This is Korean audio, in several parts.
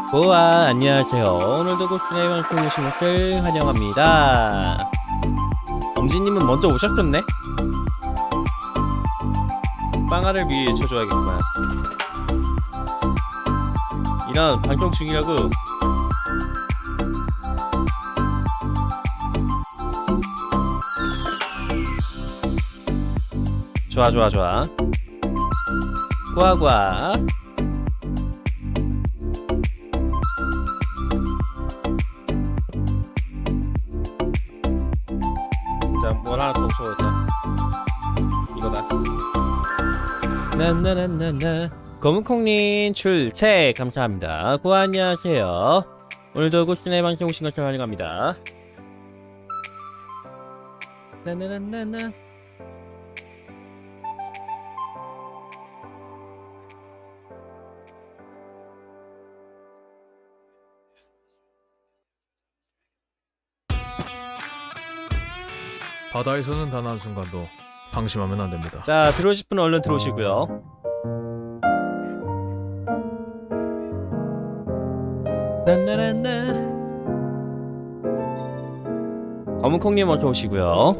우와, 안녕하세요. 오늘도 고스네이 방송 오신 것을 환영합니다. 엄지님은 먼저 오셨었네? 빵아를 위해 쳐줘야겠구만. 이런 방송 중이라고. 좋아 좋아 좋아. 구아구아. 자, 뭘 하나 더 쳐보자. 이거다. 나나나나나. 검은콩님 출첵 감사합니다. 구아 안녕하세요. 오늘도 고스네이 방송 오신 것을 환영합니다. 나나나나나. 바다에서는 단 한순간도 방심하면 안됩니다. 자, 들어오실 분은 얼른 들어오시고요. 나나나나. 검은콩님 어서 오시고요.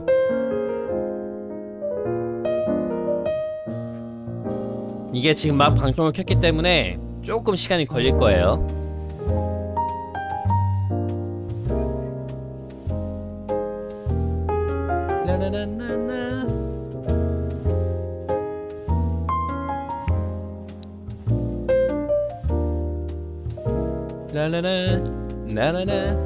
이게 지금 막 방송을 켰기 때문에 조금 시간이 걸릴 거예요. 나나나나나. 나나나 나나나.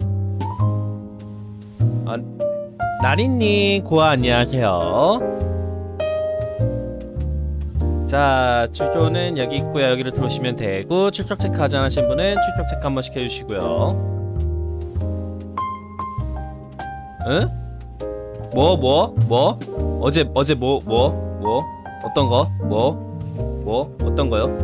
아, 나린님 고아 안녕하세요. 자, 주소는 여기 있고요. 여기로 들어오시면 되고, 출석 체크 하지 않으신 분은 출석 체크 한 번씩 해주시고요. 응? 뭐? 어제 뭐? 어떤 거? 어떤 거요?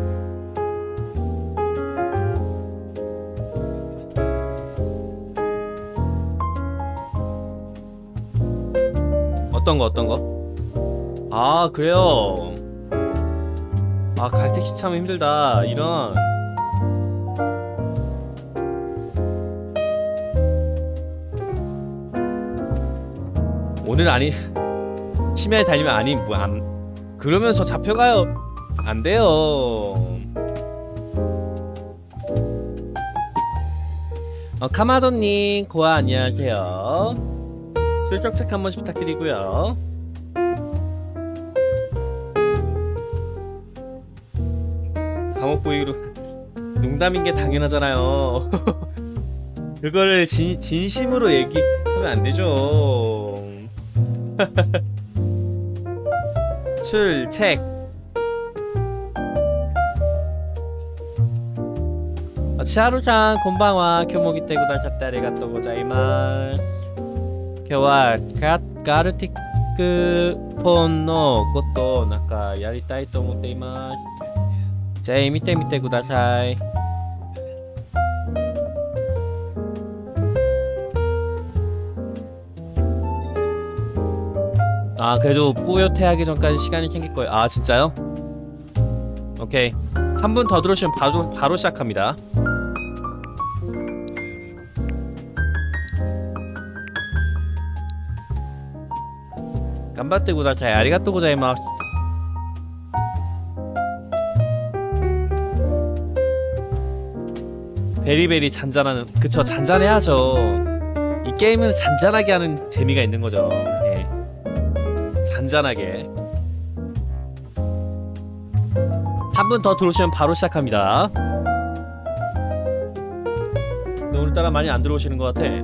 어떤 거? 아, 그래요. 아, 갈택시 참 힘들다. 이런. 오늘 아니 심야에 다니면 아니 뭐 안 그러면서 잡혀가요. 안 돼요. 카마도님 고아 안녕하세요. 출석 체크 한 번씩 부탁드리고요. 감옥 보이기로 농담인 게 당연하잖아요. 그거를 진심으로 얘기하면 안 되죠. 출첵. 치하루상 곤방와 교모기 때 구다셨다 아리가또 고자이마스. 今日はガルティックポンのことをなんかやりたいと思っています。ぜひ見てみてください。아, 그래도 뿌요퇴하기 전까지 시간이 생길 거예요. 아, 진짜요? 오케이. 한 분 더 들어오시면 바로 시작합니다. 간바tte 구다사이 아리가또 고자이마스. 베리베리 잔잔한. 그쵸, 잔잔해야죠. 이 게임은 잔잔하게 하는 재미가 있는 거죠. 예. 잔잔하게. 한 분 더 들어오시면 바로 시작합니다. 근데 오늘따라 많이 안 들어오시는 것 같아.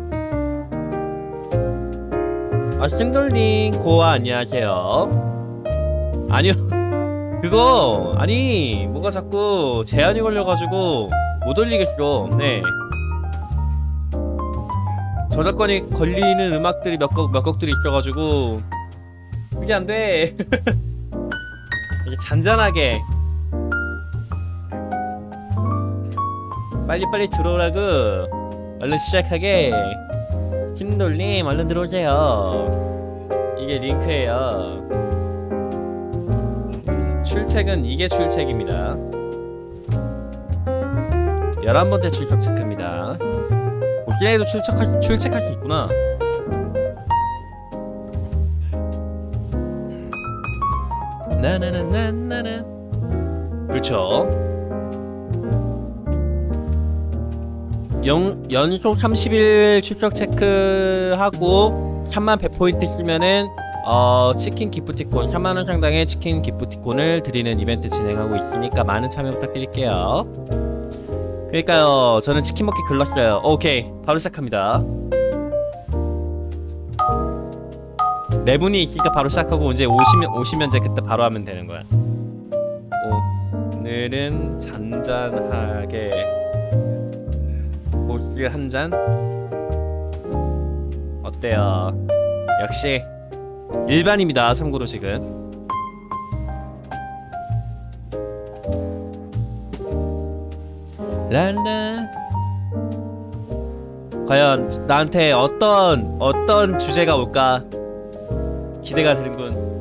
아, 싱글링 고아 안녕하세요. 아니요. 그거 아니 뭐가 자꾸 제한이 걸려가지고 못 올리겠어. 네, 저작권이 걸리는 음악들이 몇 곡들이 있어가지고 그게 안돼. 이게 잔잔하게 빨리빨리 들어오라고. 얼른 시작하게. 신돌님 얼른 들어오세요. 이게 링크예요. 출첵은 이게 출첵입니다. 11번째 출석 체크입니다. 오키나이도 출첵할 수 있구나. 나나나나나나. 그렇죠. 연속 30일 출석 체크하고 3100포인트 쓰면은 치킨 기프티콘 3만원 상당의 치킨 기프티콘을 드리는 이벤트 진행하고 있으니까 많은 참여 부탁드릴게요. 그러니까요, 저는 치킨 먹기 글렀어요. 오케이, 바로 시작합니다. 네 분이 있으니까 바로 시작하고 이제 오시면 이제 그때 바로 하면 되는 거야. 오늘은 잔잔하게 보스 한 잔. 어때요? 역시 일반입니다. 참고로 지금 랄라. 과연 나한테 어떤 주제가 올까 기대가 되는군.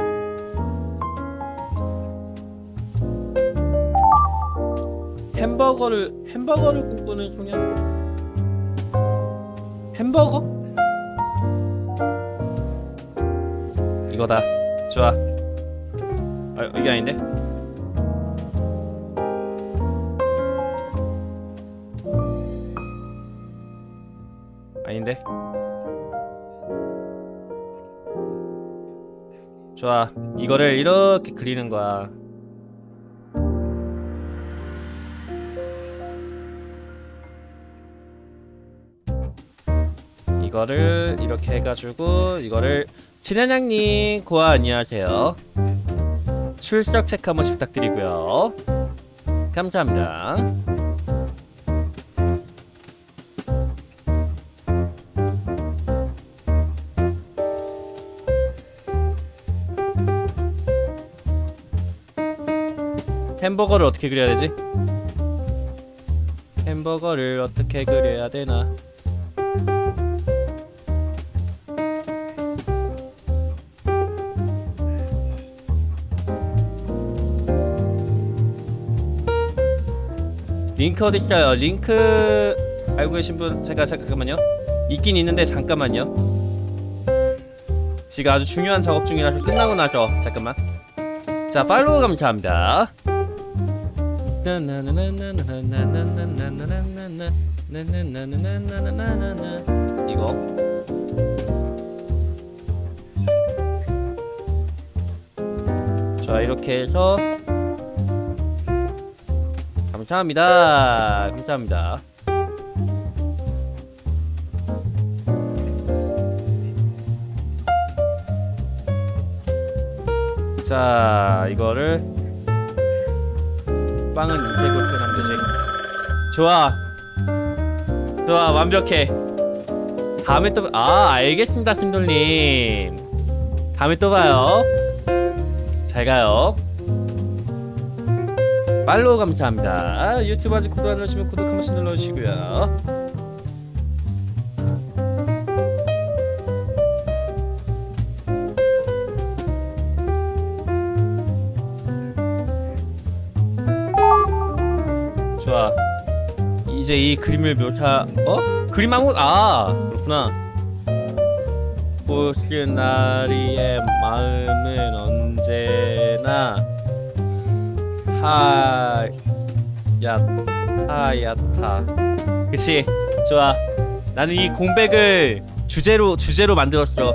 햄버거를 꿈꾸는 소년? 햄버거? 이거다. 좋아. 이게 아닌데? 아닌데? 좋아. 이거를 이렇게 그리는 거야. 이거를 이렇게 해가지고 이거를 친현장님 고아 안녕하세요. 출석 체크 한 번씩 부탁드리고요. 감사합니다. 햄버거를 어떻게 그려야 되지? 햄버거를 어떻게 그려야 되나? 링크 어딨어요? 링크 알고 계신 분 제가 잠깐만요. 있긴 있는데 잠깐만요. 지금 아주 중요한 작업 중이라서 끝나고 나서 잠깐만. 자, 팔로우 감사합니다. 이거 자, 이렇게 해서 감사합니다. 감사합니다. 자, 이거를 빵은 이색으로 표현하면 되지. 좋아. 좋아, 완벽해. 다음에 또 알겠습니다, 심돌님. 다음에 또 봐요. 잘 가요. 팔로우 감사합니다. 유튜브 아직 구독 안 하시면 구독 한 번씩 눌러주시고요. 좋아. 이제 이 그림을 그림 한곳 그렇구나. 보스나리의 마음은 언제나 하얗다. 그치? 좋아. 나는 이 공백을 주제로 만들었어.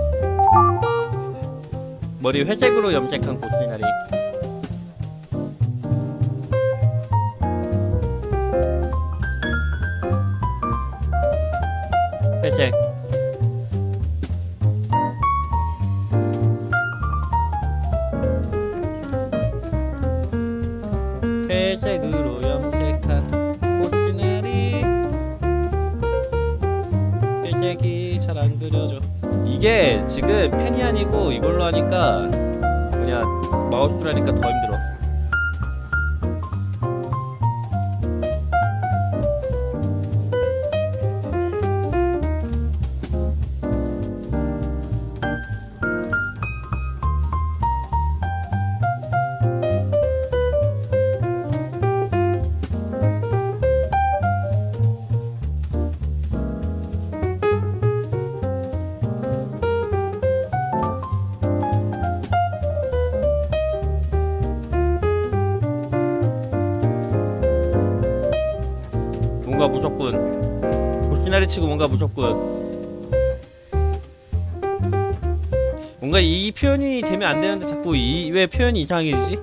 머리 회색으로 염색한 보스나리. 회색. 회색으로 염색한 보스나리. 회색이 잘 안 그려져. 이게 지금 펜이 아니고 이걸로 하니까 뭐냐 마우스로 하니까 더 힘들어. 기다리치고 뭔가 무섭군. 뭔가 이 표현이 되면 안 되는데 자꾸 왜 표현이 이상해지지?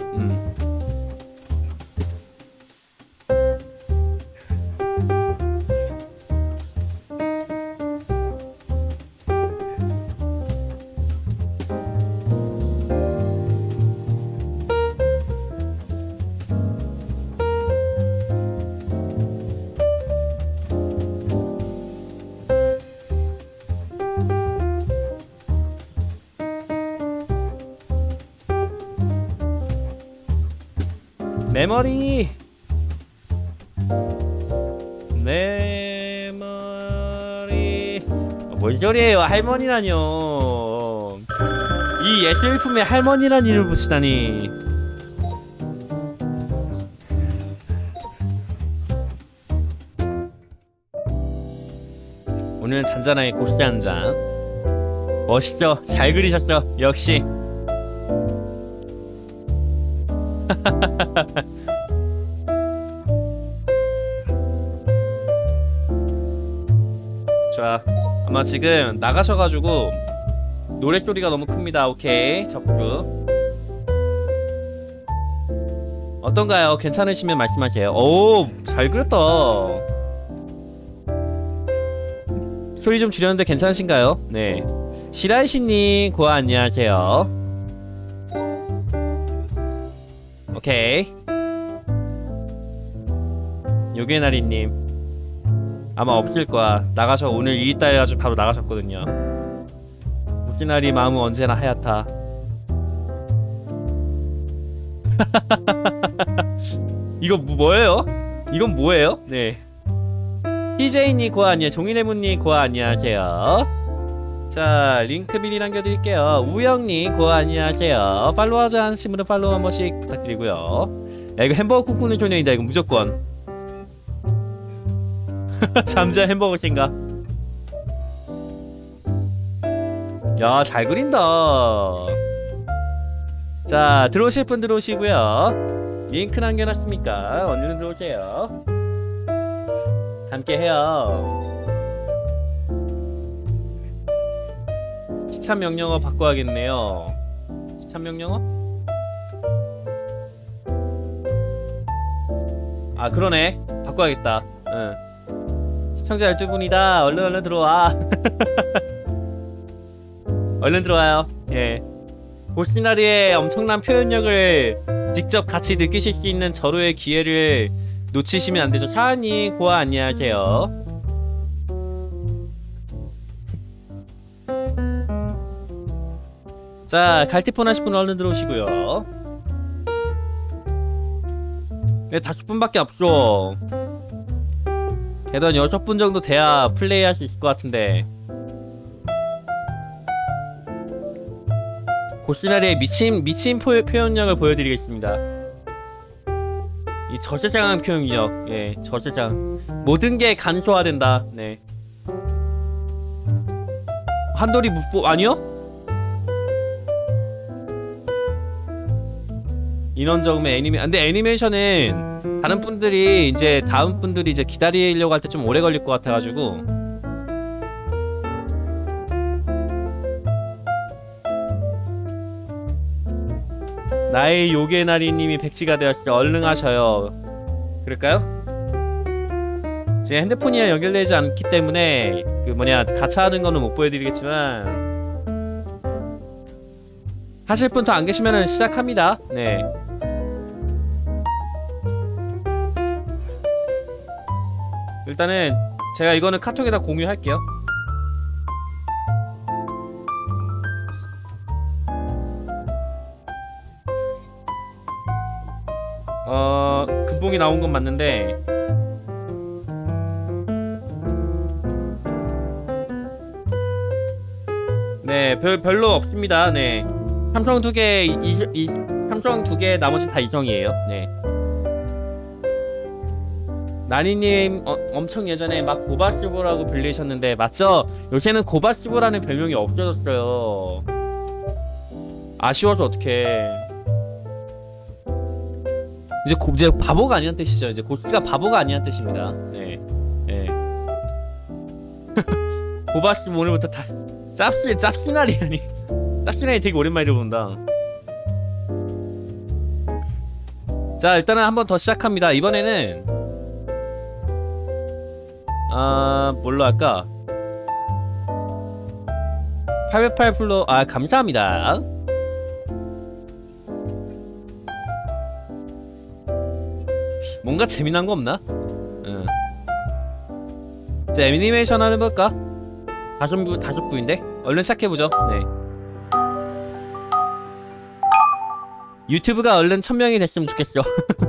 메모리 뭔 소리예요? 할머니라뇨. 이 예술품에 할머니란 이름을 붙이다니. 오늘은 잔잔하게 고스 한잔. 멋있어. 잘 그리셨어. 역시. 좋아. 아마 지금 나가셔가지고 노랫소리가 너무 큽니다. 오케이. 접수. 어떤가요? 괜찮으시면 말씀하세요. 오, 잘 그렸다. 소리 좀 줄였는데 괜찮으신가요? 네. 시라이시님 고아 안녕하세요. 오케이. 요게나리님 아마 없을 거야. 나가셔. 오늘 일 있다 해가지고 바로 나가셨거든요. 요게나리 마음은 언제나 하얗다. 이거 뭐예요? 이건 뭐예요? 네. TJ님 고아 안녕. 종이네모님 고아 안녕하세요. 자, 링크 미리 남겨드릴게요. 우영님 고아 안녕하세요. 팔로우하자 하시면 팔로우 한 번씩 부탁드리고요. 야, 이거 햄버거 꿈꾸는 소년이다. 이거 무조건. 잠자 햄버거 생각. 야, 잘 그린다. 자, 들어오실 분 들어오시고요. 링크 남겨놨으니까 얼른 들어오세요. 함께 해요. 시참 명령어 바꿔야겠네요. 시참 명령어? 아, 그러네. 바꿔야겠다. 응. 시청자 12분이다. 얼른 들어와. 얼른 들어와요. 예. 보시나리의 엄청난 표현력을 직접 같이 느끼실 수 있는 절호의 기회를 놓치시면 안 되죠. 사은이 고아 안녕하세요. 자, 갈티폰 하실 분 얼른 들어오시고요. 왜 5분밖에 없어. 그래도 한 6분 정도 돼야 플레이할 수 있을 것 같은데. 고스나리의 미친 표현력을 보여드리겠습니다. 이 저세상한 표현력. 예, 저세상. 모든 게 간소화된다. 네. 한돌이 묵보 아니요? 인원 적으면 근데 애니메이션은 다른 분들이 이제 다음 분들이 이제 기다리려고 할 때 좀 오래 걸릴 것 같아가지고. 나의 요게나리님이 백지가 되었어. 얼른 하셔요. 그럴까요? 지금 핸드폰이랑 연결되지 않기 때문에 그 뭐냐 가차하는 거는 못 보여드리겠지만 하실 분 더 안 계시면은 시작합니다. 네. 일단은 제가 이거는 카톡에다 공유할게요. 금봉이 나온 건 맞는데 네, 별로 없습니다. 네. 삼성 2개 삼성 2개 나머지 다 이성이에요. 네. 나니님 엄청 예전에 막 고바스보라고 불리셨는데 맞죠? 요새는 고바스보라는 별명이 없어졌어요. 아쉬워서 어떡해. 이제 바보가 아니란 뜻이죠. 이제 고스가 바보가 아니란 뜻입니다. 네. 네. 고바씨 오늘부터 다 짭스나리라니. 짭스나리 되게 오랜만에 들어본다. 자, 일단은 한 번 더 시작합니다. 이번에는 뭘로 할까? 808 플로 감사합니다. 뭔가 재미난 거 없나? 응. 자, 애니메이션 하나 해볼까? 다섯 부인데? 얼른 시작해보죠. 네. 유튜브가 얼른 1000명이 됐으면 좋겠어.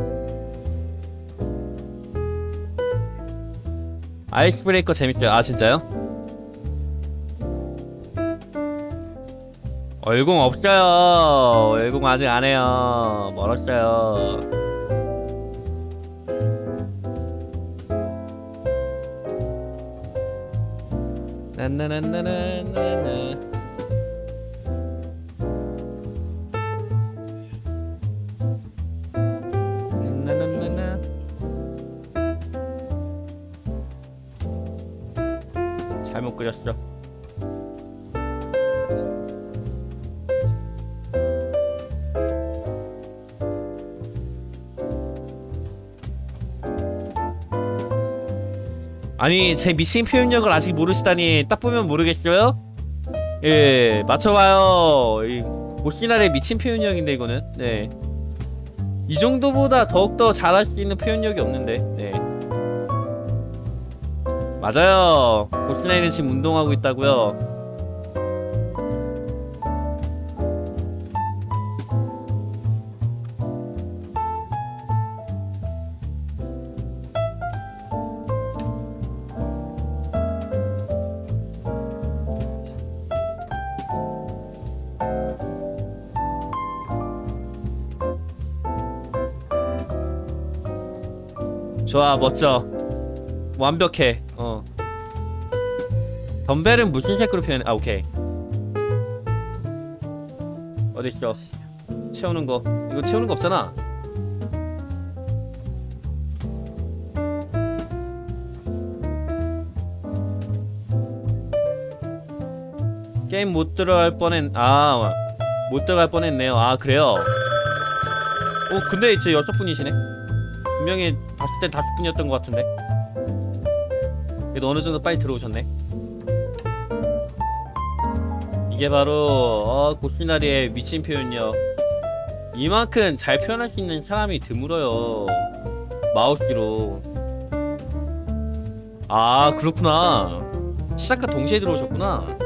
아이스 브레이커 재밌어요. 아, 진짜요? 얼공 없어요. 얼공 아직 안 해요. 멀었어요. 나나나나나나나. 나나나나나. 잘못 그렸어. 아니, 제 미친 표현력을 아직 모르시다니. 딱 보면 모르겠어요? 예, 맞춰봐요. 이 모시나의 미친 표현력인데 이거는. 네, 이 정도보다 더욱더 잘할 수 있는 표현력이 없는데. 네, 맞아요. 모시나이는 지금 운동하고 있다고요. 좋아, 멋져. 완벽해. 덤벨은 무슨 색으로 표현해? 아, 오케이. 어딨어? 채우는 거. 이거 채우는 거 없잖아. 게임 못 들어갈 못 들어갈 뻔했네요. 아, 그래요? 근데 이제 6분이시네. 분명히 봤을 땐 5분이었던 것 같은데. 그래도 어느 정도 빨리 들어오셨네. 이게 바로 고시나리의 미친 표현력. 이만큼 잘 표현할 수 있는 사람이 드물어요. 마우스로. 아, 그렇구나. 시작과 동시에 들어오셨구나.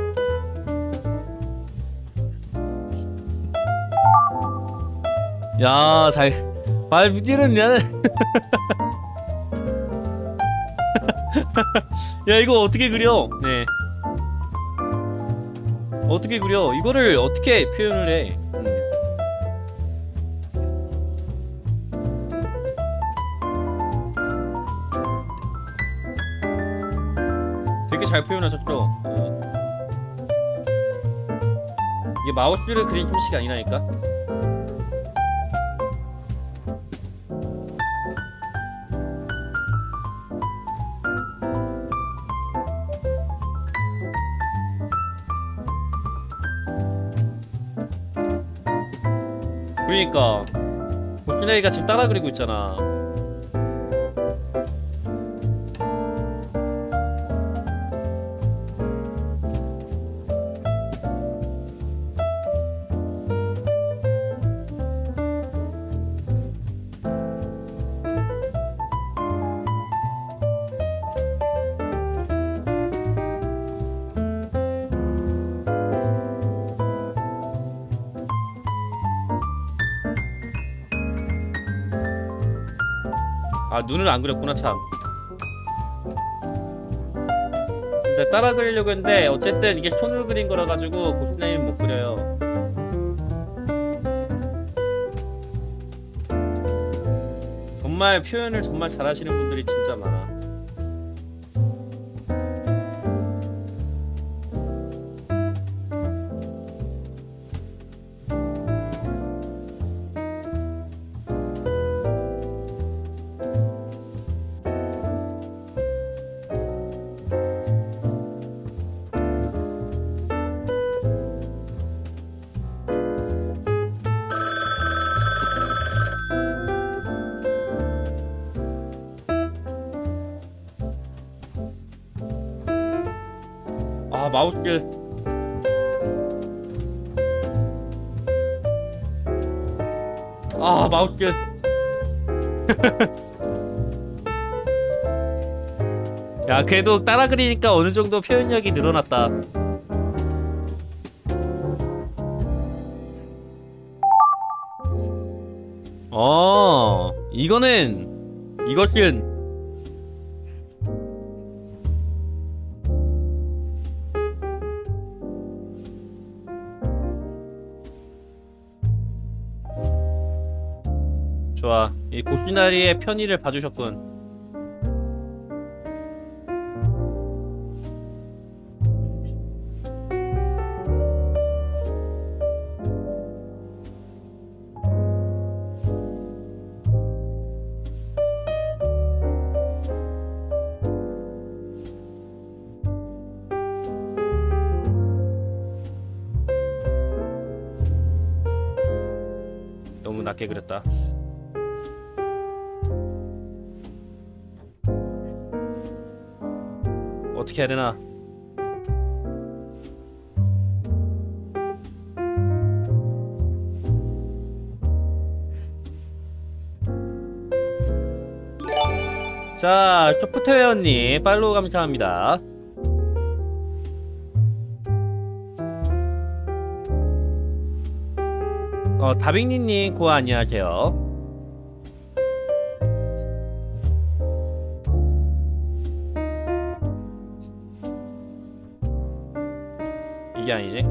야, 말부지는 나는. 야, 이거 어떻게 그려? 네, 어떻게 그려? 이거를 어떻게 표현을 해? 되게 잘 표현하셨어. 이게 마우스를 그린 솜씨가 아니라니까. 그러니까 고스네이가 지금 따라 그리고 있잖아. 아, 눈을 안 그렸구나. 참, 진짜 따라 그리려고 했는데 어쨌든 이게 손으로 그린 거라 가지고 고스네이는 못 그려요. 정말 표현을 정말 잘하시는 분들이 진짜 많아. 마우스. 아 마우스. 야 그래도 따라 그리니까 어느 정도 표현력이 늘어났다. 이것은 좋아. 이 고시나리의 편의를 봐주셨군. 너무 낮게 그렸다. 어떻게 해야 되나? 자, 소프트웨어님 팔로우 감사합니다. 다빅니님 고아 안녕하세요. 이게 아니지?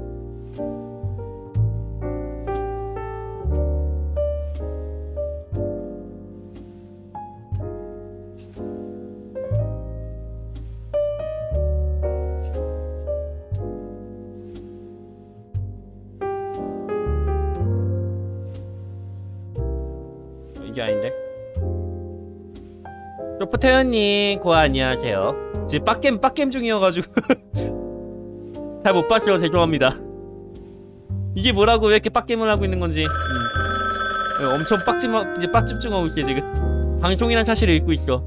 이게 아닌데? 소프트웨어님 고아 안녕하세요. 지금 빡겜 중이어가지고 잘 못 봤어요. 죄송합니다. 이게 뭐라고 왜 이렇게 빡겜을 하고 있는 건지. 엄청 이제 빡집중하고 있어 지금. 방송이란 사실을 읽고 있어.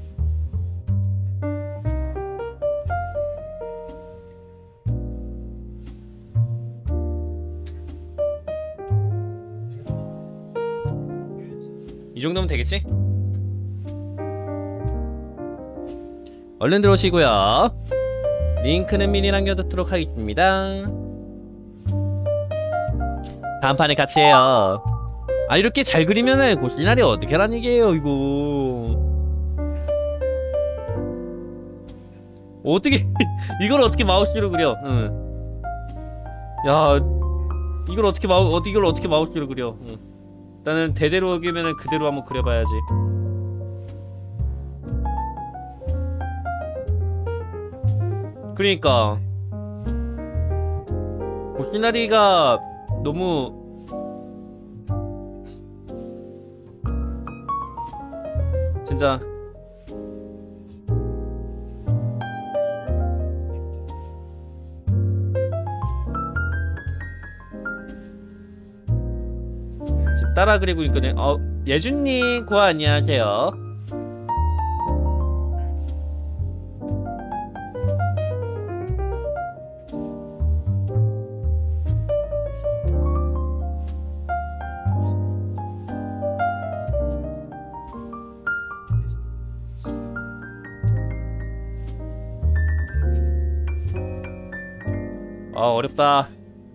이 정도면 되겠지? 얼른 들어오시고요. 링크는 미리 남겨두도록 하겠습니다. 다음 판에 같이 해요. 아 이렇게 잘 그리면은 고시나리 어떻게 하란 얘기예요 이거. 어떻게 이걸 어떻게 마우스로 그려? 야 이걸 어떻게 마우스로 그려? 일단은 대대로 그리면은 그대로 한번 그려봐야지. 그러니까 고시나리가 너무 진짜 지금 따라 그리고 있거든. 예준님 고아 안녕하세요. 어렵다.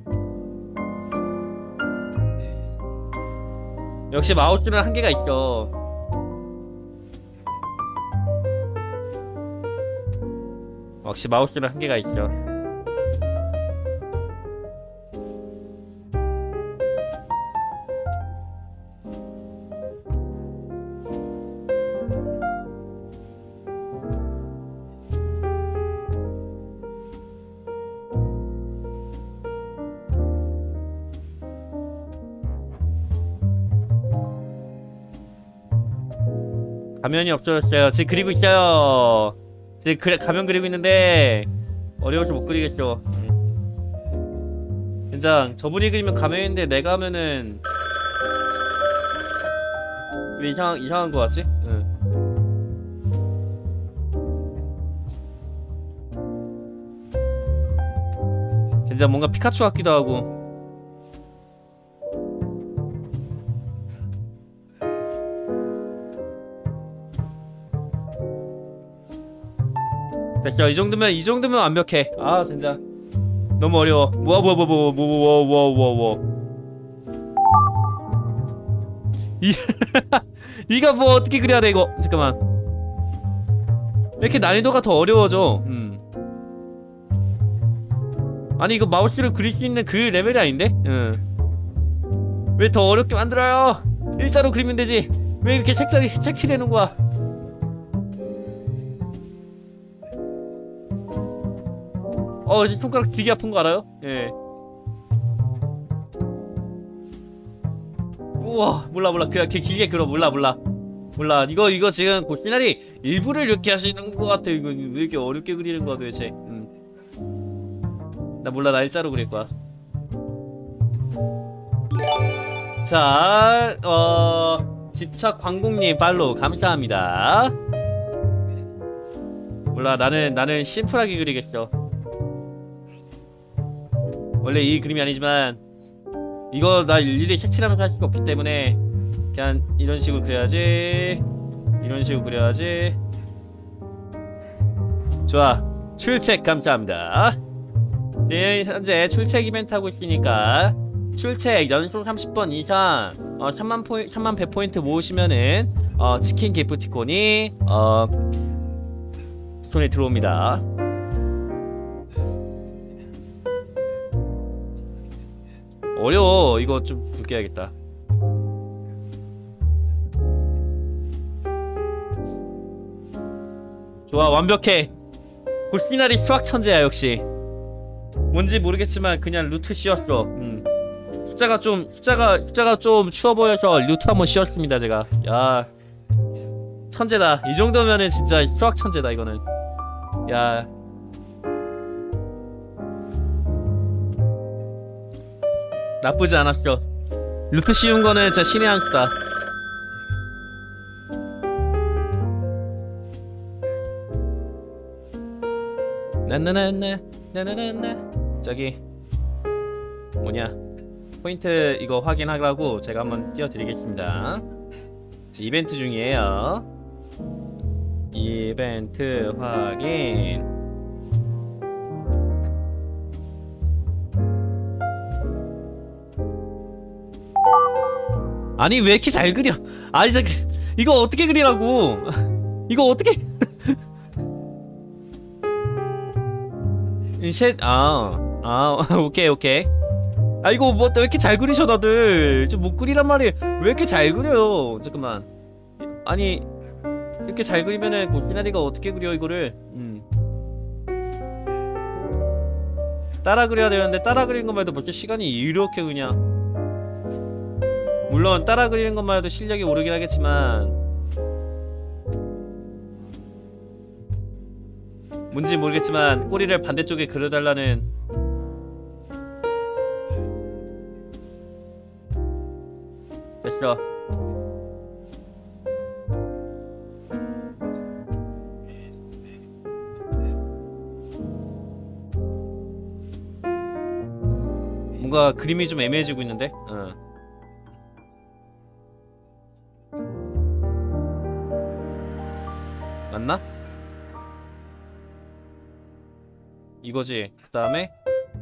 역시 마우스는 한계가 있어. 역시 마우스는 한계가 있어. 가면이 없어졌어요. 지금 그리고 있어요. 지금 가면 그리고 있는데 어려워서 못 그리겠어. 진짜 저분이 그리면 가면인데 내가 하면은 왜 이상한 거 같지? 진짜 뭔가 피카츄 같기도 하고. 됐어. 이 정도면 완벽해. 아 진짜 너무 어려워. 이 이거 뭐 어떻게 그려야 돼 이거. 잠깐만. 이렇게 난이도가 더 어려워져. 아니 이거 마우스로 그릴 수 있는 그 레벨이 아닌데? 왜 더 어렵게 만들어요? 일자로 그리면 되지. 왜 이렇게 색칠해놓은 거야? 지금 손가락 되게 아픈 거 알아요? 예. 우와 몰라 그냥 길게 그려. 몰라 이거 지금 고시나리 일부러 이렇게 하시는 거 같아. 이거 왜 이렇게 어렵게 그리는 거야 도대체. 나 몰라. 나 일자로 그릴 거야. 자 집착 광국님 팔로우 감사합니다. 몰라 나는 심플하게 그리겠어. 원래 이 그림이 아니지만 이거 나 일일이 색칠하면서 할 수가 없기 때문에 그냥 이런 식으로 그려야지. 이런 식으로 그려야지. 좋아. 출첵 감사합니다. 지금 현재 출첵 이벤트 하고 있으니까 출첵 연속 30번 이상 3100포인트 모으시면은 치킨 기프티콘이 손에 들어옵니다. 어려워. 이거 좀 줄게야겠다. 좋아 완벽해. 골시나리 수학 천재야 역시. 뭔지 모르겠지만 그냥 루트 씌웠어. 숫자가 좀 추워 보여서 루트 한번 씌웠습니다 제가. 야 천재다. 이 정도면은 진짜 수학 천재다 이거는. 야 나쁘지 않았어. 루트 씌운 거는 진짜 신의 한 수다. 나나나나 저기 뭐냐 포인트 이거 확인하라고 제가 한번 띄워드리겠습니다. 이벤트 중이에요. 이벤트 확인. 아니 왜 이렇게 잘 그려? 아니 저기 이거 어떻게 그리라고? 이거 어떻게? 오케이. 아 이거 뭐 왜 이렇게 잘 그리셔 다들. 좀 못 그리란 말이에요. 왜 이렇게 잘 그려요? 잠깐만. 아니 이렇게 잘 그리면은 고시나리가 어떻게 그려 이거를? 따라 그려야 되는데 따라 그리는 것만 해도 벌써 시간이 이렇게 그냥. 물론 따라 그리는 것만 해도 실력이 오르긴 하겠지만 뭔지 모르겠지만 꼬리를 반대쪽에 그려달라는 됐어. 뭔가 그림이 좀 애매해지고 있는데? 맞나? 이거지. 그 다음에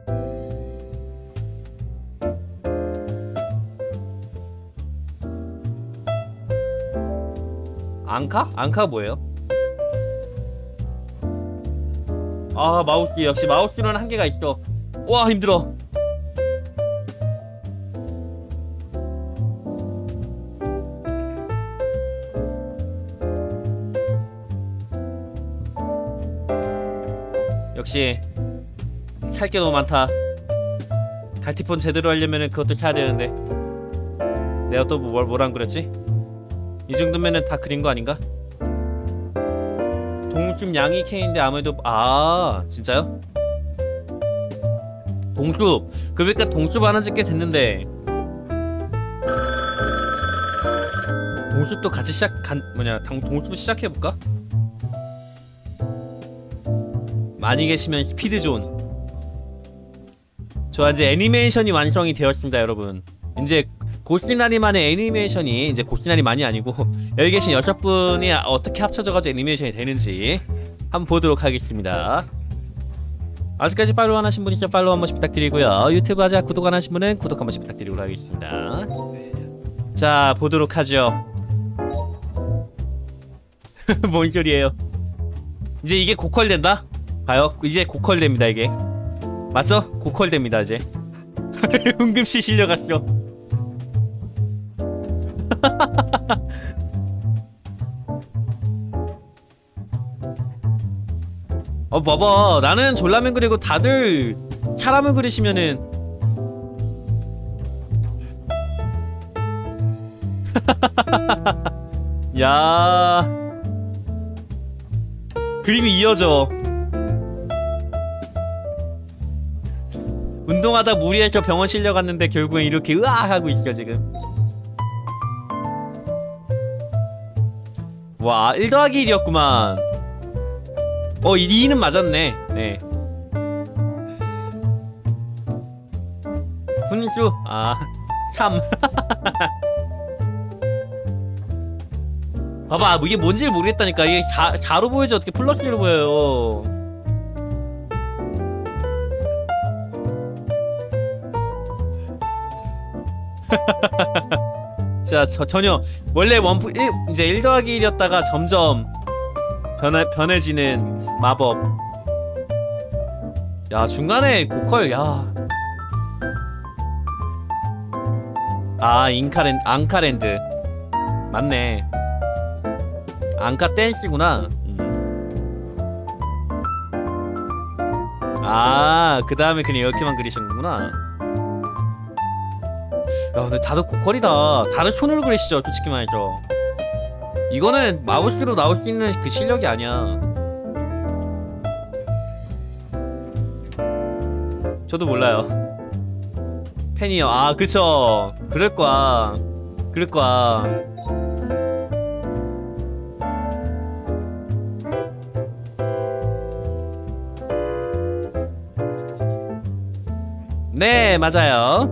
앙카? 앙카가 뭐예요? 아 마우스. 역시 마우스는 한계가 있어. 와 힘들어. 역시 살 게 너무 많다. 갈티폰 제대로 하려면은 그것도 사야 되는데 내가 또 뭐랑 그렸지? 이 정도면은 다 그린 거 아닌가? 동숲 양이 K인데 아무래도 진짜요? 동숲 그러니까 동숲 안 한지 꽤 됐는데 동숲도 같이 동숲 시작해볼까? 많이 계시면 스피드존 좋아, 이제 애니메이션이 완성이 되었습니다, 여러분. 이제 고스나리만의 애니메이션이 이제 고스나리만이 아니고 여기 계신 6분이 어떻게 합쳐져가지고 애니메이션이 되는지 한번 보도록 하겠습니다. 아직까지 팔로우 안 하신 분 있으면 팔로우 한 번씩 부탁드리고요. 유튜브 아직 구독 안 하신 분은 구독 한 번씩 부탁드리도록 하겠습니다. 자, 보도록 하죠. 뭔 소리예요? 이제 이게 고퀄된다? 봐요, 이제 고퀄됩니다. 이게 맞죠? 고퀄됩니다 이제. 응급실 실려갔어. 봐봐, 나는 졸라맨 그리고 다들 사람을 그리시면은 야, 그림이 이어져. 운동하다 무리해서 병원 실려갔는데 결국엔 이렇게 으악 하고 있어 지금. 와, 1 더하기 1이었구만. 2는 맞았네. 네. 분수 3. 봐봐, 이게 뭔지 모르겠다니까. 이게 4로 보이지 어떻게 플러스로 보여요. 자, 전혀 원래 이제 1 더하기 1이었다가 점점 변해지는 마법. 야, 중간에 고퀄. 야, 앙카랜드 맞네. 앙카 댄스구나. 그 다음에 그냥 이렇게만 그리셨구나. 야, 근데 다들 고퀄이다. 다들 손으로 그리시죠, 솔직히 말해서. 이거는 마우스로 나올 수 있는 그 실력이 아니야. 저도 몰라요. 팬이요. 그쵸. 그럴 거야. 네, 맞아요.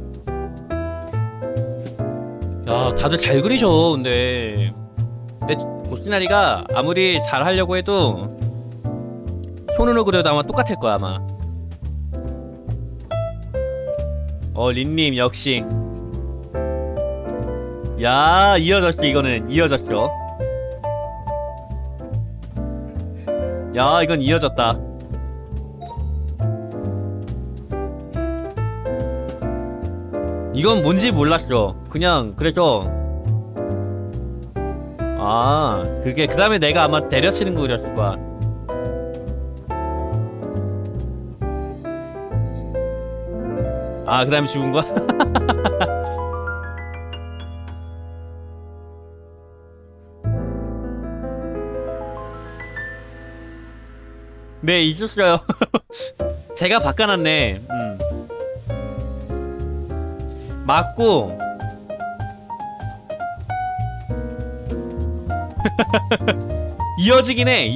야, 다들 잘 그리셔. 근데 고스나리가 아무리 잘 하려고 해도 손으로 그려도 아마 똑같을 거야 아마. 린님 역시. 야, 이어졌어. 이거는 이어졌어. 야, 이건 이어졌다. 이건 뭔지 몰랐어. 그냥 그래서 그게 그 다음에 내가 아마 때려치는 거 그렸을 거야. 그 다음에 죽은 거야? 네, 있었어요. 제가 바꿔놨네. 맞고 이어지긴 해.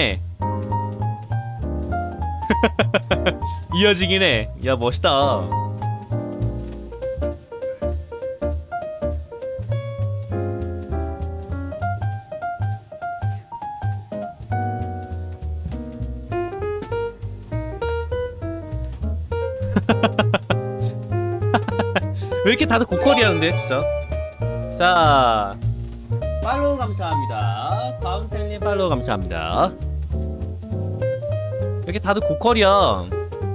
이어지긴 해. 야, 멋있다. 왜 이렇게 다들 고퀄이었는데 진짜. 자, 팔로우 감사합니다. 과운텔님 팔로우 감사합니다. 이렇게 다들 고퀄이야.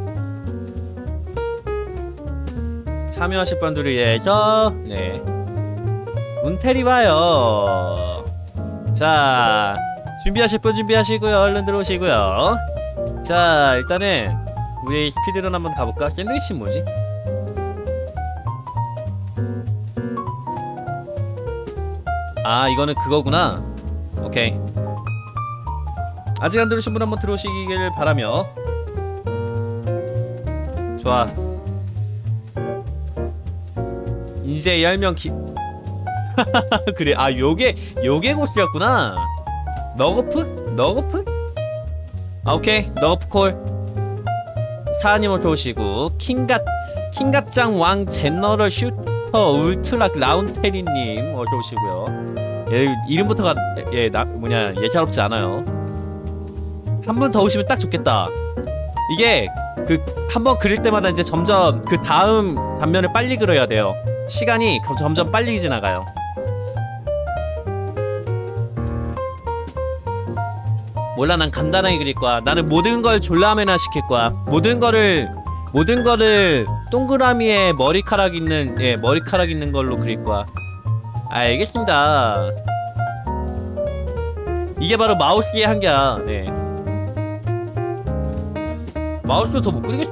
참여하실 분들을 위해서 네, 운텔이 와요. 자, 준비하실 분 준비하시고요. 얼른 들어오시고요. 자, 일단은 우리 스피드런 한번 가볼까? 샌드위치 뭐지? 이거는 그거구나. 오케이. 아직 안 들으신 분 한번 들어오시길 바라며. 좋아. 이제 10명 그래, 요게 고스였구나. 너거프? 오케이. 너거프 콜. 사하님 어서 오시고 킹갓장 왕 제너럴 슈퍼 울트라 라운테리님 어서 오시고요. 예, 이름부터가 예사롭지 않아요. 한 분 더 오시면 딱 좋겠다. 이게 그 한 번 그릴 때마다 이제 점점 그 다음 장면을 빨리 그려야 돼요. 시간이 점점 빨리 지나가요. 몰라, 난 간단하게 그릴 거야. 나는 모든 걸 졸라매나 시킬 거야. 모든 거를 동그라미에 머리카락 있는 걸로 그릴 거야. 알겠습니다. 이게 바로 마우스의 한계야. 네. 마우스로 더 못 그리겠어.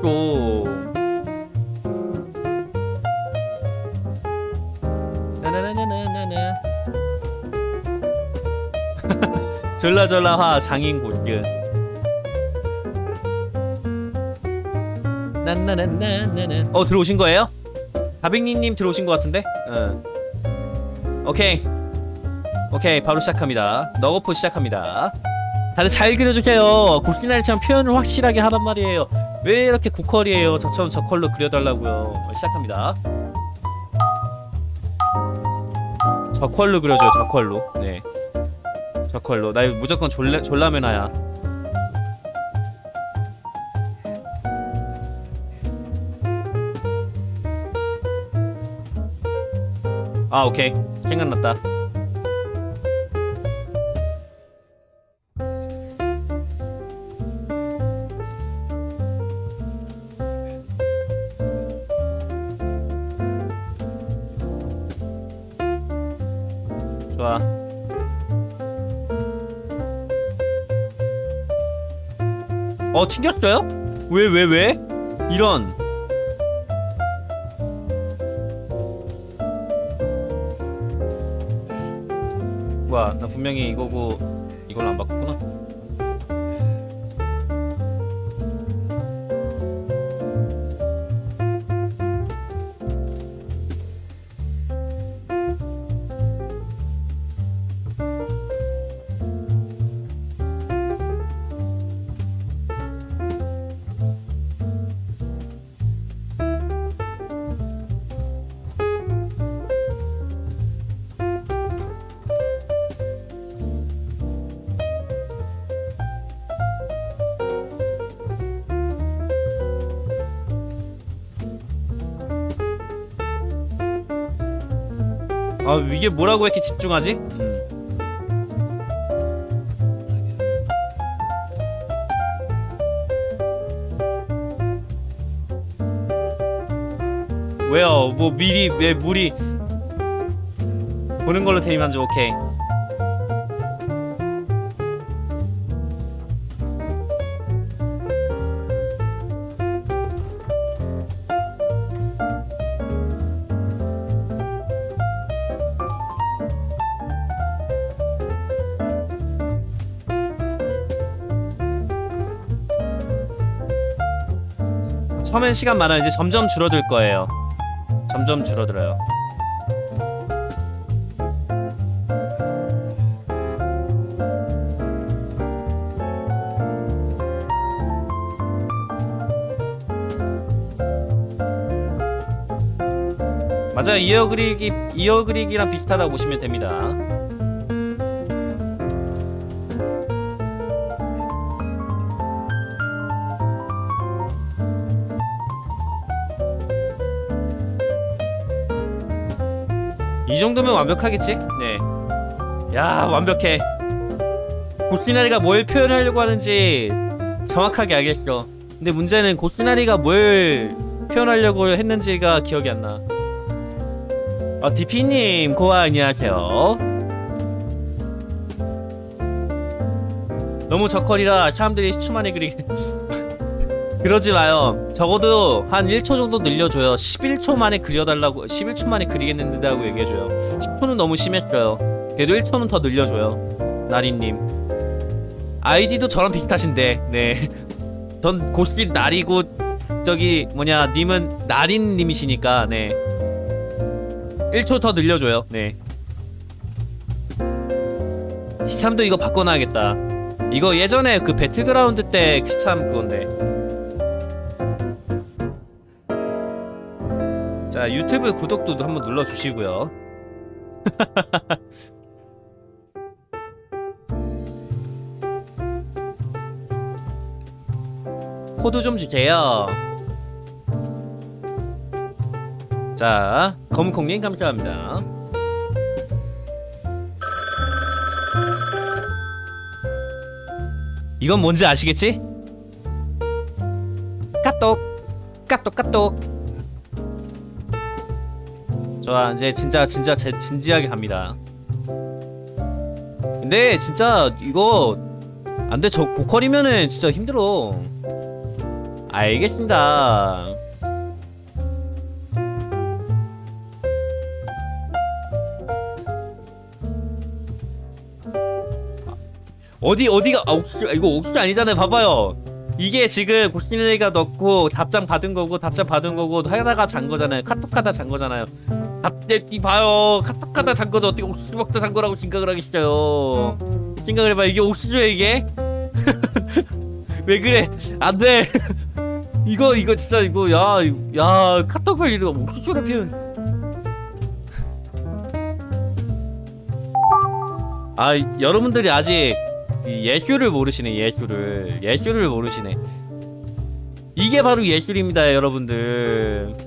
나나나나나나. 졸라졸라화 장인 고스. 나나나나나나. 들어오신 거예요? 다빅니님 들어오신 것 같은데? 오케이 바로 시작합니다. 너거프 시작합니다. 다들 잘 그려주세요. 고스나리처럼 표현을 확실하게 하란 말이에요. 왜 이렇게 고퀄이에요? 저처럼 저 컬러 그려달라고요. 시작합니다. 저 컬러 그려줘요. 저 컬러. 네, 저 컬러. 나 이거 무조건 졸라매나야. 오케이 생각났다. 좋아. 튕겼어요? 왜? 이런. 뭐야, 나 분명히 이거고 이걸 안 바꿨구나. 이게 뭐라고 이렇게 집중하지? 왜요? 뭐 미리 왜 무리 보는 걸로 대입만족. 오케이. 처음엔 시간 많아요. 이제 점점 줄어들 거예요. 점점 줄어들어요. 맞아요. 이어그리기랑 비슷하다고 보시면 됩니다. 이 정도면 완벽하겠지? 네. 야, 완벽해. 고스나리가 뭘 표현하려고 하는지 정확하게 알겠어. 근데 문제는 고스나리가 뭘 표현하려고 했는지가 기억이 안 나. 디피님, 고아 안녕하세요. 너무 저컬이라 사람들이 10초 만에 그러지 마요. 적어도 한 1초 정도 늘려줘요. 11초 만에 그려달라고, 11초 만에 그리겠는데 하고 얘기해줘요. 10초는 너무 심했어요. 그래도 1초는 더 늘려줘요. 나리님. 아이디도 저랑 비슷하신데, 네. 전 고씨 나리고, 님은 나린님이시니까, 네. 1초 더 늘려줘요. 네. 시참도 이거 바꿔놔야겠다. 이거 예전에 그 배틀그라운드 때 시참 그건데. 자, 유튜브 구독도 한번 눌러주시고요. 코드 좀 주세요. 자, 검콩님 감사합니다. 이건 뭔지 아시겠지? 까똑 까똑 까똑. 좋아, 이제 진지하게 갑니다. 근데 진짜 이거 안돼. 저 보컬이면은 진짜 힘들어. 알겠습니다. 어디가 옥수수, 이거 옥수수 아니잖아요. 봐봐요. 이게 지금 고시네가 넣고 답장 받은 거고 하다가 잔 거잖아요. 카톡하다 잔 거잖아요. 이 봐요. 카톡하다 잔 거죠. 어떻게 옥수수 먹다 잔 거라고 생각을 하겠어요. 생각을 해봐. 이게 옥수수야 이게? 왜 그래? 안 돼. 이거 진짜 이거 야 카톡을 이거 옥수수로 표현. 아, 여러분들이 아직 예술을 모르시네. 예술을 모르시네. 이게 바로 예술입니다, 여러분들.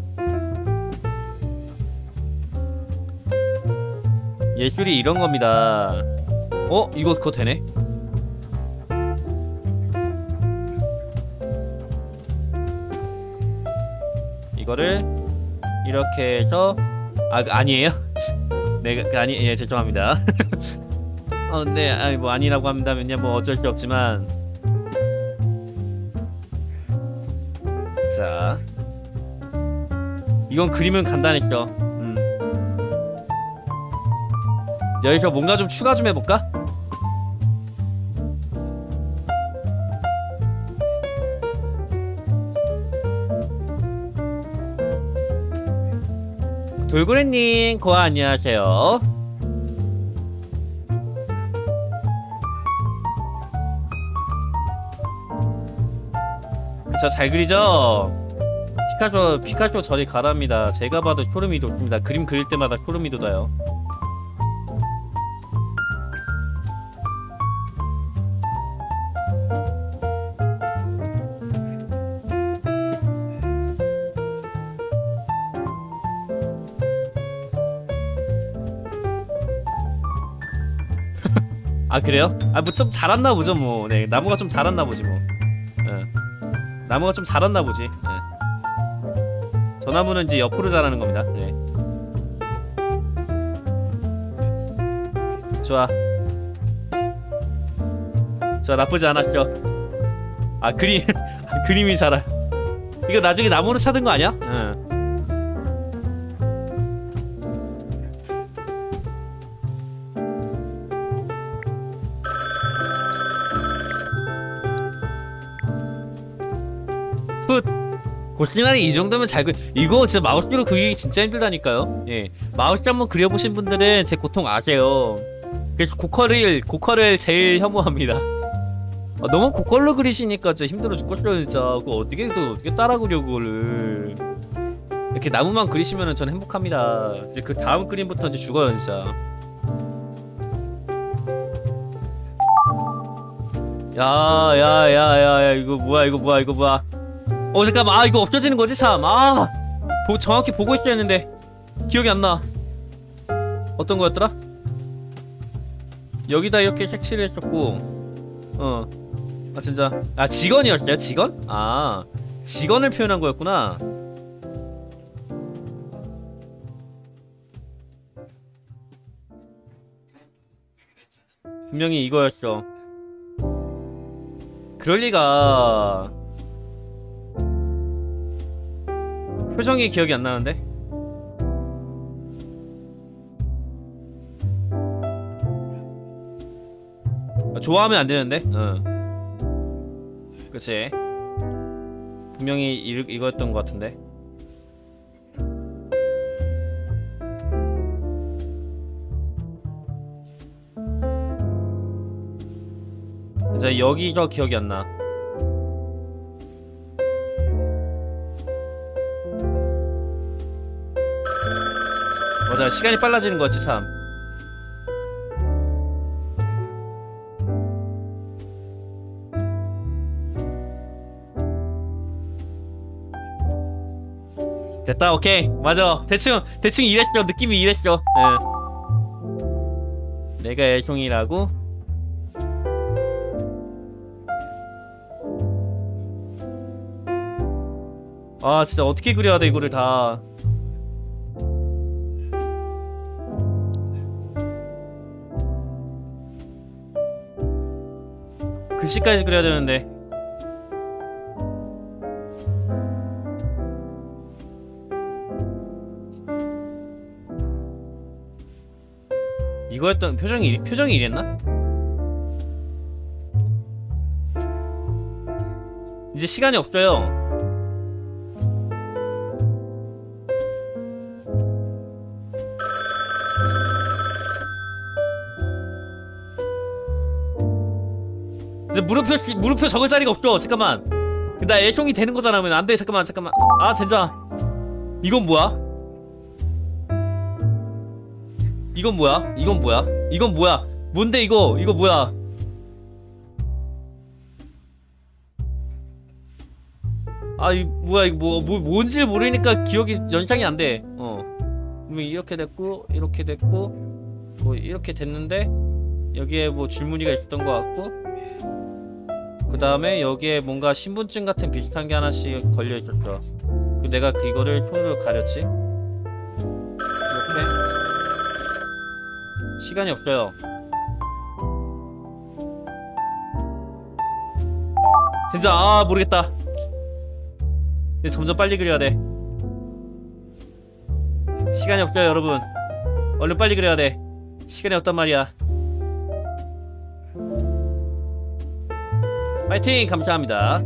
예술이 이런 겁니다. 이거 그거 되네. 이거를 이렇게 해서 아니에요? 네, 예, 죄송합니다. 네, 뭐 아니라고 한다면요, 뭐 어쩔 수 없지만. 자, 이건 그림은 간단했어. 여기서 뭔가 좀 추가 좀 해볼까? 돌고래님, 고아 안녕하세요. 저 잘 그리죠? 피카소 저리 가랍니다. 제가 봐도 소름이 돋습니다. 그림 그릴 때마다 소름이 돋아요. 아, 그래요? 뭐 좀 잘았나 보죠 뭐. 네, 나무가 좀 잘았나 보지 뭐. 나무가 좀 자랐나 보지. 저 나무는 이제 옆으로 자라는 겁니다. 네. 좋아, 나쁘지 않았죠. 그림이 자라. 이거 나중에 나무로 찾은 거 아니야? 고스란히 이 정도면 이거 진짜 마우스로 그리기 진짜 힘들다니까요. 예, 마우스 한번 그려보신 분들은 제 고통 아세요. 그래서 고컬을 제일 혐오합니다. 너무 고컬로 그리시니까 진짜 힘들어 죽겠어요 진짜. 그거 어떻게 따라 그려 그거를. 이렇게 나무만 그리시면은 전 행복합니다. 이제 그 다음 그림부터 이제 죽어요 진짜. 야 이거 뭐야. 잠깐만. 이거 없어지는 거지 참. 정확히 보고 있어야 했는데 기억이 안 나. 어떤 거였더라? 여기다 이렇게 색칠을 했었고. 진짜. 직원이었어요? 직원? 직원을 표현한 거였구나. 분명히 이거였어. 그럴 리가. 표정이 기억이 안 나는데? 좋아하면 안 되는데? 그치. 분명히 이거였던 것 같은데. 진짜 여기가 기억이 안 나. 맞아, 시간이 빨라지는 거지 참. 됐다. 오케이. 맞아. 대충 이랬어. 느낌이 이랬어. 예. 내가 애송이라고? 아 진짜 어떻게 그려야 돼 이거를 다. 글씨까지 그려야 되는데. 이거였던 표정이 이랬나? 이제 시간이 없어요. 이제 물음표 적을 자리가 없어. 잠깐만. 나 애송이 되는 거잖아. 그러면 안 돼. 잠깐만. 아 젠장. 이건 뭐야? 이건 뭐야? 뭔데 이거 뭐야? 아 이 뭐야 이거 뭔지 모르니까 기억이 연상이 안 돼. 그러면 이렇게 됐고 뭐 이렇게 됐는데 여기에 뭐 줄무늬가 있었던 것 같고, 그 다음에 여기에 뭔가 신분증 같은 비슷한 게 하나씩 걸려 있었어. 내가 이거를 손으로 가렸지. 이렇게. 시간이 없어요. 진짜 아 모르겠다. 근데 점점 빨리 그려야 돼. 시간이 없어요 여러분. 얼른 빨리 그려야 돼. 시간이 없단 말이야. 파이팅! 감사합니다.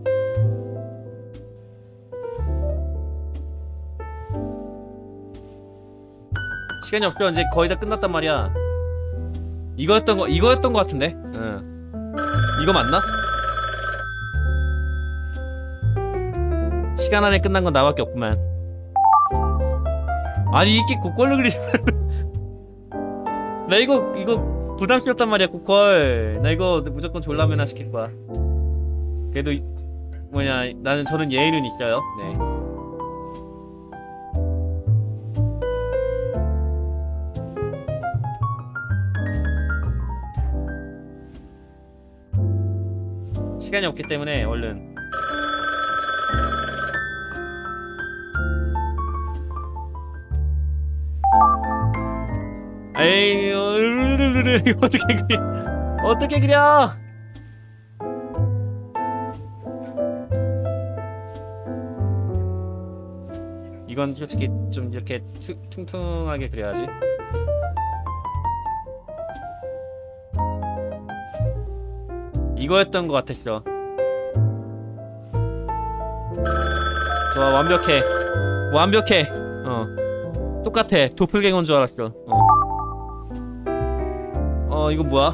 시간이 없어. 이제 거의 다 끝났단 말이야. 이거였던 거 같은데? 응. 이거 맞나? 시간 안에 끝난 건 나밖에 없구만. 아니 이게 고퀄로 그리지 나 이거 부담스럽단 말이야. 고퀄 나 이거 무조건 졸라면화 시킬 거야. 그래도 저는 예의는 있어요. 네. 시간이 없기 때문에 얼른. 에이 이거 어떻게 그려? 이건 솔직히 좀 이렇게 퉁퉁하게 그려야지. 이거였던 것 같았어. 좋아, 완벽해. 똑같아. 도플갱어인 줄 알았어. 이건 뭐야?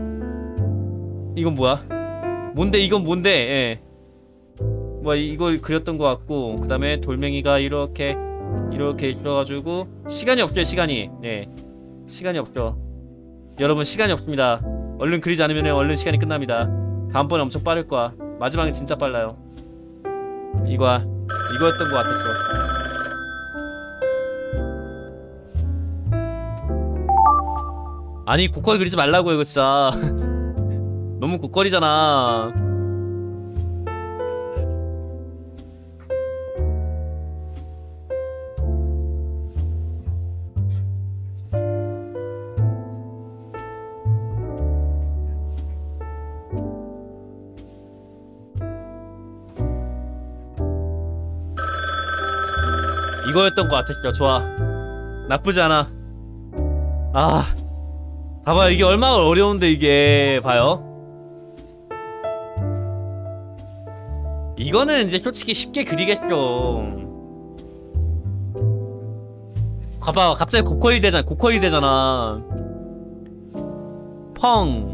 이건 뭔데? 예. 뭐 이걸 그렸던 것 같고, 그 다음에 돌멩이가 이렇게 있어가지고 시간이 없어요. 시간이. 네. 시간이 없어. 여러분 시간이 없습니다. 얼른 그리지 않으면 얼른 시간이 끝납니다. 다음번에 엄청 빠를 거야. 마지막엔 진짜 빨라요. 이거였던 것 같았어. 아니 고퀄 그리지 말라고. 이거 진짜 너무 고퀄이잖아. 이거였던 것 같았어. 좋아. 나쁘지 않아. 아 봐봐요. 이게 얼마나 어려운데 이게. 봐요. 이거는 이제 솔직히 쉽게 그리겠어. 봐봐. 갑자기 고퀄이 되잖아. 펑.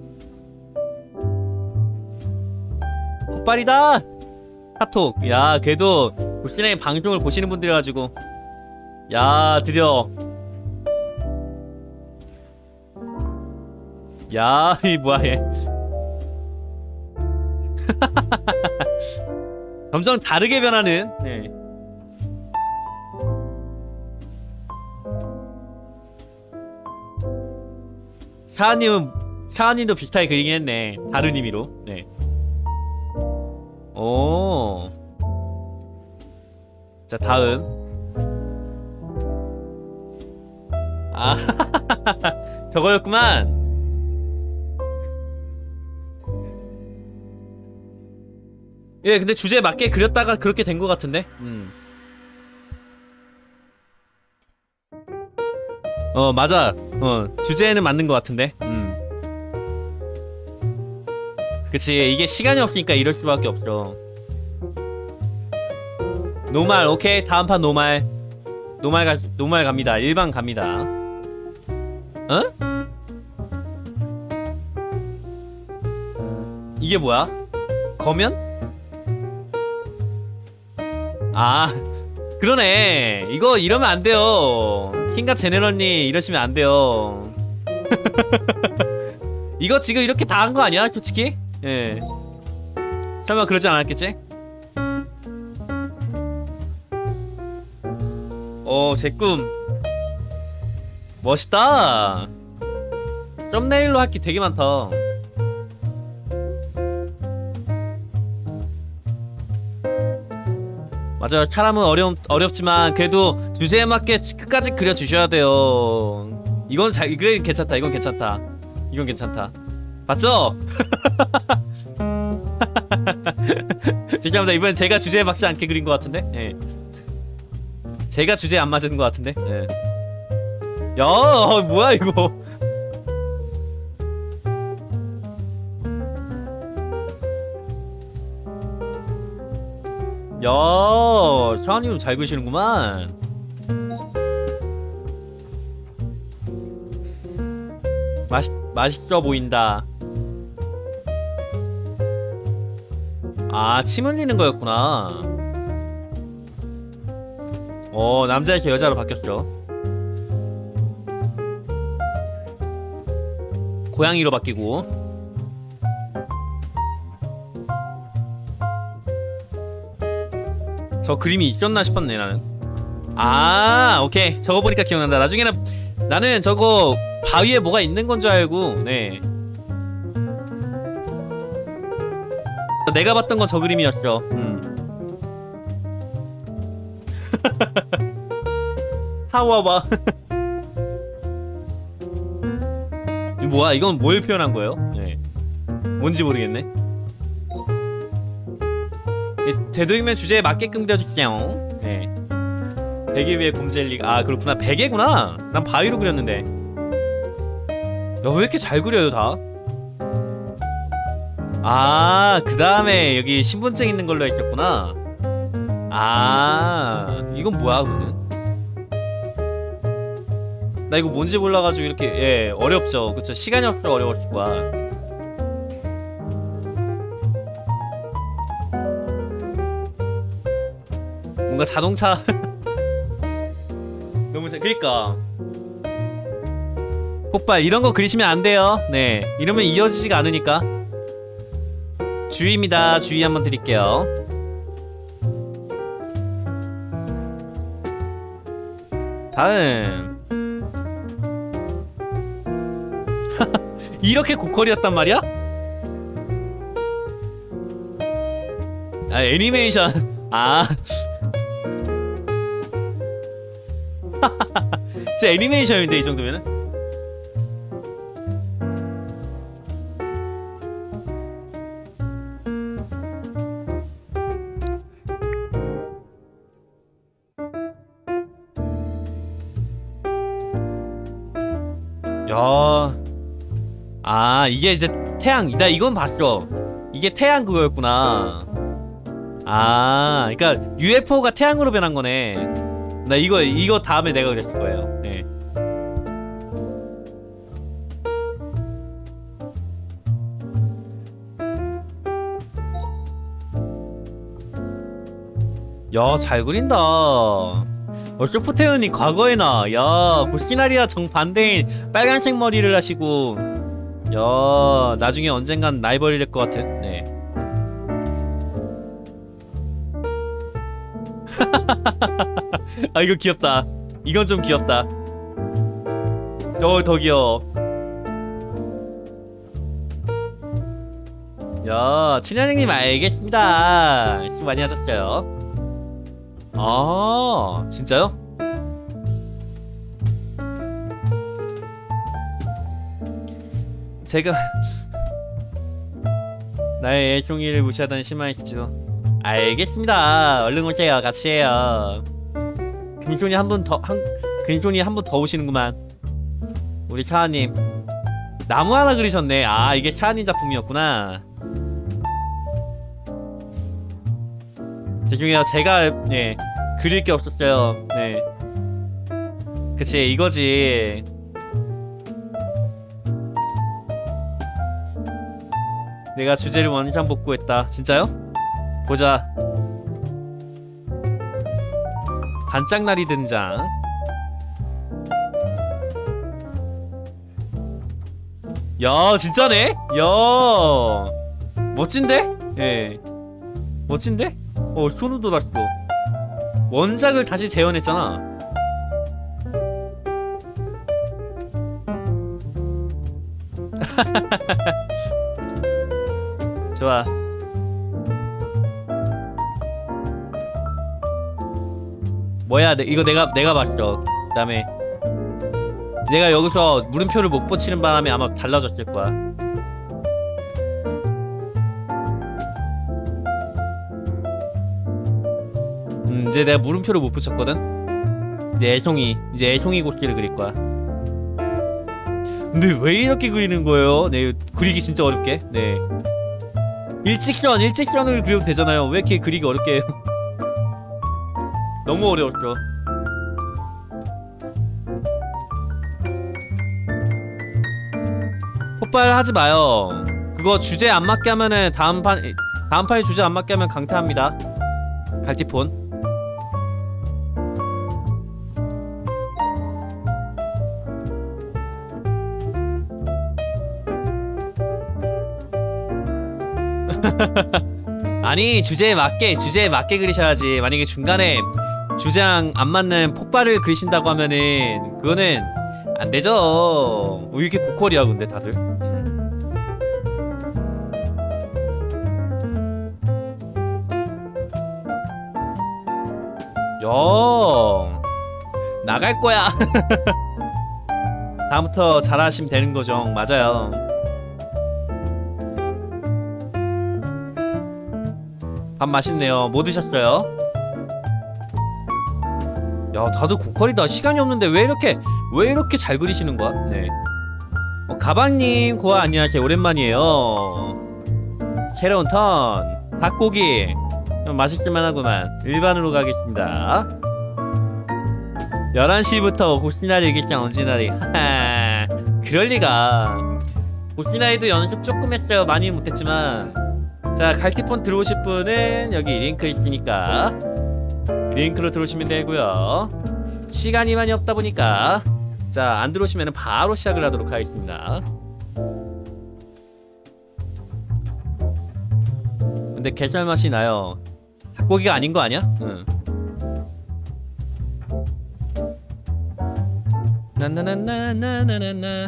헛발이다. 카톡. 야 그래도 볼스네임 방송을 보시는 분들이라가지고 야 드려 야, 이 뭐야 얘. 점점 다르게 변하는. 네. 사하님도 비슷하게 그리긴 했네. 다른 의미로. 네. 오. 자, 다음. 아, 저거였구만. 예, 근데 주제에 맞게 그렸다가 그렇게 된 것 같은데? 맞아. 주제에는 맞는 것 같은데? 그치, 이게 시간이 없으니까 이럴 수밖에 없어. 노말, 오케이. 다음 판 노말. 노말 갑니다. 일반 갑니다. 어? 이게 뭐야? 거면? 아, 그러네. 이거 이러면 안 돼요. 킹과 제네럴님 이러시면 안 돼요. 이거 지금 이렇게 다 한 거 아니야? 솔직히? 예. 설마 그러지 않았겠지? 제 꿈. 멋있다. 썸네일로 할 게 되게 많다. 맞아요. 사람은 어렵지만 그래도 주제에 맞게 끝까지 그려주셔야 돼요. 이건 그래, 괜찮다. 이건 괜찮다. 이건 괜찮다. 봤죠? 죄송합니다. 이번엔 제가 주제에 맞지 않게 그린 것 같은데? 예. 제가 주제에 안 맞은 것 같은데? 예. 야, 뭐야 이거. 야, 샤아님 잘 그리시는구만. 맛있어 보인다. 아, 침 흘리는 거였구나. 남자에서 여자로 바뀌었죠. 고양이로 바뀌고. 저 그림이 있었나 싶었네 나는. 아, 오케이. 저거 보니까 기억난다. 나중에는 나는 저거 바위에 뭐가 있는 건 줄 알고. 네. 내가 봤던 건 저 그림이었어. 하와봐. 뭐야? 이건 뭘 표현한 거예요? 네. 뭔지 모르겠네. 되도록이면 주제에 맞게끔 그려주세요. 네. 베개 위에 곰젤리. 아, 그렇구나. 베개구나. 난 바위로 그렸는데. 야, 왜 이렇게 잘 그려요 다? 아, 그 다음에 여기 신분증 있는 걸로 했었구나. 아, 이건 뭐야 그러면? 나 이거 뭔지 몰라가지고 이렇게. 예, 어렵죠. 그쵸, 시간이 없어 어려웠을 거야. 뭔가 자동차. 너무 그니까 폭발 이런 거 그리시면 안 돼요. 네, 이러면 이어지지가 않으니까. 주의입니다. 주의 한번 드릴게요. 다음. 이렇게 고퀄이었단 말이야? 아, 애니메이션. 아. 진짜 애니메이션인데 이 정도면은? 야. 아, 이게 이제 태양. 나 이건 봤어. 이게 태양 그거였구나. 아, 그러니까 UFO가 태양으로 변한 거네. 나 이거 다음에 내가 그랬을 거예요. 네. 야, 잘 그린다. 소프트웨어님 과거에나. 야, 그 시나리아 정반대인 빨간색 머리를 하시고. 야, 나중에 언젠간 라이벌이 될 것 같은. 네. 아, 이거 귀엽다. 이건 좀 귀엽다. 더 귀여워. 야, 춘향님 알겠습니다. 수고 많이 하셨어요. 아, 진짜요? 제가 나의 애송이를 무시하다니 실망했죠. 알겠습니다. 얼른 오세요. 같이 해요. 근손이 한 분 더 오시는구만. 우리 사하님 나무 하나 그리셨네. 아, 이게 사하님 작품이었구나. 죄송해요. 제가 네 그릴 게 없었어요. 네, 그치 이거지. 내가 주제를 원상복구했다. 진짜요? 보자. 반짝날이 등장. 야, 진짜네? 야, 멋진데? 예, 멋진데? 손을 돋았어. 원작을 다시 재현했잖아. 좋아. 뭐야, 이거 내가 봤어. 그다음에 내가 여기서 물음표를 못 붙이는 바람에 아마 달라졌을 거야. 이제 내가 물음표를 못 붙였거든. 이제 애송이 고스를 그릴 거야. 근데 왜 이렇게 그리는 거예요? 네, 그리기 진짜 어렵게. 네, 일직선을 그려도 되잖아요. 왜 이렇게 그리기 어렵게 해요? 너무 어려웠어. 폭발하지 마요. 그거 주제 안 맞게 하면은 다음 판에 주제 안 맞게 하면 강퇴합니다. 갈티폰. 아니, 주제에 맞게 그리셔야지. 만약에 중간에 주제랑 안 맞는 폭발을 그리신다고 하면은 그거는 안 되죠. 왜 이렇게 고퀄이야 근데 다들. 야, 나갈 거야. 다음부터 잘하시면 되는 거죠. 맞아요. 밥 맛있네요. 뭐 드셨어요? 야, 다들 고퀄이다. 시간이 없는데 왜 이렇게 잘 그리시는 거야? 네. 가방님, 고아 안녕하세요. 오랜만이에요. 새로운 턴. 닭고기. 맛있을만 하구만. 일반으로 가겠습니다. 11시부터 고시나리 일기장 언제나리. 하하. 그럴리가. 고시나리도 연습 조금 했어요. 많이는 못했지만. 자, 갈티폰 들어오실 분은 여기 링크 있으니까 링크로 들어오시면 되고요. 시간이 많이 없다 보니까 자, 안 들어오시면 바로 시작을 하도록 하겠습니다. 근데 게살 맛이 나요. 닭고기가 아닌 거 아니야? 응. 나나나나나나나.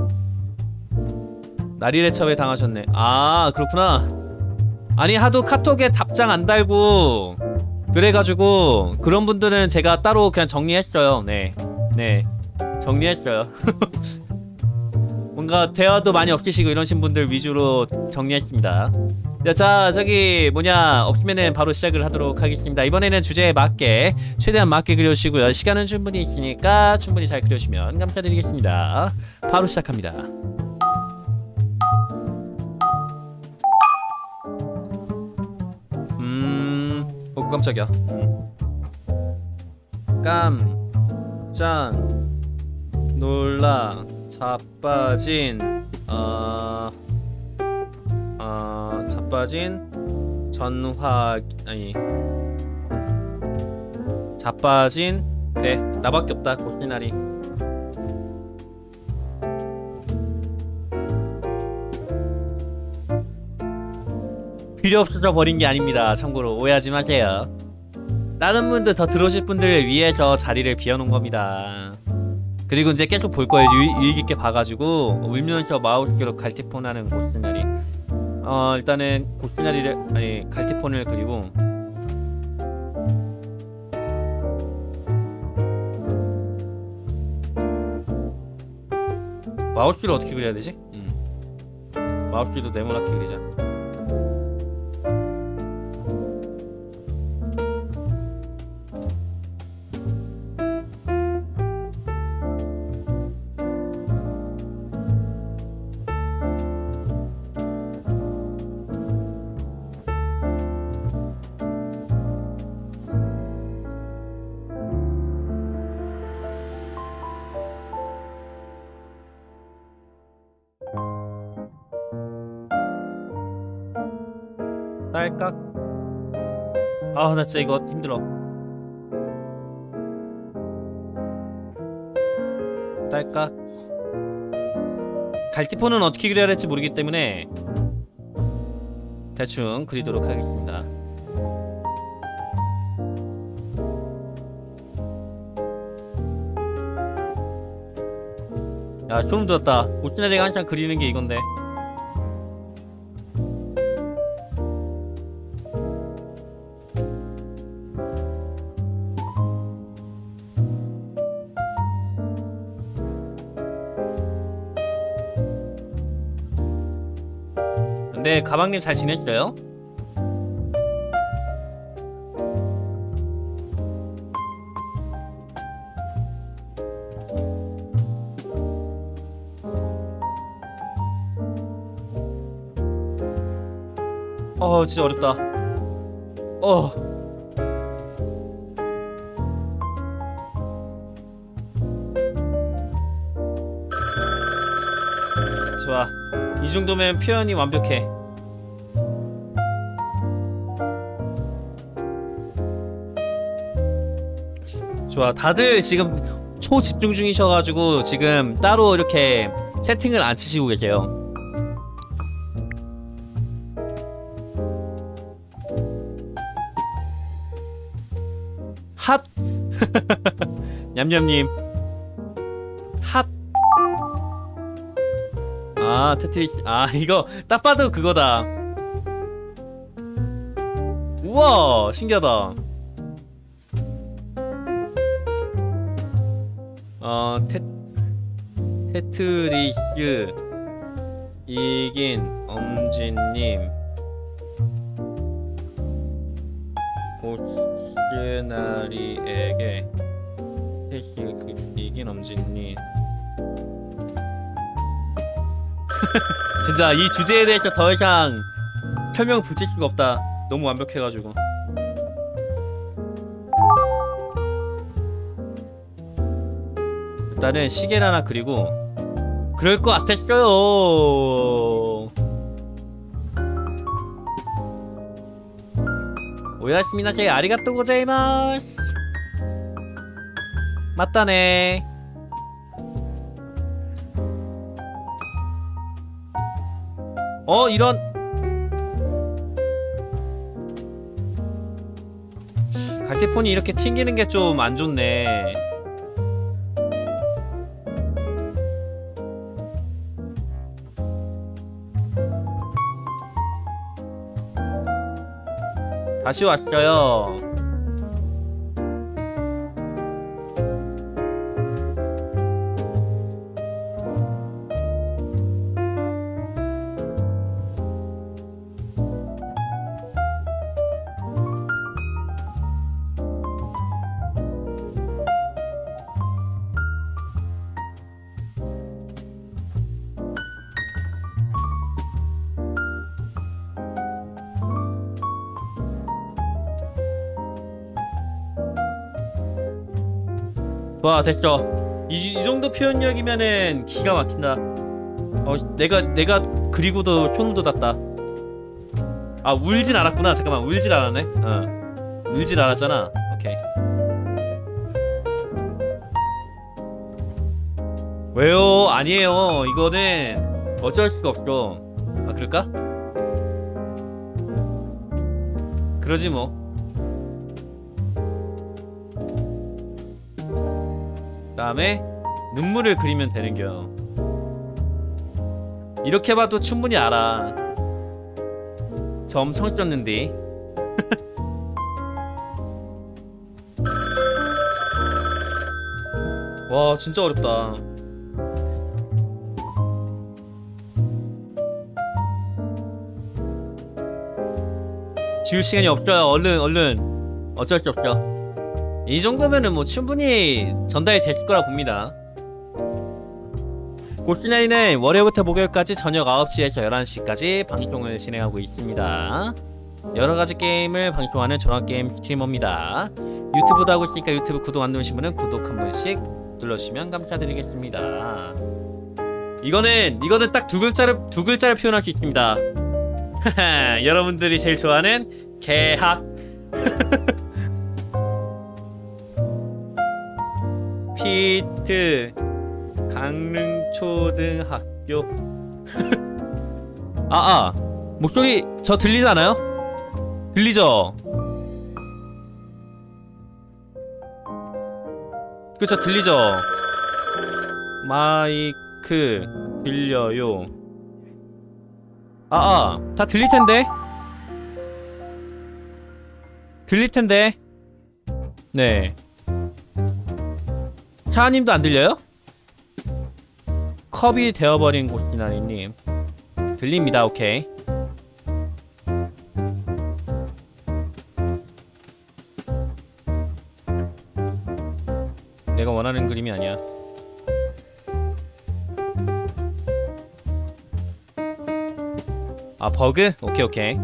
나리레 첩에 당하셨네. 아, 그렇구나. 아니, 하도 카톡에 답장 안 달고 그래가지고 그런 분들은 제가 따로 그냥 정리했어요. 네, 정리했어요. 뭔가 대화도 많이 없으시고 이러신 분들 위주로 정리했습니다. 자, 저기 뭐냐, 없으면은 바로 시작을 하도록 하겠습니다. 이번에는 주제에 맞게 최대한 맞게 그려주시고요. 시간은 충분히 있으니까 충분히 잘 그려주시면 감사드리겠습니다. 바로 시작합니다. 깜짝이야. 깜짝 놀라 자빠진 자빠진 전화 아니 자빠진 네, 나밖에 없다. 고시나리. 필요 없어서 버린 게 아닙니다. 참고로 오해하지 마세요. 다른 분들 더 들어오실 분들을 위해서 자리를 비워놓은 겁니다. 그리고 이제 계속 볼 거예요. 유익 있게 봐가지고 울면서 마우스로 갈티폰 하는 고스나리. 일단은 고스나리를 아니 갈티폰을 그리고 마우스를 어떻게 그려야 되지? 마우스도 네모나게 그리자. 딸깍. 아, 나 진짜 이거 힘들어. 딸깍. 갈티폰은 어떻게 그려야 할지 모르기 때문에 대충 그리도록 하겠습니다. 야, 소름 돋았다. 오시나리가 항상 그리는 게 이건데. 네, 가방님 잘 지냈어요? 진짜 어렵다. 좋아. 이 정도면 표현이 완벽해. 좋아. 다들 지금 초집중 중이셔가지고 지금 따로 이렇게 채팅을 안 치시고 계세요. 핫! 냠냠님 핫! 아, 테트리스. 아, 이거 딱 봐도 그거다. 우와, 신기하다. 테트리스 이긴 엄지님 고스나리에게 테트리스 이긴 엄지님. 진짜 이 주제에 대해서 더 이상 설명 붙일 수가 없다. 너무 완벽해가지고. 일단은 시계를 하나 그리고 그럴 것 같았어요. 오야스미나세 아리가또 고자이마스. 맞다네. 이런. 갈티폰이 이렇게 튕기는 게 좀 안 좋네. 다시 왔어요. 와, 됐어. 이 정도 표현력이면은 기가 막힌다. 내가 그리고도 소름 돋았다. 아, 울진 않았구나. 잠깐만, 울진 않았네. 울진 않았잖아. 오케이. 왜요? 아니에요. 이거는 어쩔 수가 없어. 아, 그럴까? 그러지 뭐. 그다음에 눈물을 그리면 되는겨. 이렇게 봐도 충분히 알아. 저 엄청 썼는데. 와 진짜 어렵다. 지울 시간이 없어요. 얼른 어쩔 수 없죠. 이 정도면은 뭐 충분히 전달이 됐을 거라 봅니다. 고스나이는 월요일부터 목요일까지 저녁 9시에서 11시까지 방송을 진행하고 있습니다. 여러가지 게임을 방송하는 전화게임 스트리머입니다. 유튜브도 하고 있으니까 유튜브 구독 안 누르신 분은 구독 한 번씩 눌러주시면 감사드리겠습니다. 이거는 딱 두 글자를 표현할 수 있습니다. 여러분들이 제일 좋아하는 개학. 피트 강릉초등학교. 목소리 저 들리지 않아요? 들리죠? 그쵸 들리죠? 마이크 들려요. 다 들릴텐데? 들릴텐데? 네. 사님도 안 들려요? 컵이 되어버린 고스나리님 들립니다. 오케이. 내가 원하는 그림이 아니야. 버그? 오케이.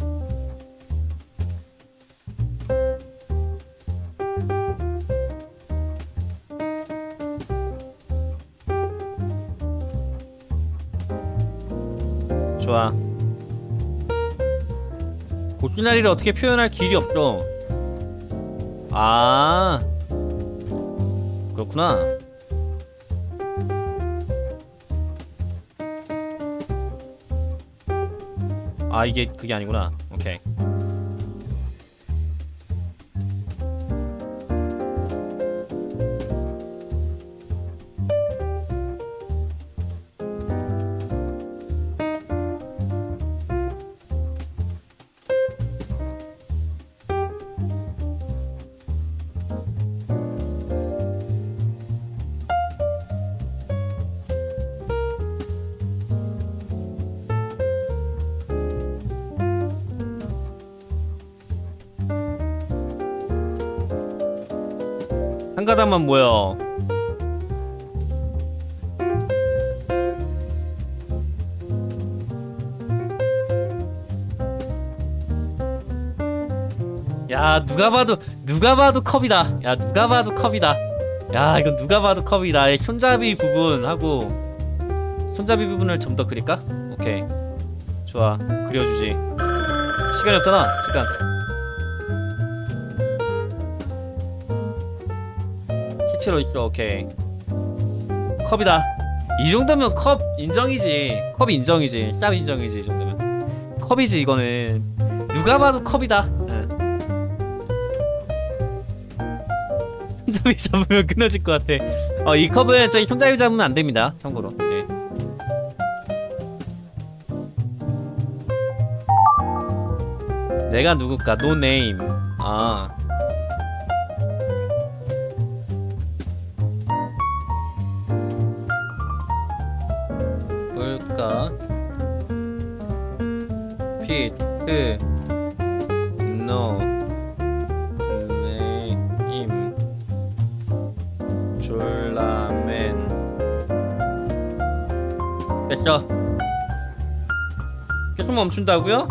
좋아. 고스나리를 어떻게 표현할 길이 없어. 그렇구나. 이게 그게 아니구나. 오케이. 한 가닥만 모여. 야 누가 봐도 컵이다. 야 누가 봐도 컵이다. 야 이건 누가 봐도 컵이다. 이 손잡이 부분하고 손잡이 부분을 좀 더 그릴까? 오케이 좋아. 그려주지. 시간이 없잖아. 잠깐. 실제로 있어. 오케이. 컵이다. 이 정도면 컵 인정이지. 컵 인정이지. 쌉 인정이지. 이 정도면 컵이지. 이거는 누가 봐도 컵이다. 손잡이 잡으면 끊어질 것 같아. 이 컵은 저희 손잡이 잡으면 안 됩니다. 참고로. 네. 내가 누굴까? No name. 뭘까? 피트 no name 졸라맨. 됐어. 계속 멈춘다고요?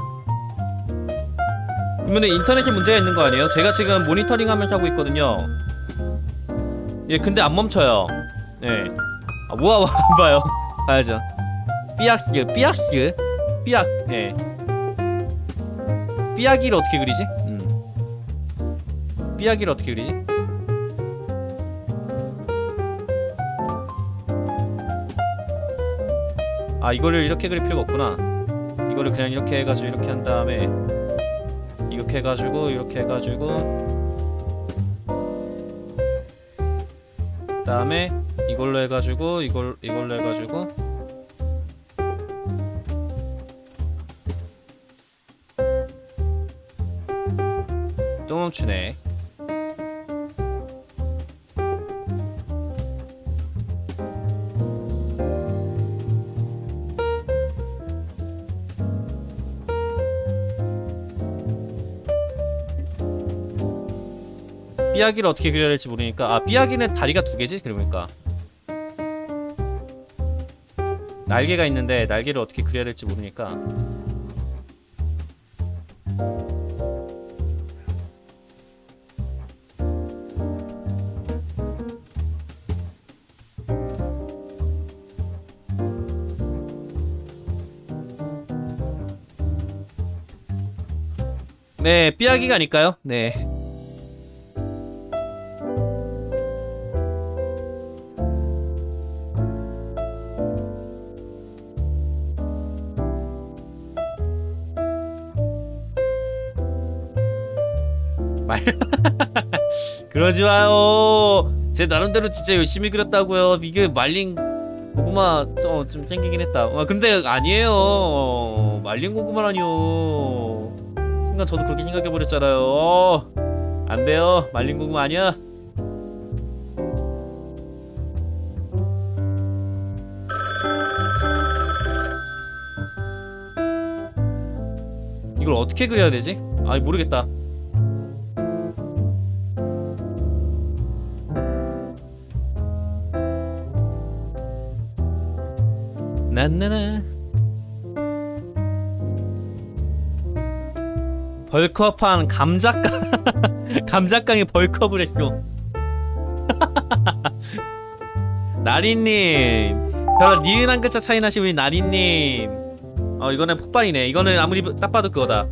그러면은 인터넷에 문제가 있는 거 아니에요? 제가 지금 모니터링 하면서 하고 있거든요. 예, 근데 안 멈춰요. 네. 뭐야, 봐요. 봐야죠. 삐약스, 삐약, 예. 삐약이를 어떻게 그리지? 삐약이를 어떻게 그리지? 이거를 이렇게 그릴 필요가 없구나. 이거를 그냥 이렇게 해가지고 이렇게 한 다음에 이렇게 이렇게 해가지고 그다음에 이걸로 해가지고 이걸로 해가지고 또 멈추네. 삐약이를 어떻게 그려야 할지 모르니까. 아, 삐약이는 다리가 두 개지? 그러니까 날개가 있는데 날개를 어떻게 그려야 될지 모르니까. 네, 삐약이가 아닐까요? 네. 그러지 마요. 제 나름대로 진짜 열심히 그렸다고요. 이게 말린 고구마 좀 생기긴 했다. 아, 근데 아니에요. 말린 고구마라니요. 순간 저도 그렇게 생각해버렸잖아요. 안 돼요. 말린 고구마 아니야. 이걸 어떻게 그려야 되지? 아, 모르겠다. 난나나. 벌크업한 감작강. 감작강이 벌크업을 했어. 나리님, 저랑 니은 한 글자 차이 나신 우리 나리님. 이거는 폭발이네. 이거는 아무리 딱 봐도 그거다.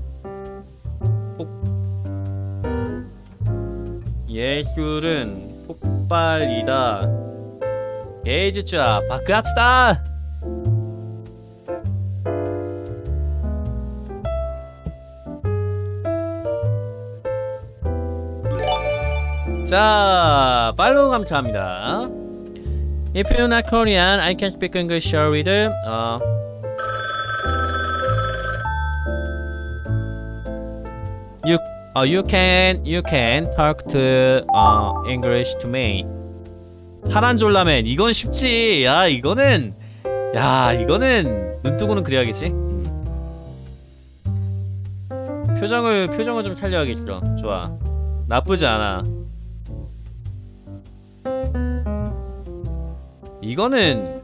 예술은 폭발이다. 게이즈추아 바크하치다. 자, 팔로우 감사합니다. If you're not Korean, I can speak English, shall we? You can talk to English to me. 파란졸라맨, 이건 쉽지. 이거는 눈 뜨고는 그래야겠지. 표정을 좀 살려야겠어. 좋아, 나쁘지 않아. 이거는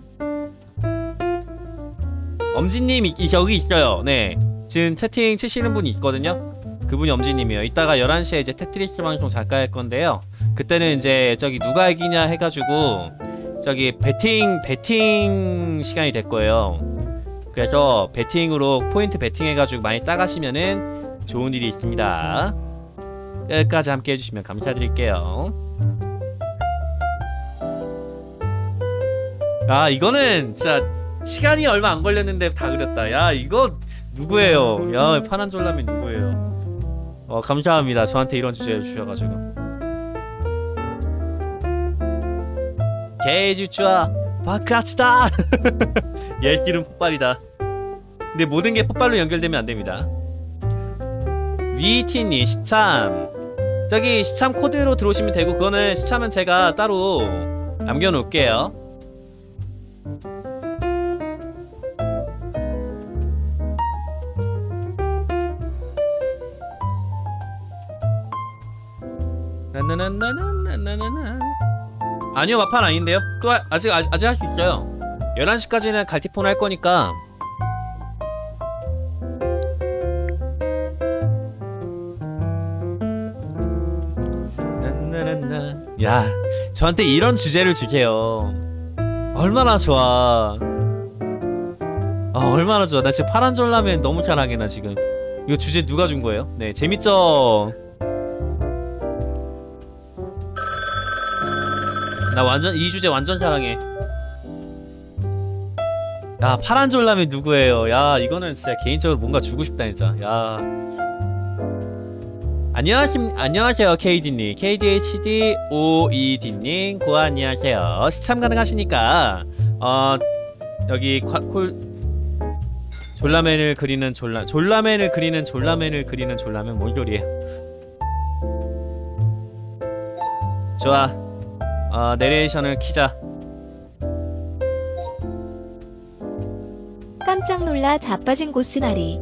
엄지님 여기 있어요. 네, 지금 채팅 치시는 분이 있거든요. 그분이 엄지님이에요. 이따가 11시에 이제 테트리스 방송 잠깐 할 건데요. 그때는 이제 저기 누가 이기냐 해가지고 저기 배팅 시간이 될 거예요. 그래서 배팅으로 포인트 배팅 해가지고 많이 따가시면은 좋은 일이 있습니다. 끝까지 함께 해주시면 감사드릴게요. 이거는 진짜 시간이 얼마 안 걸렸는데 다 그렸다. 이거 누구예요? 파란졸라맨 누구예요? 감사합니다. 저한테 이런 주제 주셔가지고. 게이즈추아 바크하치다. 예술은 폭발이다. 근데 모든 게 폭발로 연결되면 안 됩니다. 위티님 시참. 저기 시참 코드로 들어오시면 되고, 그거는 시참은 제가 따로 남겨놓을게요. 나나나나나나나나. 아니요, 마판 아닌데요. 또 아직 할 수 있어요. 11시까지는 갈티폰 할 거니까. 야, 저한테 이런 주제를 주세요. 얼마나 좋아. 얼마나 좋아. 나 지금 파란졸라맨 너무 잘하게. 나 지금 이거 주제 누가 준 거예요? 네, 재밌죠? 나 완전 이 주제 완전 사랑해. 야, 파란졸라맨 누구예요? 야, 이거는 진짜 개인적으로 뭔가 주고 싶다 진짜. 야, 안녕하세요 KD님, KDHD52D님 고아 안녕하세요. 시참 가능하시니까 여기 졸라맨을 그리는 졸라맨을 그리는 졸라맨 뭔 소리예요? 좋아. 내레이션을 키자. 깜짝 놀라 자빠진 고스나리.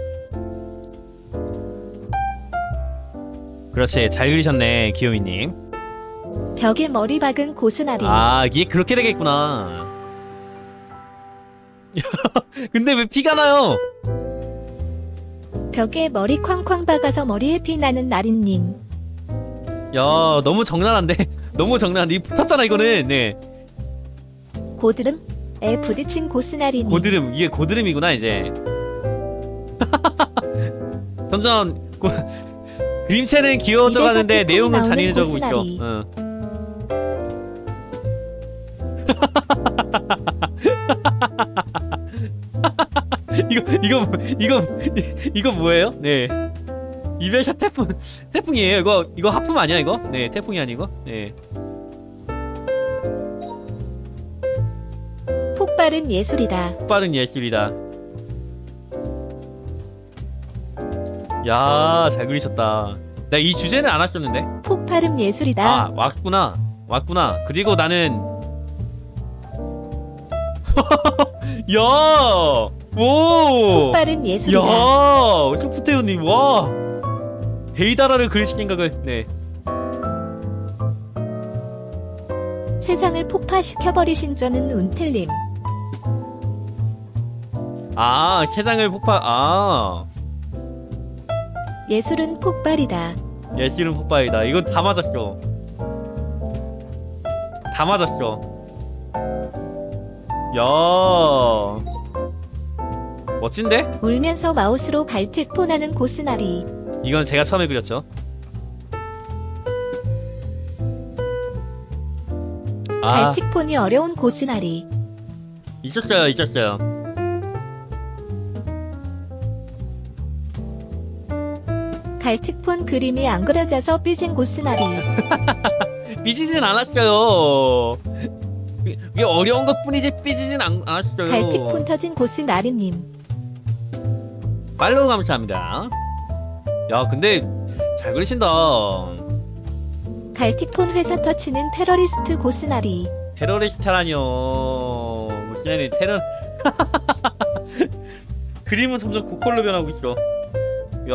그렇지, 잘 그리셨네 기요미님. 벽에 머리 박은 고스나리. 아, 이게 그렇게 되겠구나. 근데 왜 피가 나요? 벽에 머리 쾅쾅 박아서 머리에 피 나는 나린님. 야, 너무 적나라한데? 너무 적나라한데? 이거 붙었잖아 이거는. 네. 고드름에 부딪힌 고스나리님. 고드름, 이게 고드름이구나 이제. 점점 그림체는 귀여워져 가는데 내용은 잔인해져가고 있어. 응. 이거 뭐예요? 네. 이별샷 태풍이에요. 이거 하품 아니야 이거? 네, 태풍이 아니고. 네. 폭발은 예술이다. 폭발은 예술이다. 야, 잘 그리셨다. 나 이 주제는 안 하셨는데. 폭발은 예술이다. 아, 왔구나. 그리고 나는 야, 오. 폭발은 예술이다. 야, 쇼프테오님, 와. 헤이다라를 그리실 생각을. 네. 세상을 폭파시켜버리신 저는 운틀림. 아, 세상을 예술은 폭발이다. 예술은 폭발이다. 이거 다 맞았어. 다 맞았어. 야, 멋진데? 울면서 마우스로 갈특폰하는 고스나리. 이건 제가 처음에 그렸죠. 아, 갈특폰이 어려운 고스나리. 있었어요. 갈특폰 그림이 안 그려져서 삐진 고스나리. 삐지진 않았어요. 이게 어려운 것 뿐이지 삐지진 않았어요. 갈특폰 터진 고스나리님. 팔로우 감사합니다. 야, 근데 잘 그리신다. 갈틱폰 회사 터치는 테러리스트 고스나리. 테러리스트라뇨. 무슨 그림은 점점 고퀄로 변하고 있어. 야.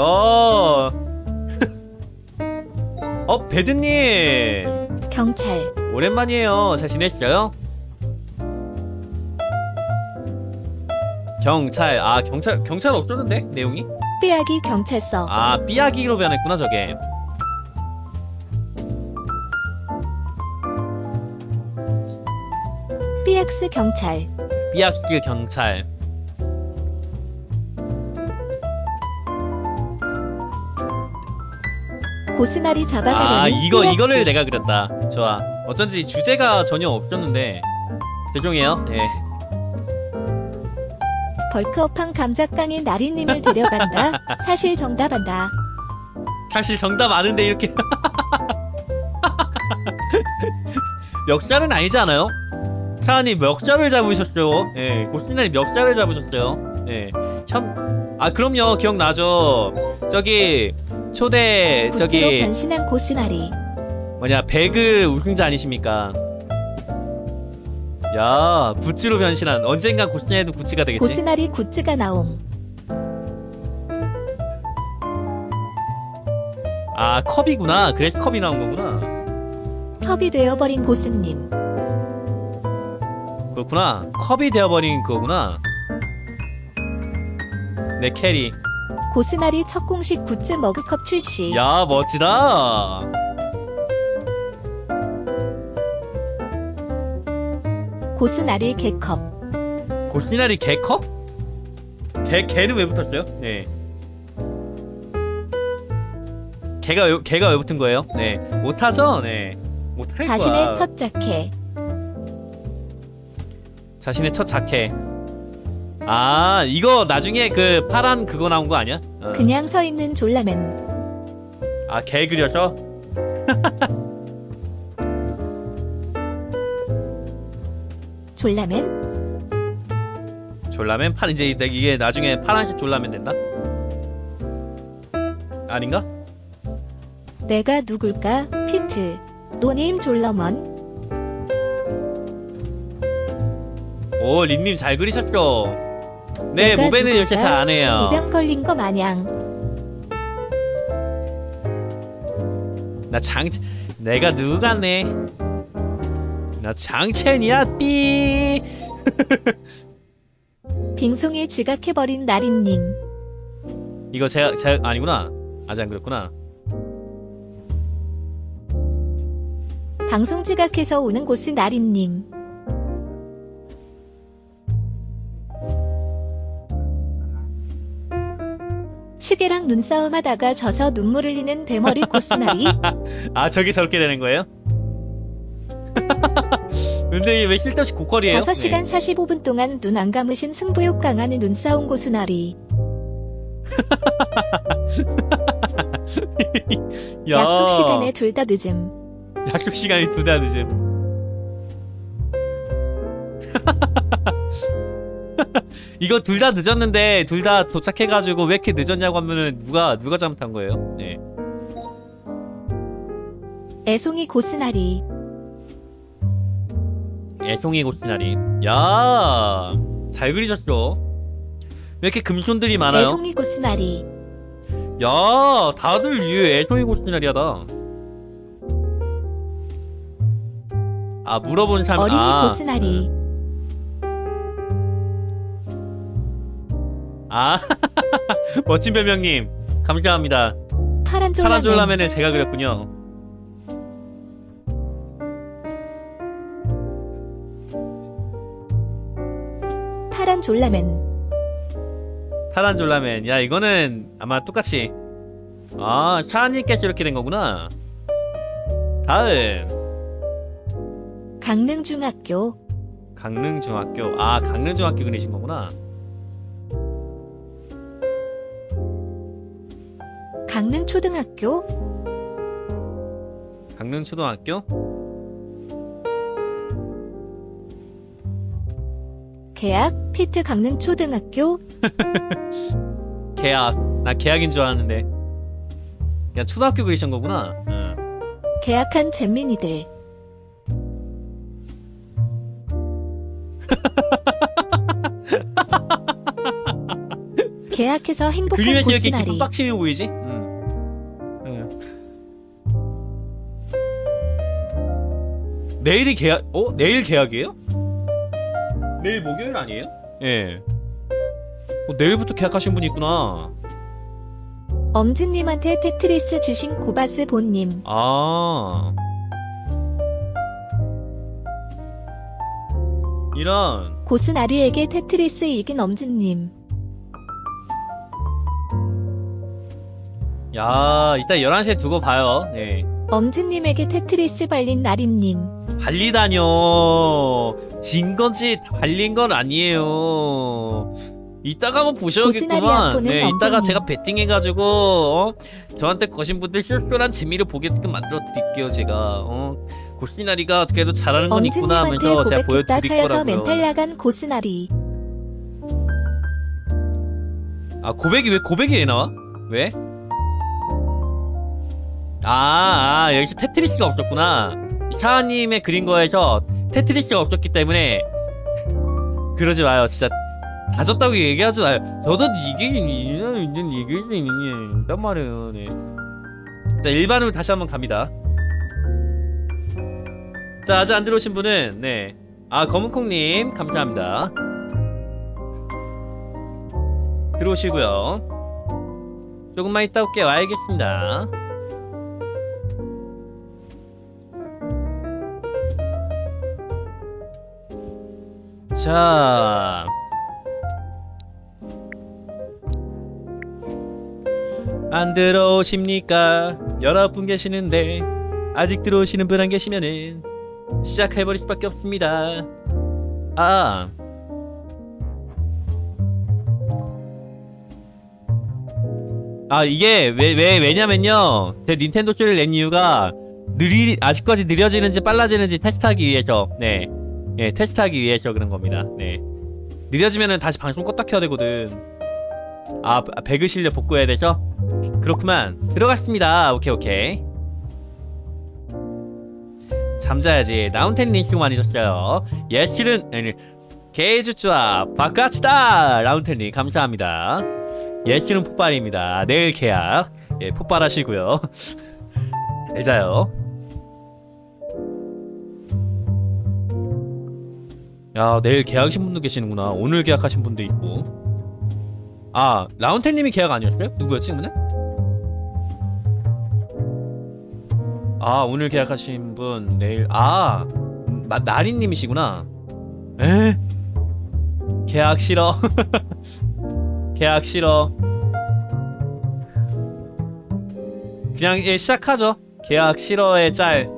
배드님. 경찰. 오랜만이에요. 잘 지내셨어요? 경찰. 아, 경찰 없었는데 내용이? 삐약이 경찰서. 아, 삐약이로 변했구나 저게. 삐약스 경찰. 삐약스 경찰. 고스나리 잡아가려는 이거를 내가 그렸다. 좋아. 어쩐지 주제가 전혀 없었는데 죄송해요. 예. 벌크업한 감작당인 나리님을 데려간다. 사실 정답한다. 사실 정답 아는데 이렇게 멱살은 아니지 않아요? 차라리 멱살을 잡으셨어요. 예, 고스나리 멱살을 잡으셨어요. 예. 그럼요. 기억나죠? 저기 초대 굿즈로 변신한 고스나리. 뭐냐, 배그 우승자 아니십니까? 야, 굿즈로 변신한. 언젠간 고스나리도 굿즈가 되겠지? 고스나리 굿즈가 나옴. 아, 컵이구나. 그래서 컵이 나온 거구나. 컵이 되어버린 고스님. 그렇구나. 컵이 되어버린 그거구나. 내 캐리. 고스나리 첫 공식 굿즈 머그컵 출시. 야, 멋지다. 고스나리 개컵. 고스나리 개컵? 개는 왜 붙었어요? 네. 개가 왜 붙은 거예요? 네. 못하죠? 네. 못할 거야. 자신의 첫 자켓. 자신의 첫 자켓. 아, 이거 나중에 그 파란 그거 나온 거 아니야? 그냥 서 있는 졸라맨. 아, 개 그려서? 졸라맨? 졸라맨? 이제 이게 나중에 파란색 졸라맨 된다? 아닌가? 내가 누굴까? 피트. 노네임 졸라먼. 오, 린님 잘 그리셨어. 네, 내가 모베는 이렇게 잘 안 해요. 중이병 걸린 거 마냥. 내가 누가네? 나 장첸이야, 삐. 빙송에 지각해버린 나린님. 이거 제가 아니구나. 아직 안 그랬구나. 방송 지각해서 오는 곳은 나린님. 시계랑 눈싸움 하다가 져서 눈물 흘리는 대머리 고스나리. 아, 저게 저렇게 되는 거예요? 근데 왜 쓸데없이 고퀄이에요? 5시간 45분 동안 눈 안 감으신 승부욕 강한 눈싸움 고수나리. 야. 약속 시간에 둘 다 늦음. 약속 시간이 둘 다 늦음. 이거 둘 다 늦었는데 둘 다 도착해가지고 왜 이렇게 늦었냐고 하면은 누가 잘못한 거예요? 네. 애송이 고스나리. 애송이 고스나리. 야, 잘 그리셨어. 왜 이렇게 금손들이 많아요? 애송이 고스나리. 야, 다들 이 애송이 고스나리하다. 아, 물어본 사람. 어린이 고스나리. 아, 멋진 별명님 감사합니다. 파란 파란 졸라맨. 졸라맨을 제가 그렸군요. 파란 졸라맨. 파란 졸라맨. 야, 이거는 아마 똑같이. 아, 샤아님께서 이렇게 된 거구나. 다음 강릉중학교. 강릉중학교. 아, 강릉중학교 그리신 거구나. 강릉초등학교. 강릉초등학교. 계약. 피트 강릉초등학교. 계약. 나 계약인 줄 알았는데 그냥 초등학교 그리신 거구나. 응. 계약한 잼민이들. 계약해서 행복한 그림에서 이렇게 고스나리. 기분 빡침이 보이지? 응. 내일이 계약. 내일 계약이에요? 내일 목요일 아니에요? 예. 내일부터 계약하신 분이 있구나. 엄진님한테 테트리스 주신 고바스 본님. 아, 이런. 고스나리에게 테트리스 이긴 엄진님. 야, 이따 11시에 두고 봐요. 네. 엄진님에게 테트리스 발린 나린님. 발리다뇨. 진 건지 발린 건 아니에요. 이따가 한번 고스나리 보셔야겠구만. 앞보는 네, 이따가 엄정님. 제가 베팅해가지고 저한테 거신 분들 쏠쏠한 재미를 보게끔 만들어 드릴게요. 제가 고스나리가 그래도 잘하는 건 있구나 엄진님한테 하면서 제가 고백했다 보여드릴 차여서 멘탈 거라고요. 나간 고스나리. 아, 왜 고백이 왜 나와? 왜? 여기서 테트리스가 없었구나. 샤아님의 그린 거에서 테트리스가 없었기 때문에. 그러지 마요. 진짜 다 졌다고 얘기하지 마요. 저도 이게 있는 얘기일 수 있는 게 있단 말이에요. 네. 자, 일반으로 다시 한번 갑니다. 자, 아직 안 들어오신 분은 네. 아, 검은콩님 감사합니다. 들어오시고요. 조금만 있다 올게 와야겠습니다. 자, 안 들어오십니까? 19분 계시는데 아직 들어오시는 분 안 계시면은 시작해버릴 수밖에 없습니다. 아, 아 이게 왜냐면요 제 닌텐도 쇼를 낸 이유가 아직까지 느려지는지 빨라지는지 테스트하기 위해서 네 테스트하기 위해서 그런 겁니다. 네 느려지면은 다시 방송 껐다 켜야 되거든. 아 배그 실력 복구해야 돼서 그렇구만. 들어갔습니다. 오케이 잠자야지. 나운텐님 수고 많으셨어요. 예실은 게이주쭈와 바카치다. 라운텐님 감사합니다. 예실은 폭발입니다. 내일 계약. 예 폭발하시고요. 잘 자요. 야 내일 계약하신 분도 계시는구나. 오늘 계약하신 분도 있고. 아 라운텐님이 계약 아니었어요? 누구였지 그러면? 아 오늘 계약하신 분 내일 나리님이시구나. 에? 계약 싫어. 계약 싫어. 그냥 예 시작하죠. 계약 싫어의 짤.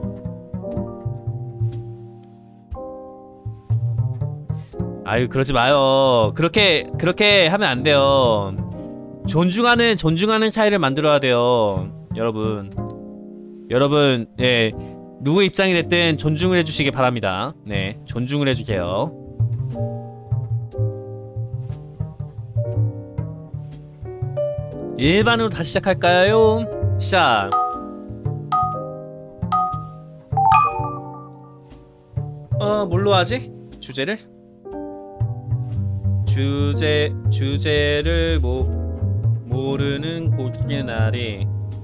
아유 그러지 마요. 그렇게 하면 안 돼요. 존중하는 사이를 만들어야 돼요. 여러분 예 누구 입장이 됐든 존중을 해주시기 바랍니다. 네 존중을 해주세요. 일반으로 다시 시작할까요? 시작. 뭘로 하지? 주제를 모르는 고스나리.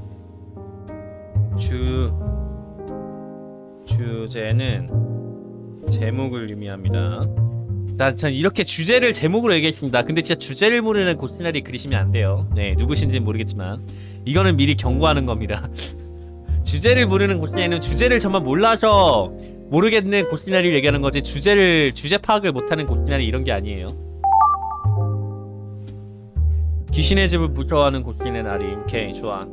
주제는 제목을 의미합니다. 전 이렇게 주제를 제목으로 얘기했습니다. 근데 진짜 주제를 모르는 고스나리 그리시면 안 돼요. 네, 누구신지는 모르겠지만 이거는 미리 경고하는 겁니다. 주제를 모르는 고스나리는 주제를 정말 몰라서 모르겠는 고스나리를 얘기하는 거지 주제 파악을 못하는 고스나리 이런 게 아니에요. 귀신의 집을 무서워하는 고스나리. 오케이 좋아.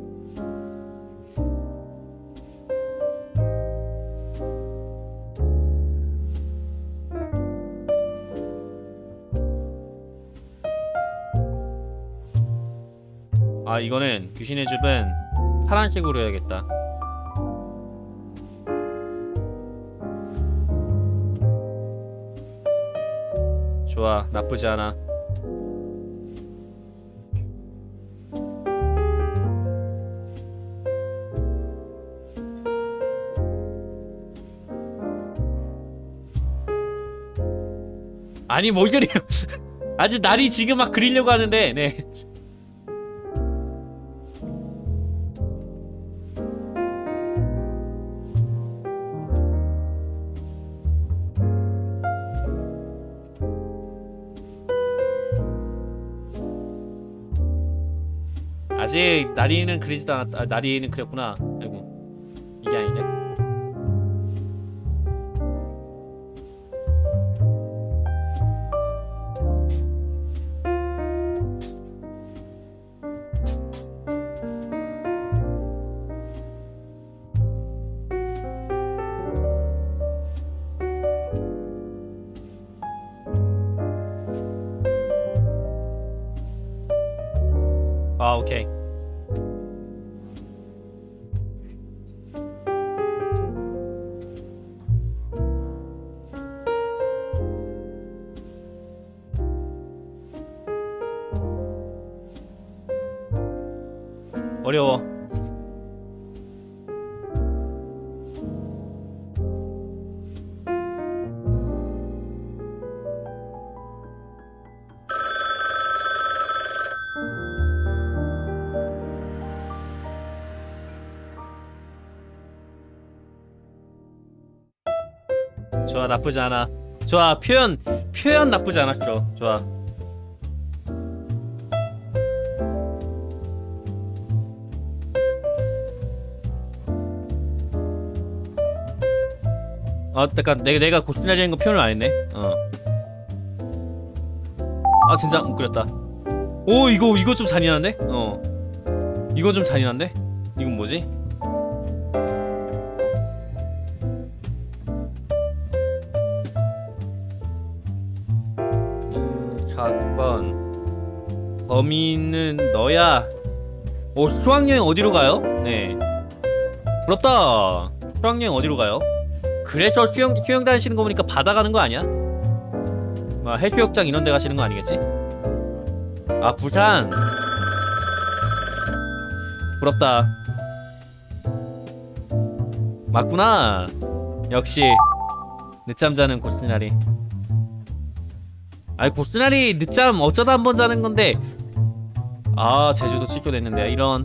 아 이거는 귀신의 집은 파란색으로 해야겠다. 좋아 나쁘지 않아. 아니 뭘 그래요. 아직 날이 지금 막 그리려고 하는데 네. 아직 나리는 그리지도 않았다. 나리는 그렸구나. 아이고 이게 아니네. 아 오케이. 어려워. 좋아 나쁘지 않아. 좋아 표현 나쁘지 않았어. 좋아. 잠깐 내가 고스나리라는 거 표현을 안 했네. 아 진짜 못 그렸다. 오 이거 좀 잔인한데? 이거 좀 잔인한데? 이건 뭐지? 사건 범인은 너야. 오, 수학여행 어디로 가요? 네. 부럽다. 수학여행 어디로 가요? 그래서 수영 다니시는 거 보니까 바다 가는 거 아니야? 막 해수욕장 이런 데 가시는 거 아니겠지? 아, 부산. 부럽다. 맞구나. 역시 늦잠 자는 고스나리. 아이, 고스나리 늦잠 어쩌다 한 번 자는 건데. 아, 제주도 취소됐는데 이런.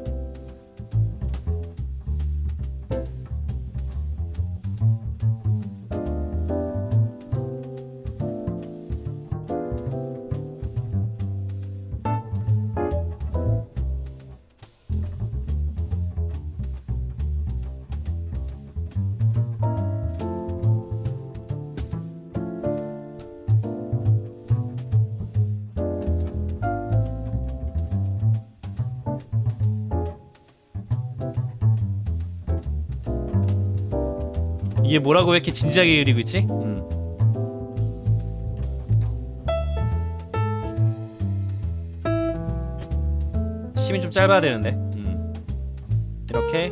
이게 뭐라고 왜 이렇게 진지하게 그리고 있지? 심이 좀 짧아야 되는데. 이렇게.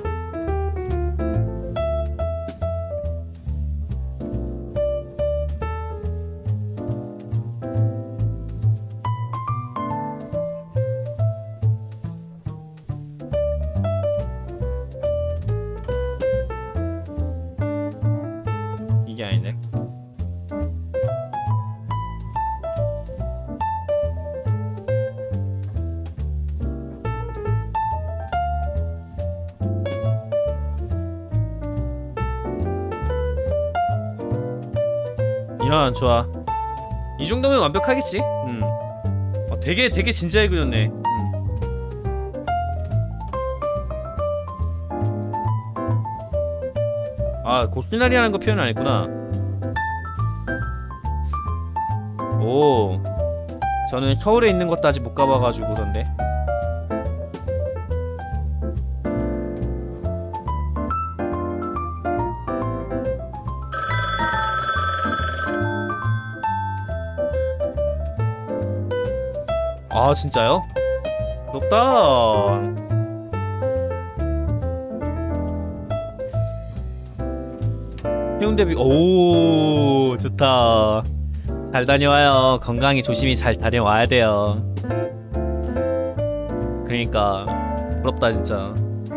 이게 아니네. 이런, 좋아. 이 정도면 완벽하겠지? 되게 진지하게 그렸네. 아, 고스나리라는 거 표현 안 했구나. 오, 저는 서울에 있는 것도 아직 못 가봐가지고 그런데. 아, 진짜요? 높다. 해운대 오, 좋다. 잘 다녀와요. 건강히 조심히 잘 다녀와야 돼요. 그러니까 부럽다 진짜.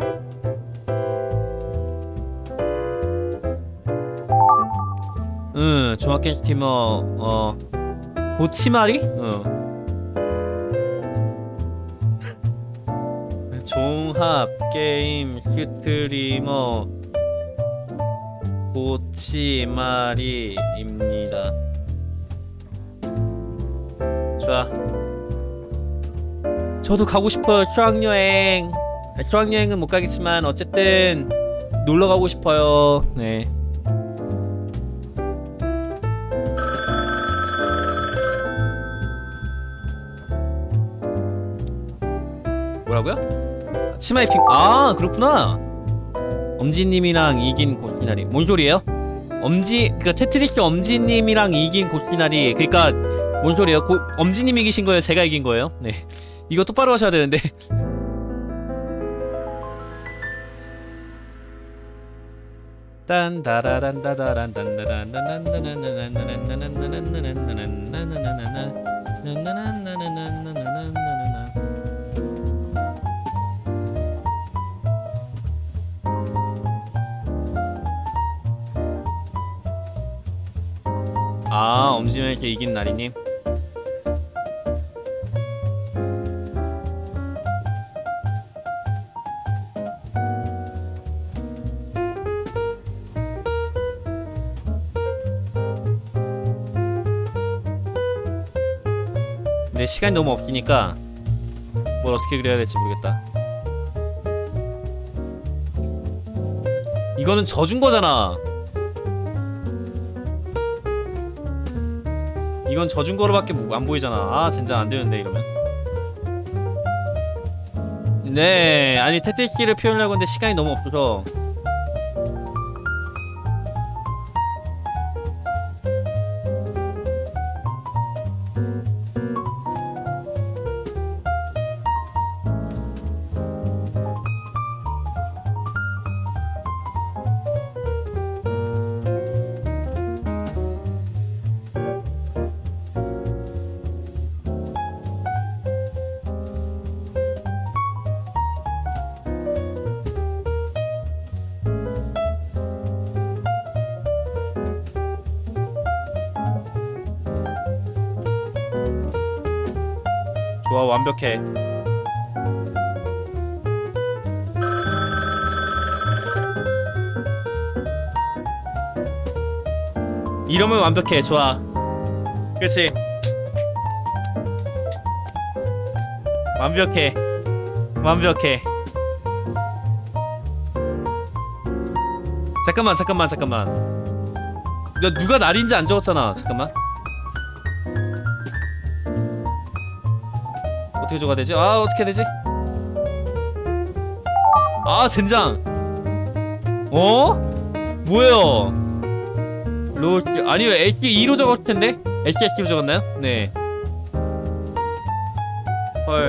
응, 종합게임 스트리머 고치마리? 종합게임 스트리머 고치마리입니다. 좋아. 저도 가고 싶어요. 수학여행. 수학여행은 못 가겠지만 어쨌든 놀러 가고 싶어요. 네. 뭐라고요? 치마이핑. 아, 그렇구나. 엄지님이랑 이긴 고스나리. 뭔 소리예요? 그니까 테트리스 엄지님이랑 이긴 고스나리. 그니까 뭔 소리예요? 엄지님이 이기신 거예요? 제가 이긴 거예요? 네. 이거 똑바로 하셔야 되는데. 아, 엄지님에게 이긴 나리님. 근데 시간이 너무 없으니까 뭘 어떻게 그려야 될지 모르겠다. 이거는 져준 거잖아. 이건 져준 거로밖에 안 보이잖아. 아, 젠장 안 되는데 이러면. 네, 아니 테트리스를 표현하려고 했는데 시간이 너무 없어서. 좋아, 완벽해. 이러면 완벽해. 좋아. 그치? 완벽해. 완벽해. 잠깐만. 야, 누가 날인지 안 적었잖아. 잠깐만. 어떻게 적어야 되지? 아, 어떻게 해야 되지? 아, 젠장. 어? 뭐예요? 로스 아니요, SE2로 적었을 텐데? SS로 적었나요? 네. 헐.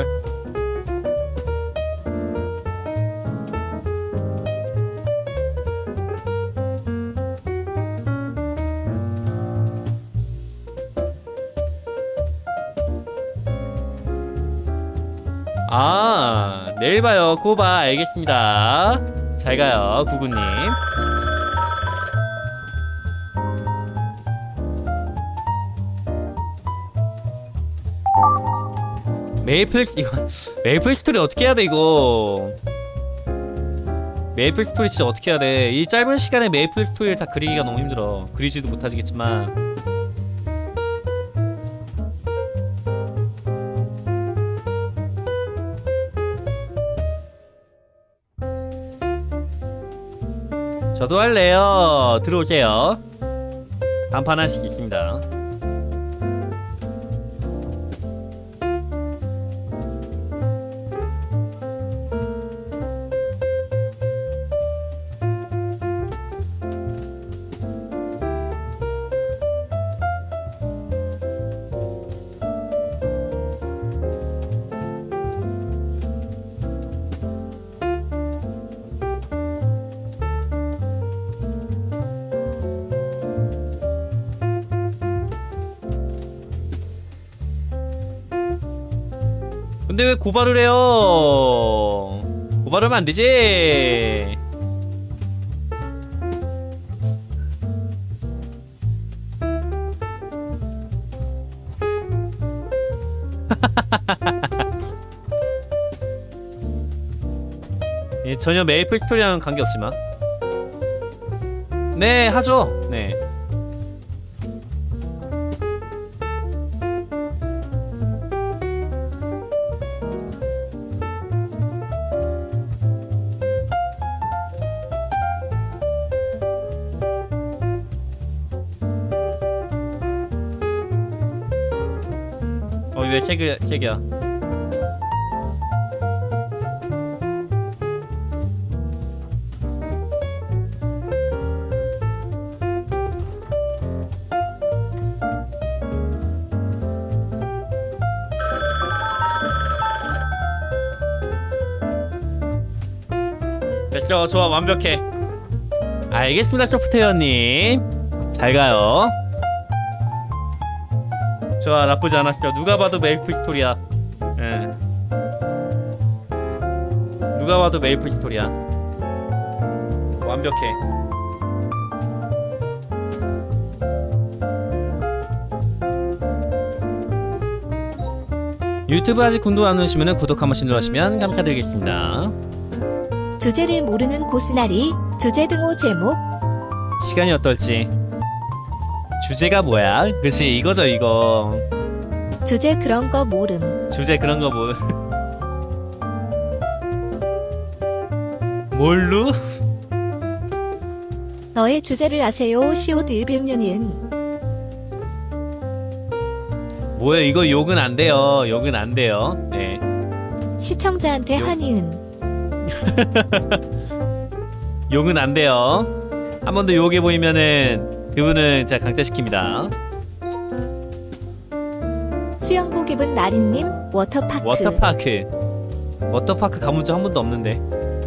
아, 내일 봐요. 고바. 알겠습니다. 잘 가요, 구구님. 메이플 스토리 어떻게 해야 돼, 이거? 메이플 스토리 진짜 어떻게 해야 돼? 이 짧은 시간에 메이플 스토리를 다 그리기가 너무 힘들어. 그리지도 못하지겠지만. 저도 할래요. 들어오세요. 간판 하실 수 있습니다. 근데 왜 고발을 해요? 고발하면 안 되지. 예, 전혀 메이플 스토리랑은 관계없지만. 네, 하죠. 네. 왜 책이야? 됐어, 좋아, 완벽해. 알겠습니다, 소프트웨어님. 잘 가요. 좋아, 나쁘지 않았어. 누가 봐도 메이플 스토리야. 예. 누가 봐도 메이플 스토리야. 완벽해. 유튜브 아직 구독 안 누르시면 구독 한 번씩 눌러주시면 감사드리겠습니다. 주제를 모르는 고스나리, 주제 등호 제목. 시간이 어떨지. 주제가 뭐야? 그치, 이거죠, 이거. 주제 그런 거 모름. 주제 그런 거 뭐. 뭘로? 너의 주제를 아세요? 시오드 100년인. 뭐야, 이거 욕은 안 돼요. 욕은 안 돼요. 네. 시청자한테 한이은. 욕은 안 돼요. 한 번 더 욕해 보이면은 그분은 제가 강퇴시킵니다. 수영복 입은 나린님, 워터파크. 워터파크 가본 적 한 번도 없는데.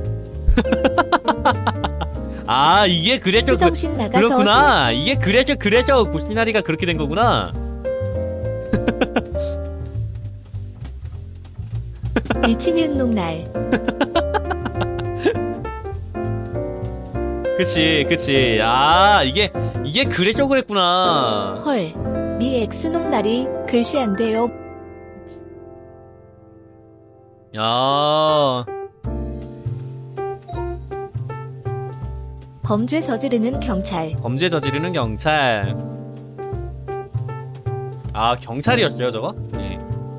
아, 이게 그래서 수정신 나가서 그렇구나. 이게 그래서 고시나리가 그렇게 된 거구나. 일치니은 녹날. 그치. 아, 이게 그래서 그랬구나. 헐. 미 엑스놈 날이 글씨 안 돼요. 야, 범죄 저지르는 경찰. 범죄 저지르는 경찰. 아, 경찰이었어요 저거? 네.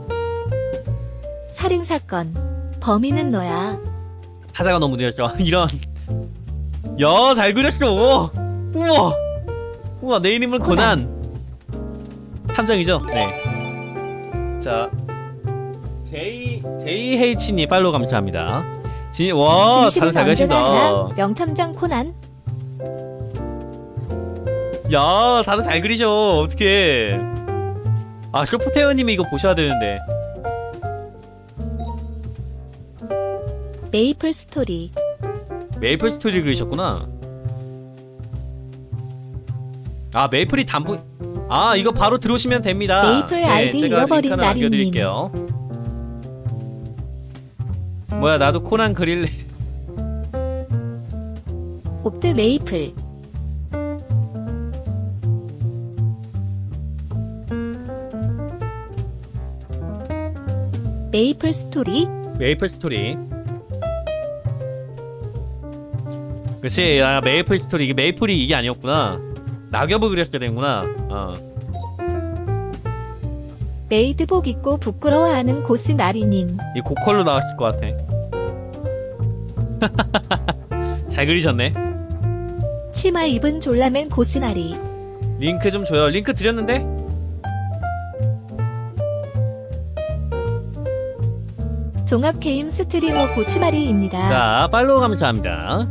살인 사건. 범인은 너야. 타자가 너무 느렸죠. 이런. 야, 잘 그렸어. 우와. 우와, 내 이름은 코난. 탐정이죠? 네. 자, JH님 팔로우 감사합니다. 와, 다들 잘 진실은 언제나 그리신다. 하나. 명탐정 코난. 야, 다들 잘 그리셔. 어떡해. 아, 쇼프테어님이 이거 보셔야 되는데. 메이플 스토리. 메이플 스토리 그리셨구나. 아, 메이플이 단부. 아, 이거 바로 들어오시면 됩니다. 메이플 아이디 제가 잃어버린 링크 하나 나린님. 남겨드릴게요. 뭐야, 나도 코난 그릴래. 옵드 메이플. 메이플 스토리. 메이플 스토리. 그치, 야, 메이플 스토리. 이게 메이플이 이게 아니었구나. 낙엽을 그렸어야 되는구나. 메이드복 입고 부끄러워하는 고스 나리님. 이 고컬로 나왔을 것 같아. 잘 그리셨네. 치마 입은 졸라맨 고스 나리. 링크 좀 줘요. 링크 드렸는데? 종합게임 스트리머 고치마리입니다. 자, 팔로우 감사합니다.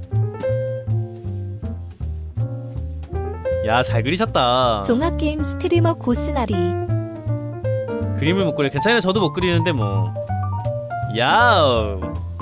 야, 잘 그리셨다. 종합게임 스트리머 고스나리. 그림을 못 그려. 괜찮아요. 저도 못 그리는데 뭐. 야우.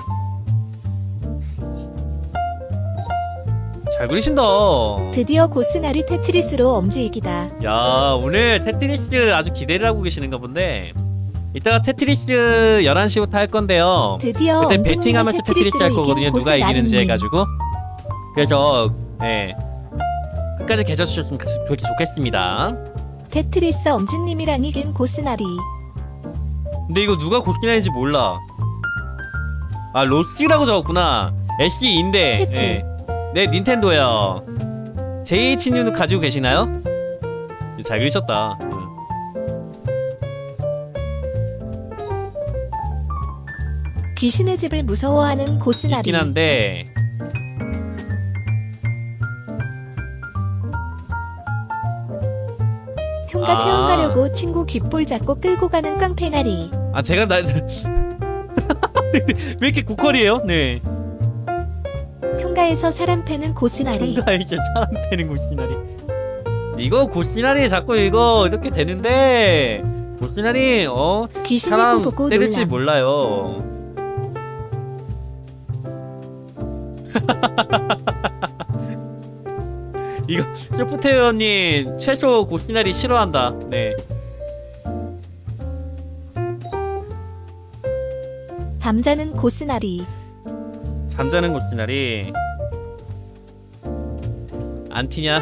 잘 그리신다. 드디어 고스나리 테트리스로 엄지이기다. 야, 오늘 테트리스 아주 기대를 하고 계시는가 본데. 이따가 테트리스 11시부터 할 건데요. 드디어 그때 엄지님의 배팅하면서 테트리스 할 테트리스로 거거든요. 이긴 누가 이기는지 고스나리님. 해가지고. 그래서 네, 끝까지 계셔주셨으면 좋겠습니다. 테트리스 엄지님이랑 이긴 고스나리. 근데 이거 누가 고스나리인지 몰라. 아, 로스라고 적었구나. SE인데 캐치. 네. 네, 닌텐도요. JH님도 가지고 계시나요? 잘 그리셨다. 귀신의 집을 무서워하는 고스나리. 있긴 한데 흉가 아. 태워가려고 친구 귓볼 잡고 끌고 가는 깡패나리. 아, 제가 왜 이렇게 고퀄이에요? 네. 흉가에서 사람 패는 고스나리. 흉가에서 사람 패는 고시나리. 이거 고시나리 자꾸 이거 이렇게 되는데 고시나리 귀신이 사람 보고 때릴지 놀람. 몰라요. 이거 쇼프테어님 최소 고시나리 싫어한다. 네. 잠자는 고스나리. 잠자는 고시나리. 안 티냐?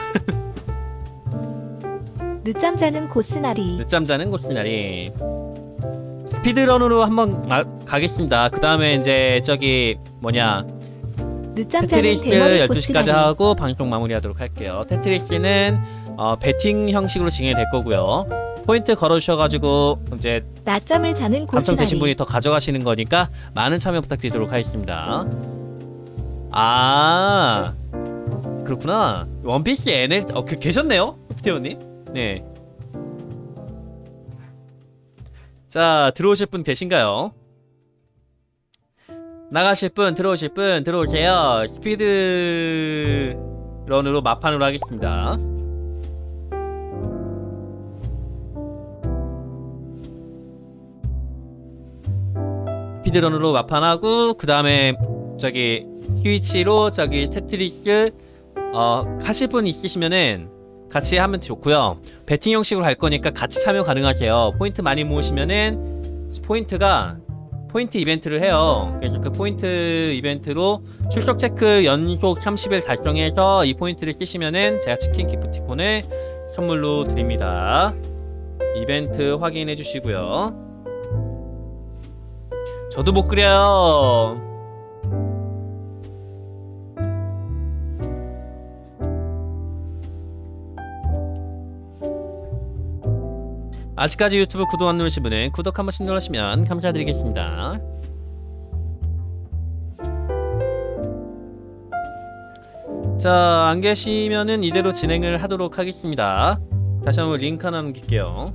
늦잠 자는 고스나리. 늦잠 자는 고시나리. 스피드런으로 한번 가겠습니다. 그 다음에 이제 저기 뭐냐 늦잠 자는 테트리스 대머리 12시까지 고스나리. 하고 방송 마무리하도록 할게요. 테트리스는 배팅 형식으로 진행이 될 거고요. 포인트 걸어주셔가지고 이제 낮잠을 자는 당첨되신 고스나리. 분이 더 가져가시는 거니까 많은 참여 부탁드리도록 하겠습니다. 아, 그렇구나. 원피스 NL 계셨네요, 스테오님. 네. 자, 들어오실 분 계신가요? 나가실 분, 들어오실 분, 들어오세요. 스피드 런으로 마판으로 하겠습니다. 스피드런으로 마판하고 그 다음에 저기 스위치로 저기 테트리스 하실 분 있으시면은 같이 하면 좋고요. 배팅 형식으로 할 거니까 같이 참여 가능하세요. 포인트 많이 모으시면은 포인트 이벤트를 해요. 그래서 그 포인트 이벤트로 출석 체크 연속 30일 달성해서 이 포인트를 쓰시면은 제가 치킨 기프티콘을 선물로 드립니다. 이벤트 확인해 주시고요. 저도 못 그려요. 아직까지 유튜브 구독 안 누르신 분은 구독 한 번씩 눌러주시면 감사드리겠습니다. 자, 안 계시면은 이대로 진행을 하도록 하겠습니다. 다시 한번 링크 하나 남길게요.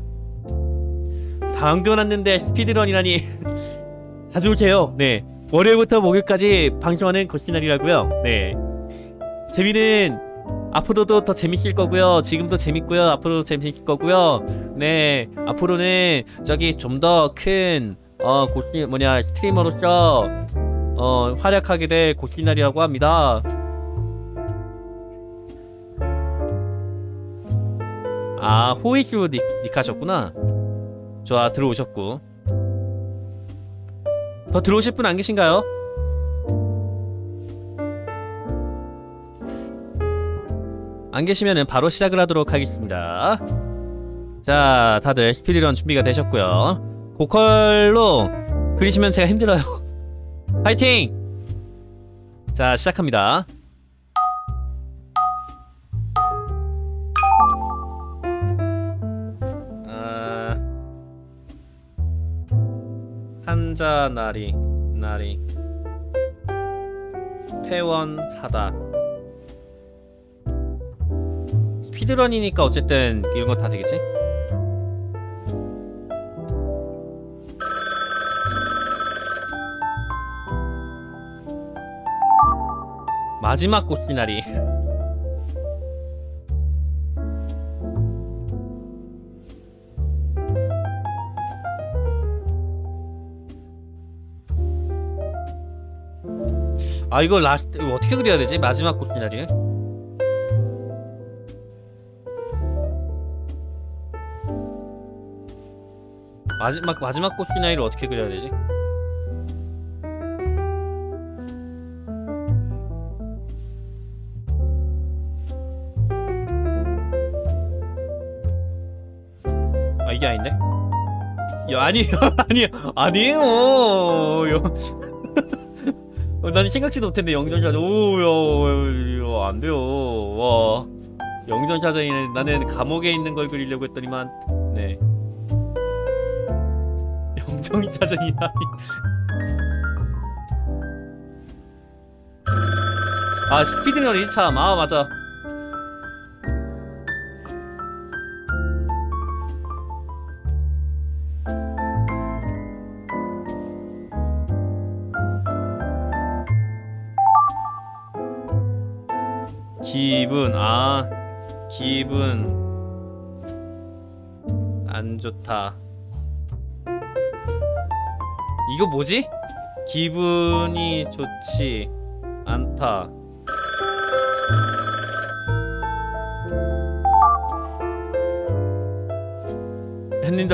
당근왔는데 스피드런이라니 자주 올게요. 네, 월요일부터 목요일까지 방송하는 고시날이라고요. 네, 재미는 앞으로도 더 재밌을 거고요. 지금도 재밌고요. 앞으로도 재밌을 거고요. 네, 앞으로는 저기 좀 더 큰 스트리머로서 활약하게 될 고시날이라고 합니다. 아, 호이슈 닉하셨구나. 좋아, 들어오셨고. 더 들어오실 분 안 계신가요? 안 계시면은 바로 시작을 하도록 하겠습니다. 자, 다들 스피드런 준비가 되셨고요. 고컬로 그리시면 제가 힘들어요. 파이팅! 자, 시작합니다. 한자나리 퇴원하다. 스피드런이니까 어쨌든 이런 거 다 되겠지? 마지막 꽃시나리. 아, 이거 이거 어떻게 그려야 되지? 마지막 꽃시나리. 마지막 꽃시나리를 어떻게 그려야 되지? 아, 이게 아닌데? 야, 아니에요. 아니에요. 난 생각지도 못했네. 영전샷. 오야, 안 돼요. 와, 영전샷은 나는 감옥에 있는 걸 그리려고 했더니만, 네, 영전샷이라니. 아, 스피드런 1참. 아, 맞아. 기분 안 좋다. 이거 뭐지? 기분이 좋지 않다. 햇님들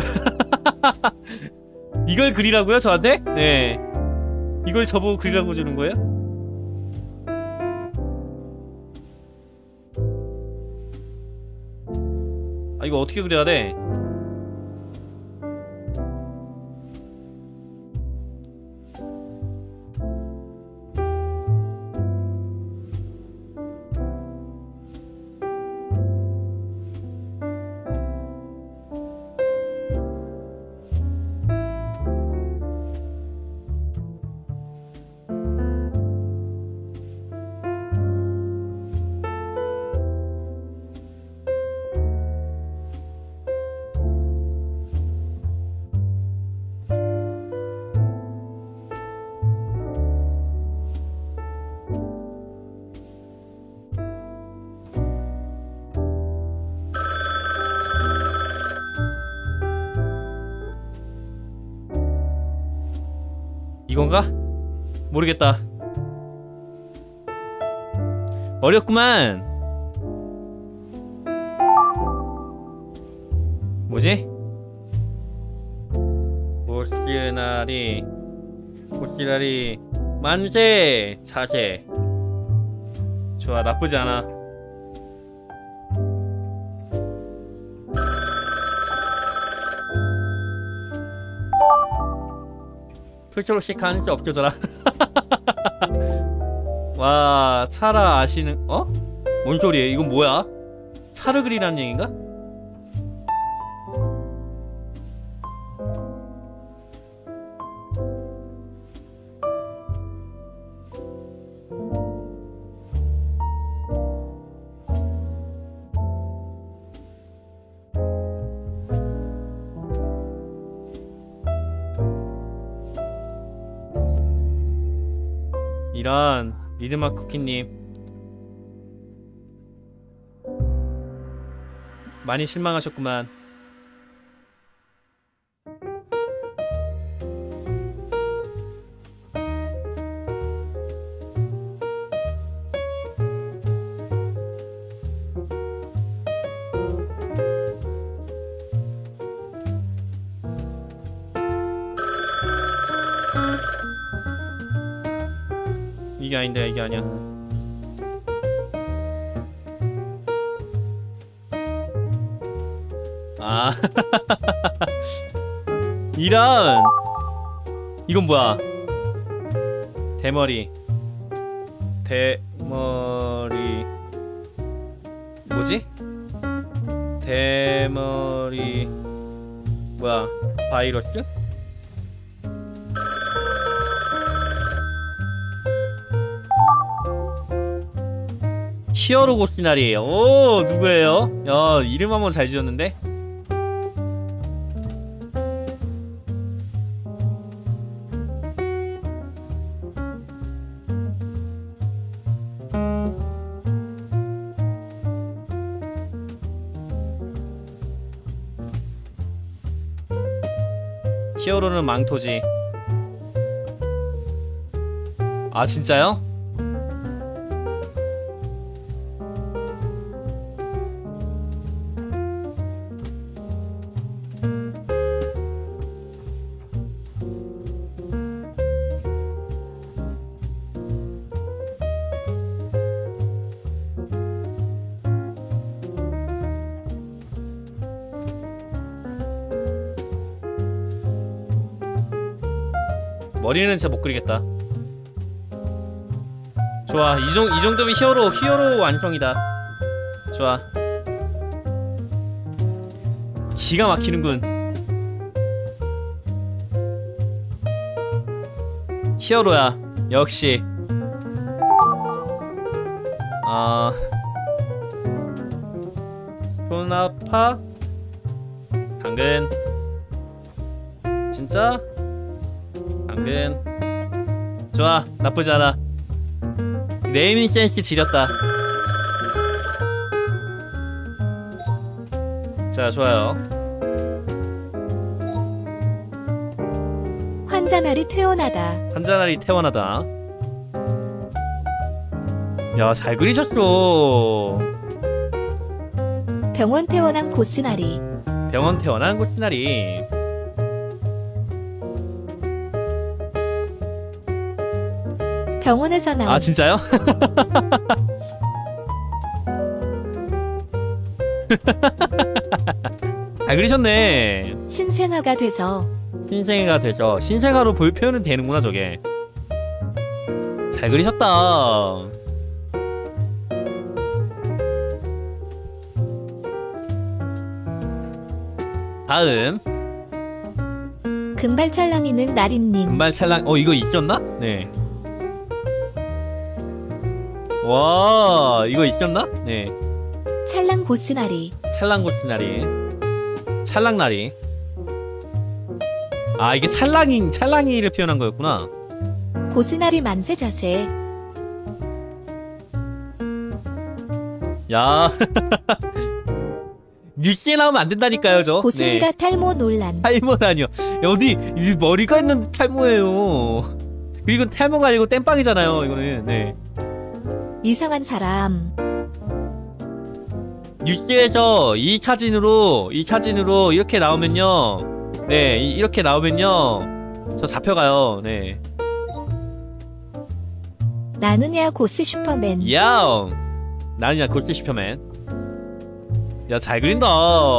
이걸 그리라고요? 저한테? 네, 이걸 저보고 그리라고 주는 거예요? 아, 이거 어떻게 그려야 돼? 이건가? 모르겠다. 어렵구만. 뭐지? 보시라리 만세 자세. 좋아, 나쁘지 않아. 풀초록색 하늘색 없겨져라. 와, 차라 아시는 어? 뭔 소리야? 이건 뭐야? 차를 그리라는 얘기인가? 이런 리드마 쿠키님 많이 실망하셨구만. 이게 아닌데 이게 아니야. 아 이런 이건 뭐야? 대머리 뭐지? 대머리 뭐야? 바이러스? 히어로 고시나리. 오 누구예요? 야 이름 한번 잘 지었는데? 히어로는 망토지. 아 진짜요? 머리는 진짜 못 그리겠다. 좋아, 이 정도면 히어로 완성이다. 좋아. 기가 막히는군. 히어로야 역시. 소나파 당근 진짜 당근. 좋아, 나쁘지 않아. 네이밍 센스 지렸다. 자, 좋아요. 환자날이 퇴원하다. 환자날이 태어나다. 야, 잘 그리셨어. 병원 퇴원한 고스나리. 병원 태어난 고스나리. 병원에서 나온. 아 진짜요? 잘 그리셨네. 신생아가 돼서. 신생아가 돼서 신생아로 볼 표현은 되는구나 저게. 잘 그리셨다. 다음 금발 찰랑이는 나린님. 금발 찰랑. 이거 있었나? 네. 와 이거 있었나? 네. 찰랑 고스나리. 찰랑고스나리. 찰랑나리. 아 이게 찰랑이를 표현한 거였구나. 고스나리 만세 자세. 야 뉴스에 나오면 안 된다니까요 저. 고스미가 네. 탈모 논란. 탈모라뇨. 어디 이 머리가 있는데 탈모예요. 그리고 탈모가 아니고 땜빵이잖아요 이거는. 네. 이상한 사람. 뉴스에서 이 사진으로 이렇게 나오면요. 네, 이렇게 나오면요. 저 잡혀가요. 네. 나느냐 고스 슈퍼맨. 야옹. 나느냐 골스 슈퍼맨. 야, 잘 그린다.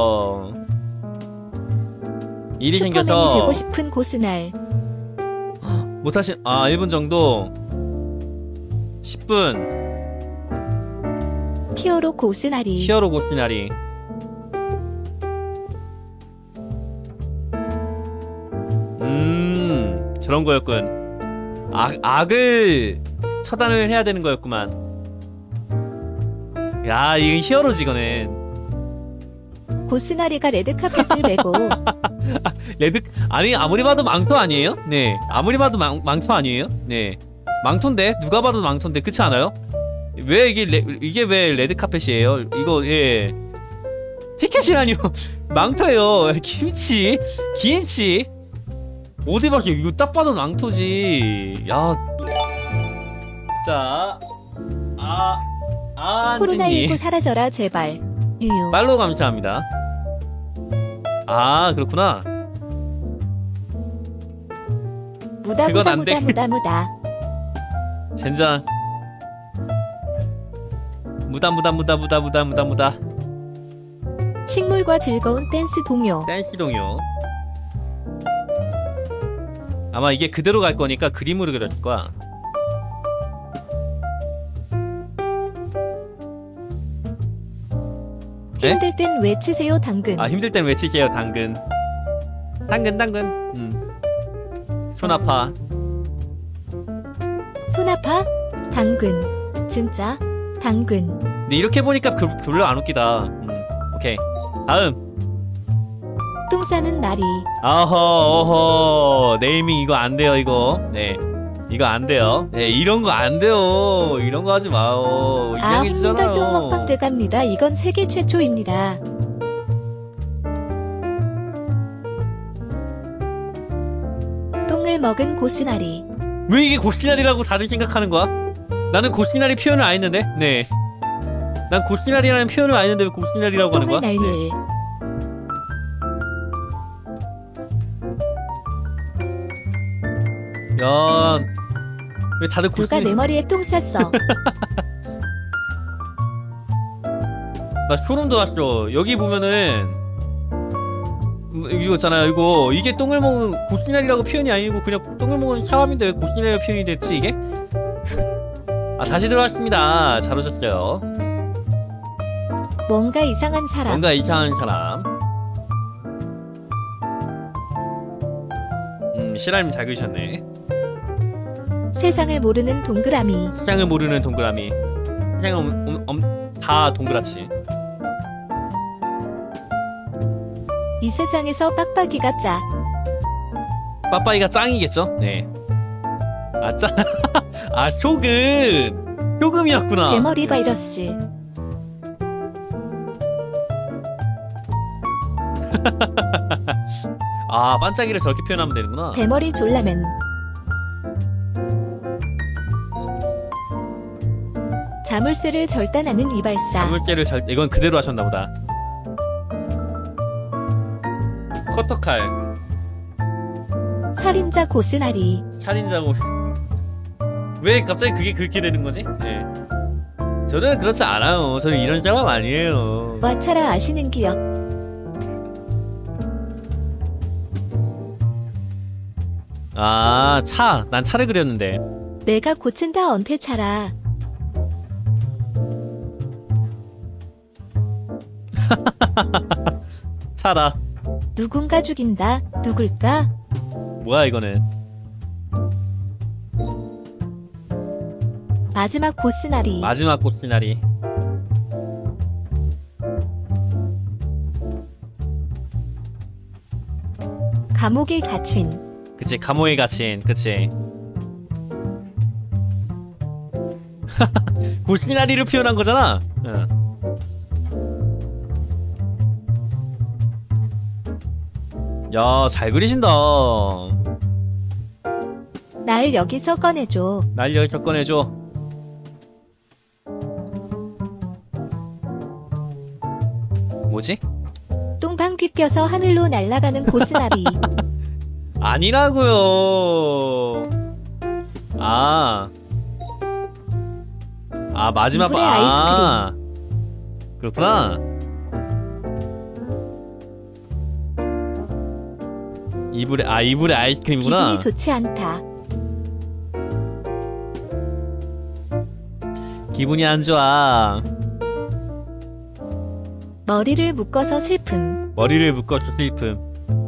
일이 슈퍼맨이 생겨서 되고 싶은 고스날. 못하신 1분 정도 10분 히어로 고스나리. 히어로 고스나리. 저런 거였군. 악을 처단을 해야 되는 거였구만. 야, 이건 히어로지 이거는. 고스나리가 레드카펫을 메고 레드 아니 아무리 봐도 망토 아니에요? 네, 아무리 봐도 망토 아니에요? 네, 망토인데 누가 봐도 망토인데 그렇지 않아요? 왜 이게 왜 레드 카펫이에요? 이거 예 티켓이라니요? 망토예요. 김치 어디 봐 이거 딱 봐도 망토지. 야, 자 안진님 코로나19 사라져라 제발. 유유. 팔로우 감사합니다. 그렇구나. 무다 그건 무다 안 돼. 무다 무다 무다. 젠장. 무다. 식물과 즐거운 댄스 동요. 댄스 동요. 아마 이게 그대로 갈 거니까 그림으로 그렸을 거야. 힘들 땐 외치세요 당근. 힘들 땐 외치세요 당근. 손 아파. 손 아파? 당근. 진짜? 당근. 근데 이렇게 보니까 별로 안 웃기다. 오케이. 다음. 똥 싸는 나리. 어허 네이밍 이거 안 돼요 이거. 네, 이거 안 돼요. 네, 이런 거 안 돼요. 이런 거 하지 마요. 이상해지잖아요. 홍달동 먹방 들어갑니다. 이건 세계 최초입니다. 똥을 먹은 고스나리. 왜 이게 고시나리라고 다들 생각하는 거야? 나는 고시나리 표현을 안 했는데. 네, 난 고시나리라는 표현을 안 했는데 왜 고시나리라고 하는 거야? 똥을 날릴. 네. 야, 왜 다들 누가 내 머리에 똥 쌌어. 나 소름 돋았어. 여기 보면은 이거 있잖아요. 이게 똥을 먹은 고시나리라고 표현이 아니고 그냥 똥을 먹은 사람인데 왜 고시나리라고 표현이 됐지 이게? 다시 들어왔습니다. 잘 오셨어요. 뭔가 이상한 사람. 뭔가 이상한 사람. 시라님 잘 그리셨네. 세상을 모르는 동그라미. 세상을 모르는 동그라미. 세상은 다 동그랗지. 이 세상에서 빡빡이가 짜. 빠빠이가 짱이겠죠? 네. 짱. 소금이었구나. 대머리 바이러스. 반짝이를 저렇게 표현하면 되는구나. 대머리 졸라맨. 자물쇠를 절단하는 이발사. 자물쇠를 이건 그대로 하셨나 보다. 커터칼. 살인자 고스나리. 살인자고. 왜 갑자기 그게 그렇게 되는 거지? 네. 저는 그렇지 않아요. 저는 이런 사람 아니에요. 와차라 아시는 기억. 난 차를 그렸는데. 내가 고친다 언태차라. 차라. 누군가 죽인다. 누굴까? 뭐야 이거는. 마지막 고스나리. 마지막 고스나리. 감옥에 갇힌. 그치, 감옥에 갇힌. 그치. 고시나리를 표현한 거잖아. 야, 잘 그리신다. 날 여기서 꺼내줘. 날 여기서 꺼내줘. 뭐지? 똥방귀 껴서 하늘로 날아가는 고스나리. 아니라고요. 마지막 이불에 그렇구나. 이불에 아이스크림이구나. 기분이 좋지 않다. 기분이 안 좋아. 머리를 묶어서 슬픔. 머리를 묶어서 슬픔.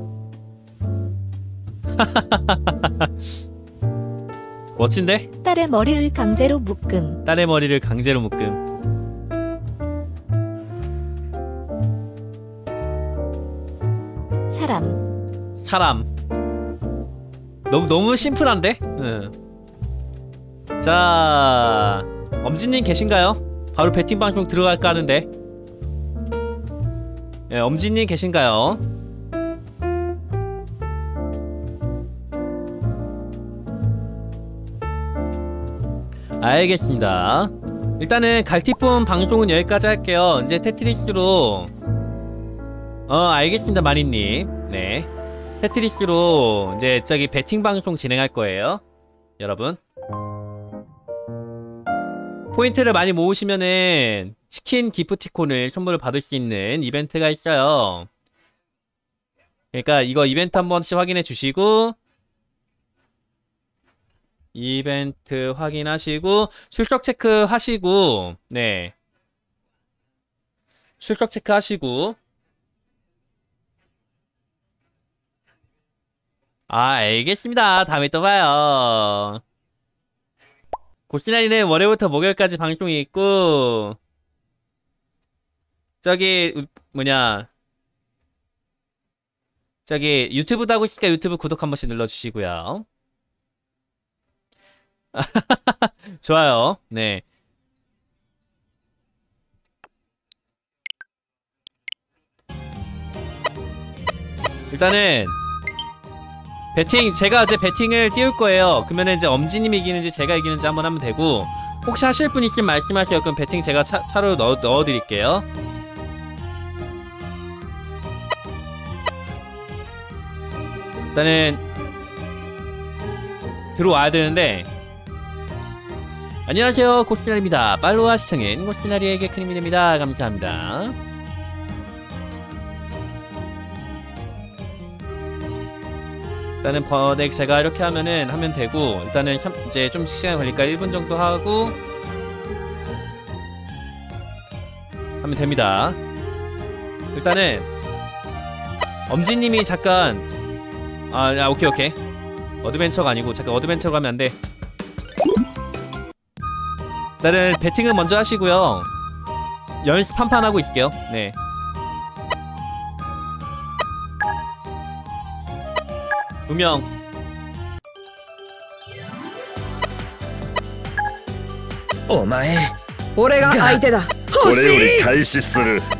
멋진데? 딸의 머리를 강제로 묶음. 딸의 머리를 강제로 묶음. 사람. 너무 심플한데? 응. 자, 엄지님 계신가요? 바로 배팅 방송 들어갈까 하는데. 예, 엄지님 계신가요? 알겠습니다. 일단은 갈티폰 방송은 여기까지 할게요. 이제 테트리스로 알겠습니다, 마니님. 네, 테트리스로 이제 저기 배팅 방송 진행할 거예요, 여러분. 포인트를 많이 모으시면은 치킨 기프티콘을 선물을 받을 수 있는 이벤트가 있어요. 그러니까 이거 이벤트 한 번씩 확인해 주시고, 이벤트 확인하시고 출석 체크 하시고, 네, 출석 체크 하시고. 알겠습니다. 다음에 또 봐요. 고시나리는 월요일부터 목요일까지 방송이 있고, 저기 저기 유튜브도 하고 있으니까 유튜브 구독 한 번씩 눌러주시고요. 좋아요. 네. 일단은 배팅, 제가 이제 배팅을 띄울 거예요. 그러면 이제 엄지님이 이기는지 제가 이기는지 한번 하면 되고, 혹시 하실 분 있으면 말씀하세요. 그럼 배팅 제가 차로 넣어드릴게요. 일단은 들어와야 되는데. 안녕하세요, 고스나리입니다. 팔로우와 시청인 고스나리에게 큰 힘이 됩니다. 감사합니다. 일단은 버덱 제가 이렇게 하면 되고, 일단은 이제 좀 시간 걸릴까 1분 정도 하고 하면 됩니다. 일단은 엄지님이 잠깐 오케이. 어드벤처가 아니고, 잠깐 어드벤처로 가면 안 돼. 일단은 배팅은 먼저 하시고요. 연습 판판 하고 있을게요. 네. 두 명. 오마에 俺が相手だ。 これより開始する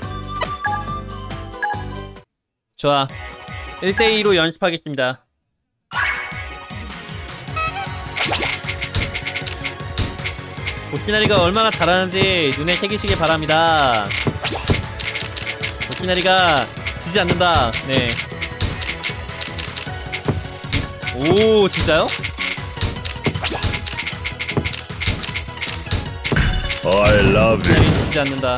좋아. 1대2로 연습하겠습니다. 고키나리가 얼마나 잘하는지 눈에 새기시길 바랍니다. 고키나리가 지지 않는다. 네. 오, 진짜요? I love 고키나리 it 지지 않는다.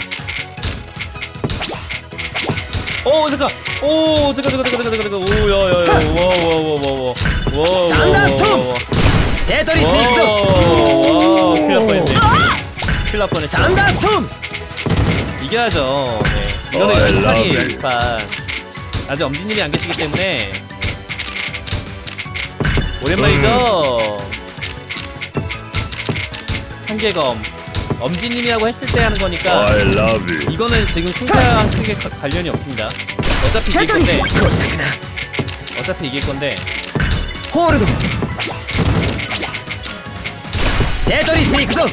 오, 잠깐. 오, 잠깐. 오, 야야야. 워. 테트리스 오, 큰일 날 뻔했네. 큰일 날 뻔했어. 산다스톰. 이겨야죠. 네. 이거는 연습판이에요, 연습판. 아직 엄지님이 안 계시기 때문에. 오랜만이죠? 한계검. 엄지님이 하고 했을 때 하는 거니까. I love it 이거는 지금 승자랑 크게 관련이 없습니다. 어차피 이길 건데. 어차피 이길 건데. 홀드. 테트리스行くぞ.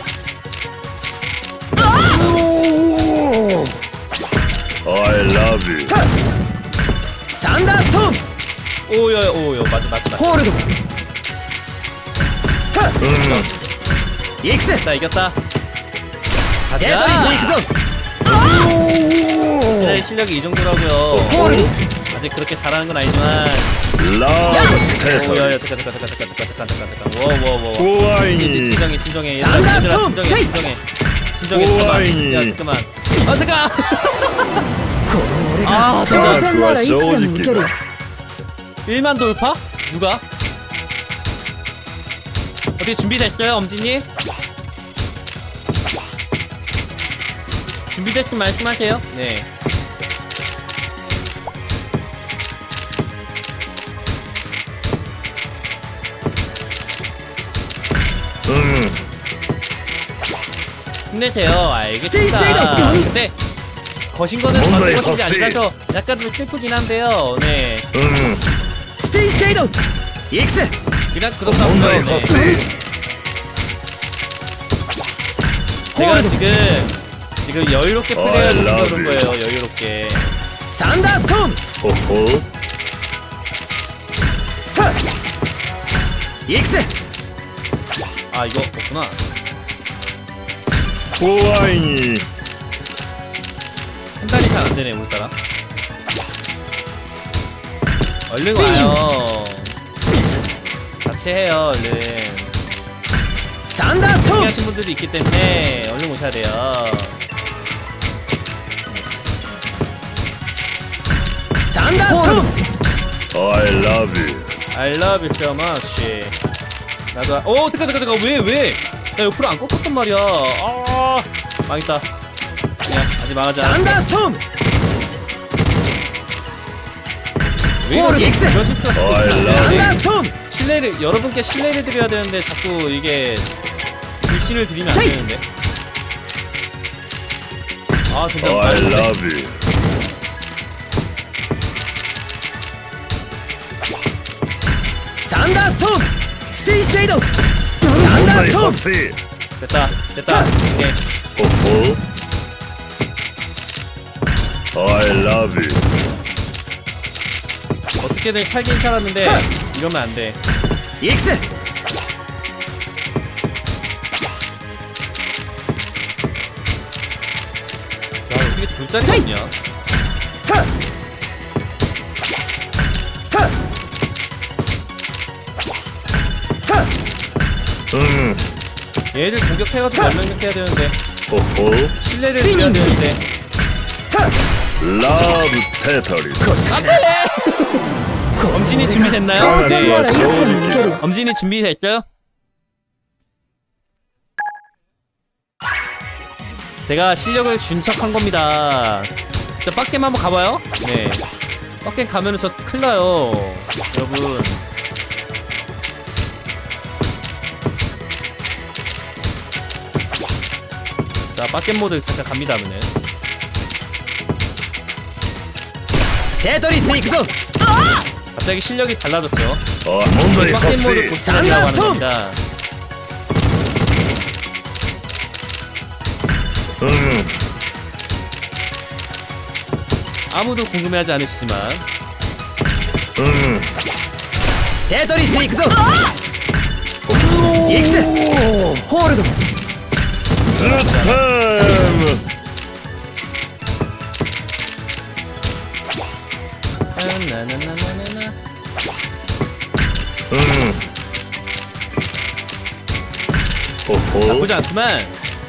I love it 산다스톰. 오야, 맞아. 홀드. 익스. 자, 이겼다. 테트리스行くぞ. 기나리 실력이 이 정도라고요. 홀드. 아직 그렇게 잘하는 건 아니지만. 라스트 오야야, 테트리스 잠깐. 워. 怖い 진정해. 얘들아, 진정해. 오와이니. 야, 잠깐만. 잠깐. この俺が 아, 挑 진짜. 戦ならいつでもいける. 1만 돌파? 누가? 어디 준비됐어요, 엄지님? 준비됐으면 말씀하세요. 네. 힘내세요. 알겠습니다. 근데 거신 거는 저는 것인지 아니라서 약간 좀 슬프긴 한데요. 네. 스테이 쉐이더 익스 그냥 그렇다고요. 네. 제가 지금 여유롭게 플레이해서 그런 거예요. 여유롭게. 산더스톰 호호. 익스 아 이거 없구나. 호와이니. 한 달이 잘 안 되네 오늘따라. 얼른 와요. 같이 해요 얼른. 산더스톰 하신 분들도 있기 때문에 얼른 오셔야 돼요. 산더스톰 I love you. I love you so much. 나도 오 잠깐 왜? 나 옆으로 안 꺾었단 말이야. 아 망했다. 그냥 아직 망하지 않아. 산더스톰 왜 이러지? 이런 실수가 자꾸 I 있나? love you. 산더스톰 신뢰를 여러분께 신뢰를 드려야 되는데 자꾸 이게 불신을 드리면 안 되는데. 아 진짜 I love you. 산더스톰 스테이 쉐이더 정말 산더스톰 허세. 됐다. 오케이. 호호. I love you. 어떻게든 살긴 살았는데 이러면 안 돼. 익스 야 어떻게 둘짜리가 없냐? 얘들 공격해가지고 연명력해야 되는데 호호. 신뢰를 드려야 되는데. Love Tetris. 엄진이 준비됐나요? 네. 엄진이 준비됐어요? 제가 실력을 준척한 겁니다. 자, 빡겜 한번 가봐요. 네. 빡겜 가면은 저 큰일 나요. 여러분. 자, 빡겜 모드 잠깐 갑니다, 하면은. 테토리스 이크소 갑자기 실력이 달라졌죠. 정말 빡겜 모드 허세. 보스전이라고 하는 겁니다. 아무도 궁금해하지 않으시지만 테토리스 이크소 익스 홀드 스템. 나나나나나나. 호호. 나쁘지 않구만.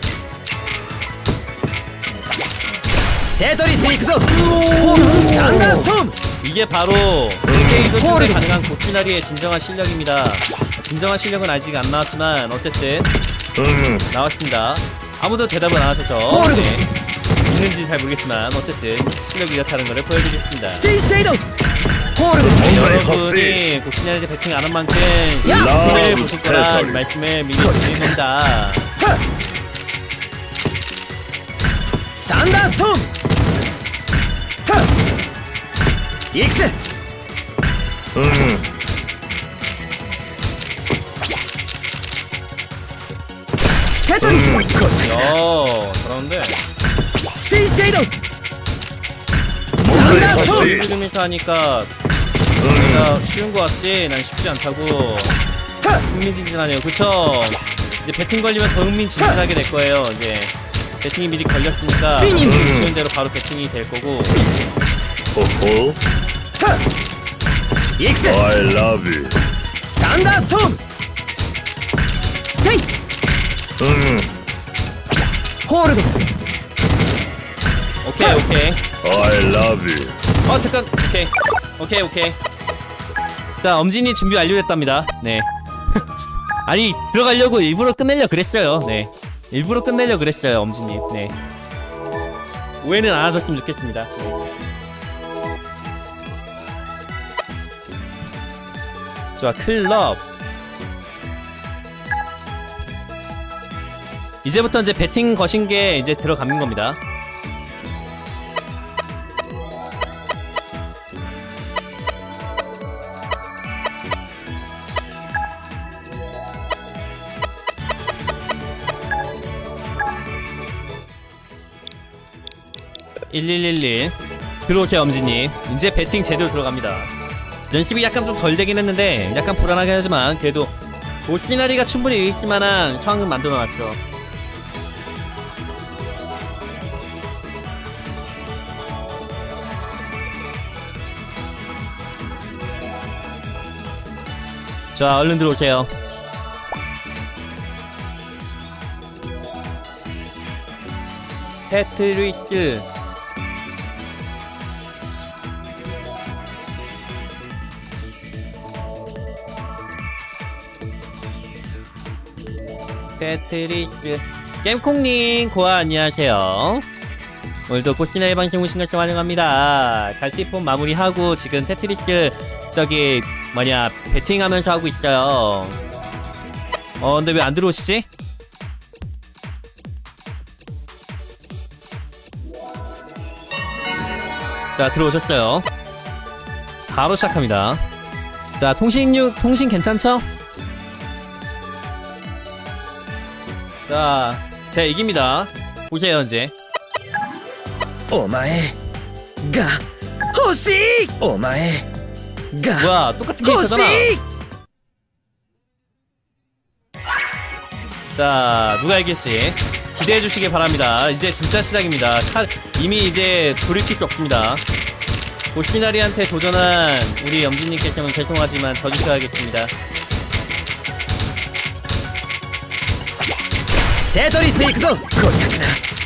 테토리스 이크소 산더스톰 이게 바로 게임 선수들이 가능한 고치나리의 진정한 실력입니다. 진정한 실력은 아직 안 나왔지만 어쨌든 나왔습니다. 아무도 대답은 안 하셔서 네. 있는지 잘 모르겠지만 어쨌든 실력이 이렇다는 것을 보여드리겠습니다. 스테이 쉐이더 네, 여러분이 고치나리에 배팅 안 한 만큼 플레이를 보실 거란 말씀을 미리 드립니다. 산더스톰 익스 테토리스 야, 잘하는데. 스테이 쉐이더 정말 산더스톰 허세. 1km 하니까 내가 쉬운 거 같지? 난 쉽지 않다고. 흥미진진하네요. 그쵸? 이제 배팅 걸리면 더 흥미진진하게 될 거예요. 이제 배팅이 미리 걸렸으니까 스피닝. 쉬운 대로 바로 배팅이 될 거고. 호호. 익스 I love you. 산더스톰 세이 홀드 오케이. I love you. 잠깐. 오케이. 자, 엄진이 준비 완료됐답니다. 네. 아니, 들어가려고 일부러 끝내려 그랬어요. 네. 일부러 끝내려 그랬어요, 엄진님. 네. 오해는 안 하셨으면 좋겠습니다. 네. 좋아, 클럽. 이제부터 이제 배팅 거신 게 이제 들어가는 겁니다. (1111) 들어오세요 엄지님. 이제 배팅 제대로 들어갑니다. 연습이 약간 좀 덜 되긴 했는데 약간 불안하긴 하지만 그래도 보시나리가 충분히 있을만한 상황은 만들어놨죠. 자, 얼른 들어오세요. 테트리스. 테트리스. 겜콩님 고아 안녕하세요. 오늘도 보시나리 방송 오신 것을 환영합니다. 갈티폰 마무리하고 지금 테트리스 저기 뭐냐 배팅하면서 하고 있어요. 근데 왜 안 들어오시지? 자, 들어오셨어요. 바로 시작합니다. 자, 통신 괜찮죠? 자, 제가 이깁니다. 보세요 이제. お前が欲しいお前が 뭐야, 똑같은 게 欲し 있잖아. い 자, 누가 이길지 기대해 주시기 바랍니다. 이제 진짜 시작입니다. 이미 이제 돌이킬 게 없습니다. 보시나리한테 도전한 우리 염진님께서는 죄송하지만 져주셔야겠습니다. テトリス行くぞ小魚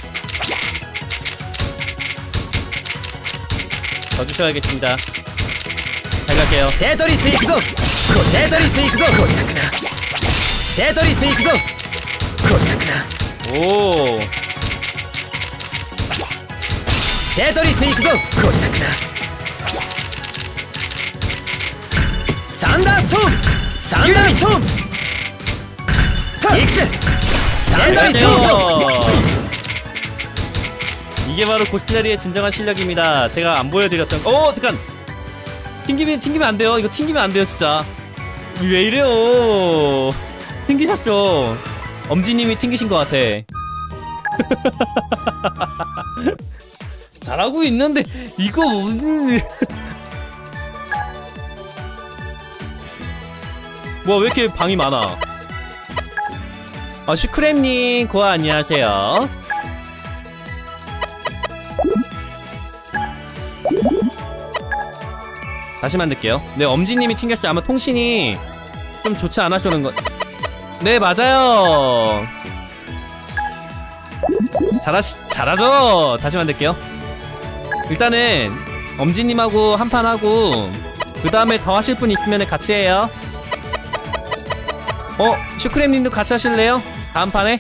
져주셔야겠습니다. 잘 갈게요. テトリス行くぞテトリス行くぞ小魚テトリス行くぞ小魚 오, テトリス行くぞ小魚サンダーストームサンダーストーム行くぜサンダーストーム 이게 바로 보시나리의 진정한 실력입니다. 제가 안 보여드렸던. 잠깐. 튕기면 안 돼요. 이거 튕기면 안 돼요, 진짜. 왜 이래요? 튕기셨죠? 엄지님이 튕기신 것 같아. 잘하고 있는데 이거 뭐야, 왜 이렇게 방이 많아? 슈크렘님 고아 안녕하세요. 다시 만들게요. 네, 엄지님이 튕겼어요. 아마 통신이 좀 좋지 않아서는 거. 네, 맞아요. 잘하죠. 다시 만들게요. 일단은 엄지님하고 한판 하고 그 다음에 더 하실 분 있으면 같이 해요. 슈크렘님도 같이 하실래요? 다음 판에?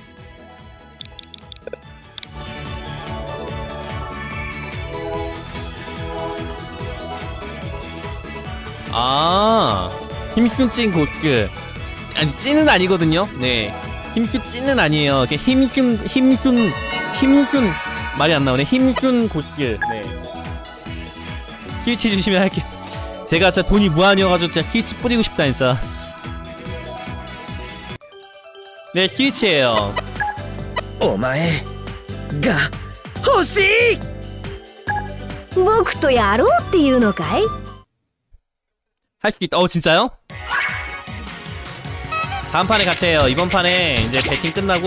힘순 찐 고스. 아니, 찐은 아니거든요. 네, 힘순 찐은 아니에요. 힘순 말이 안 나오네. 힘순 고스. 네, 스위치 주시면 할게요. 제가 진짜 돈이 무한이어가지고 진짜 스위치 뿌리고 싶다 진짜. 네, 스위치예요. お前が欲しい僕とやろうっていうのかい 할 수 있다. 진짜요? 다음 판에 같이 해요. 이번 판에 이제 배팅 끝나고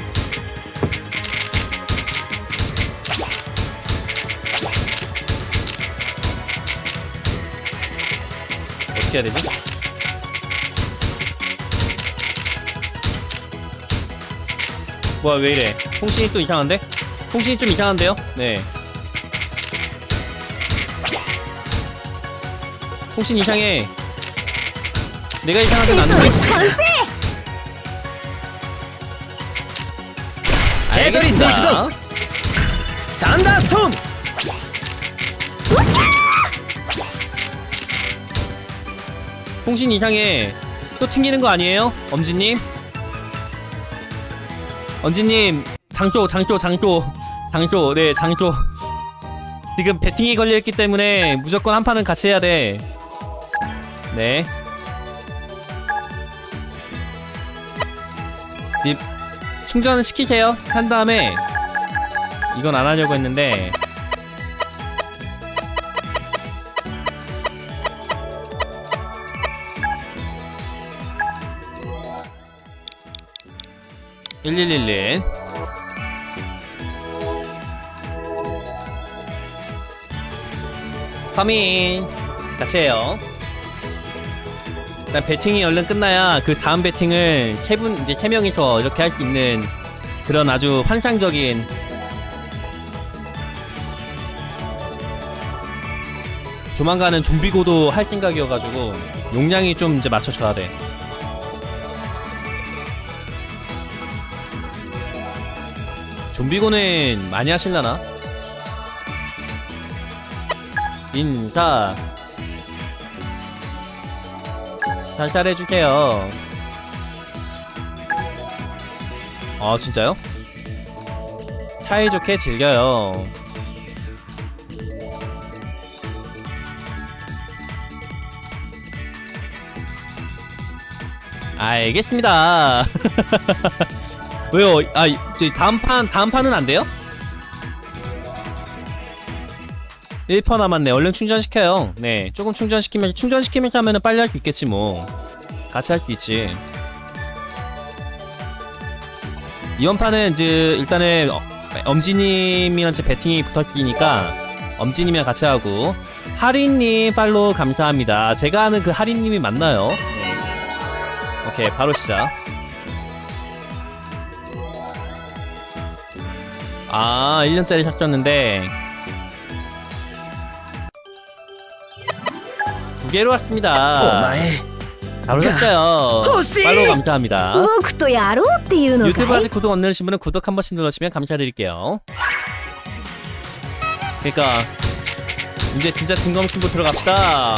어떻게 해야 되지? 뭐야, 왜 이래? 통신이 또 이상한데? 통신이 좀 이상한데요? 네, 통신 이상해. 내가 이상하진 않는데. 테트리스行くぞサンダーストーム 통신 이상해. 또 튕기는 거 아니에요? 엄지님? 엄지님 장쇼. 네, 장쇼. 지금 배팅이 걸려있기 때문에 무조건 한 판은 같이 해야 돼. 네. 충전 시키세요. 한 다음에 이건 안 하려고 했는데 (1111) 파밍 같이 해요. 일단 배팅이 얼른 끝나야 그 다음 배팅을 이제 3명이서 이렇게 할 수 있는 그런 아주 환상적인 조만간은 좀비고도 할 생각이어가지고 용량이 좀 이제 맞춰줘야 돼. 좀비고는 많이 하실라나? 인사 살살 해주세요. 아 진짜요? 사이좋게 즐겨요. 알겠습니다. 왜요? 아, 저희 다음 판은 안 돼요? 1% 남았네. 얼른 충전시켜요. 네, 조금 충전시키면서 하면은 빨리 할 수 있겠지 뭐. 같이 할 수 있지. 이번 판은 이제 일단은 엄지님이랑 제 배팅이 붙었으니까 엄지님이랑 같이 하고, 하리님 팔로우 감사합니다. 제가 아는 그 하리님이 맞나요? 네. 오케이, 바로 시작. 아, 1년짜리 샀었는데 2개로 왔습니다. 바로 샀어요. 팔로우 감사합니다. 僕とやろうっていうのかい 유튜브 아직 구독 안 누르신 분은 구독 한 번씩 눌러주시면 감사드릴게요. 그러니까 이제 진짜 진검승부 들어갑시다.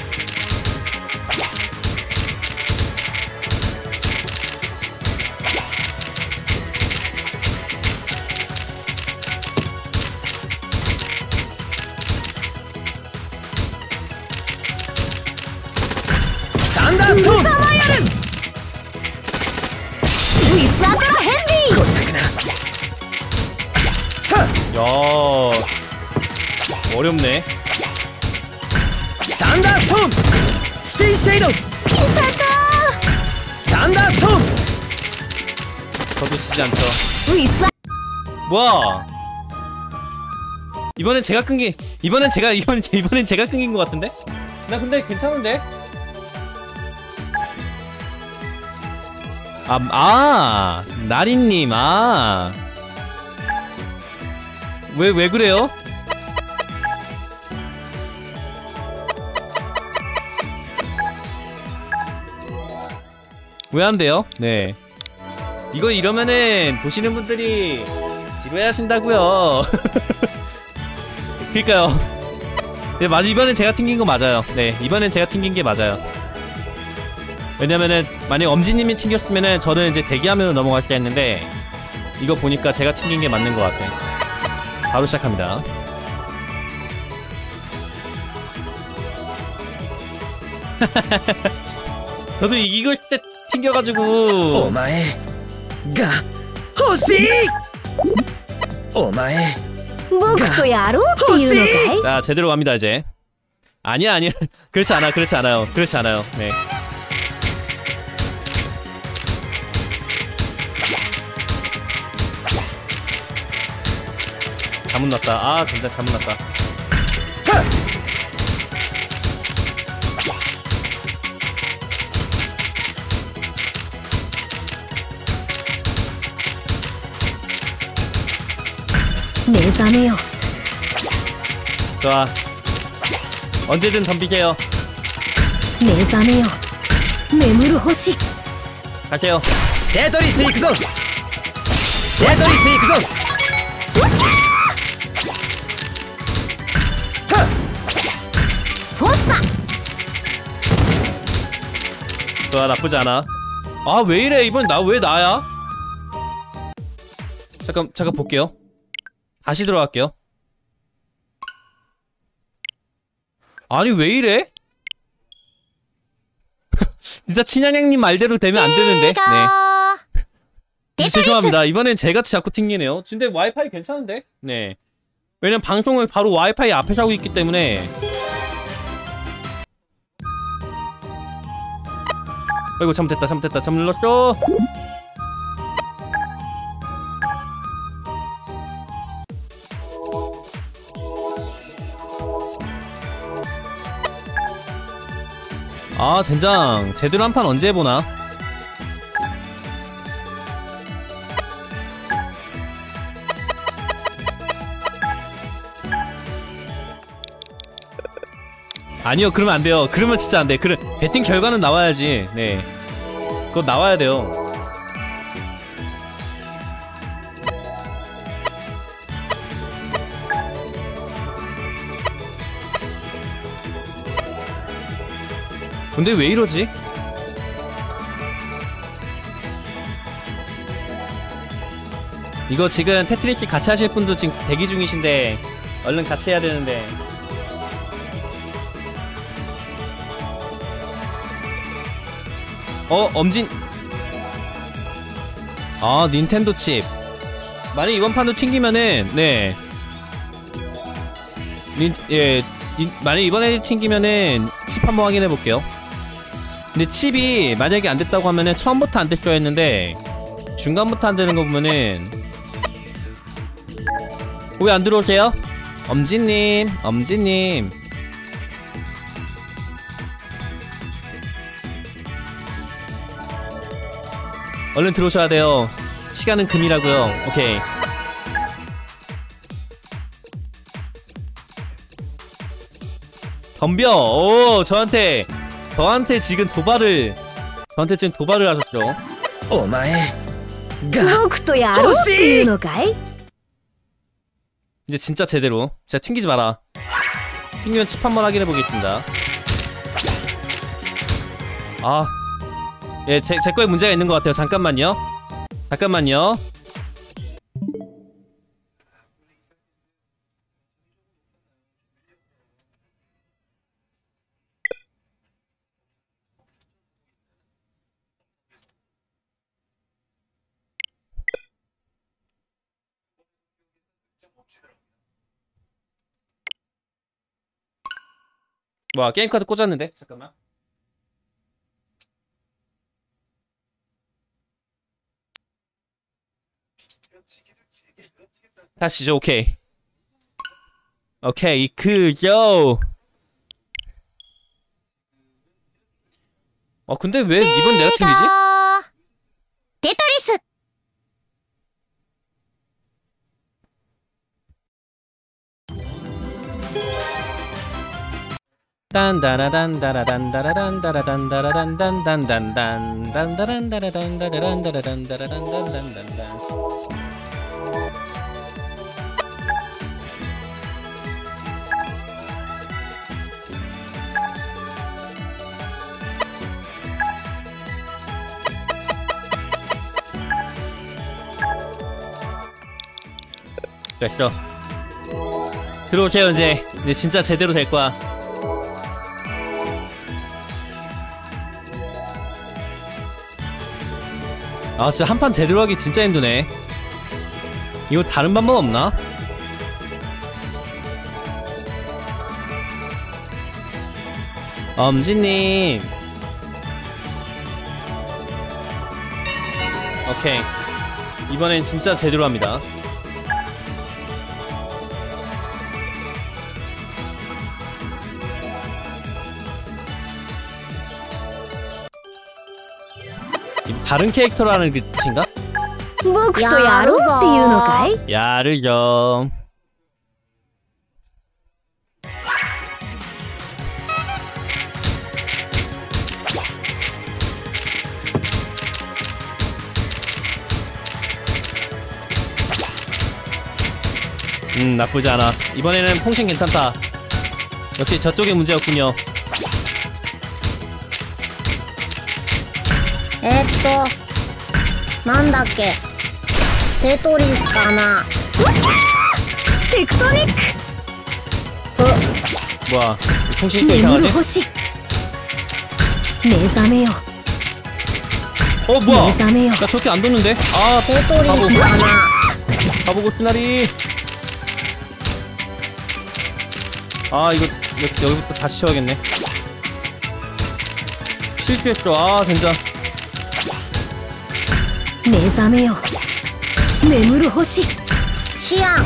야, 어렵네. 산더스톰! 스페이스 쉐이더! 산더스톰! 저도 지지 않죠. 뭐야? 이번엔 제가 끊긴 것 같은데? 나 근데 괜찮은데? 나리님, 왜 그래요? 왜 안 돼요? 네. 이거 이러면은 보시는 분들이 지루해 하신다고요. 그니까요. 네, 맞아. 이번엔 제가 튕긴 거 맞아요. 네, 이번엔 제가 튕긴 게 맞아요. 왜냐면은 만약 엄지님이 튕겼으면은 저는 이제 대기하면서 넘어갔어야 했는데 이거 보니까 제가 튕긴 게 맞는 것 같아. 바로 시작합니다. 저도 이기고 있을 때 튕겨가지고. お前が欲しいお前僕とやろうっていうのかい 자, 제대로 갑니다 이제. 아니야. 그렇지 않아요. 네. 잘못 났다. 진짜 잘못 났다. 내자매요. 좋아. 언제든 덤비게요. 내자매요. 매물 호시. 가세요. テトリス行くぞテトリス行くぞ 좋아, 나쁘지 않아. 아, 왜 이래? 이번 왜 나야? 잠깐 볼게요. 다시 들어갈게요. 아니, 왜 이래? 진짜 친양양님 말대로 되면 안 되는데. 네. 죄송합니다. 이번엔 제같이 자꾸 튕기네요. 근데 와이파이 괜찮은데? 네. 왜냐면 방송을 바로 와이파이 앞에서 하고 있기 때문에. 아이고, 잘못했다. 잘못 눌렀어. 아, 젠장. 제대로 한 판 언제 해보나? 아니요, 그러면 안 돼요. 그러면 진짜 안 돼. 배팅 결과는 나와야지. 네. 그거 나와야 돼요. 근데 왜 이러지? 이거 지금 테트리스 같이 하실 분도 지금 대기 중이신데 얼른 같이 해야 되는데. 엄진. 아, 닌텐도 칩. 만약 이번 판도 튕기면은, 네. 만약 이번에 튕기면은 칩 한번 확인해 볼게요. 근데 칩이 만약에 안 됐다고 하면은 처음부터 안 됐어야 했는데 중간부터 안 되는 거 보면은. 왜 안 들어오세요? 엄지님. 얼른 들어오셔야 돼요. 시간은 금이라고요. 오케이. 덤벼. 오, 저한테 지금 도발을 하셨죠. お前が僕とやろうっていうのかい？ 이제 진짜 제대로. 진짜 튕기지 마라. 튕기면 칩 한번 확인해 보겠습니다. 아, 예, 제 거에 문제가 있는 것 같아요. 잠깐만요. 뭐야, 게임카드 꽂았는데? 잠깐만. 다시죠. 오케이. 그죠. 근데 왜 이번 내가 튕기지? テトリス。 됐어. 들어오세요. 이제 진짜 제대로 될 거야. 아, 진짜 한 판 제대로 하기 진짜 힘드네. 이거 다른 방법 없나? 엄지님. 오케이. 이번엔 진짜 제대로 합니다. 다른 캐릭터라는 그 뜻인가? 僕とやろうっていうのかい？ 야르죠. 나쁘지 않아. 이번에는 퐁싱 괜찮다. 역시 저쪽의 문제였군요. なんだっけテトリスかなテクトニック 뭐야 통신이 또 이상하지? 欲しい目覚めよ 뭐야 目覚めよ 나 저렇게 안 뒀는데? 아 テトリスかな 바보 고스나리. 아 이거 여기부터 다시 채워야겠네. 실패했어. 아 진짜. 目覚めよ眠る星シアン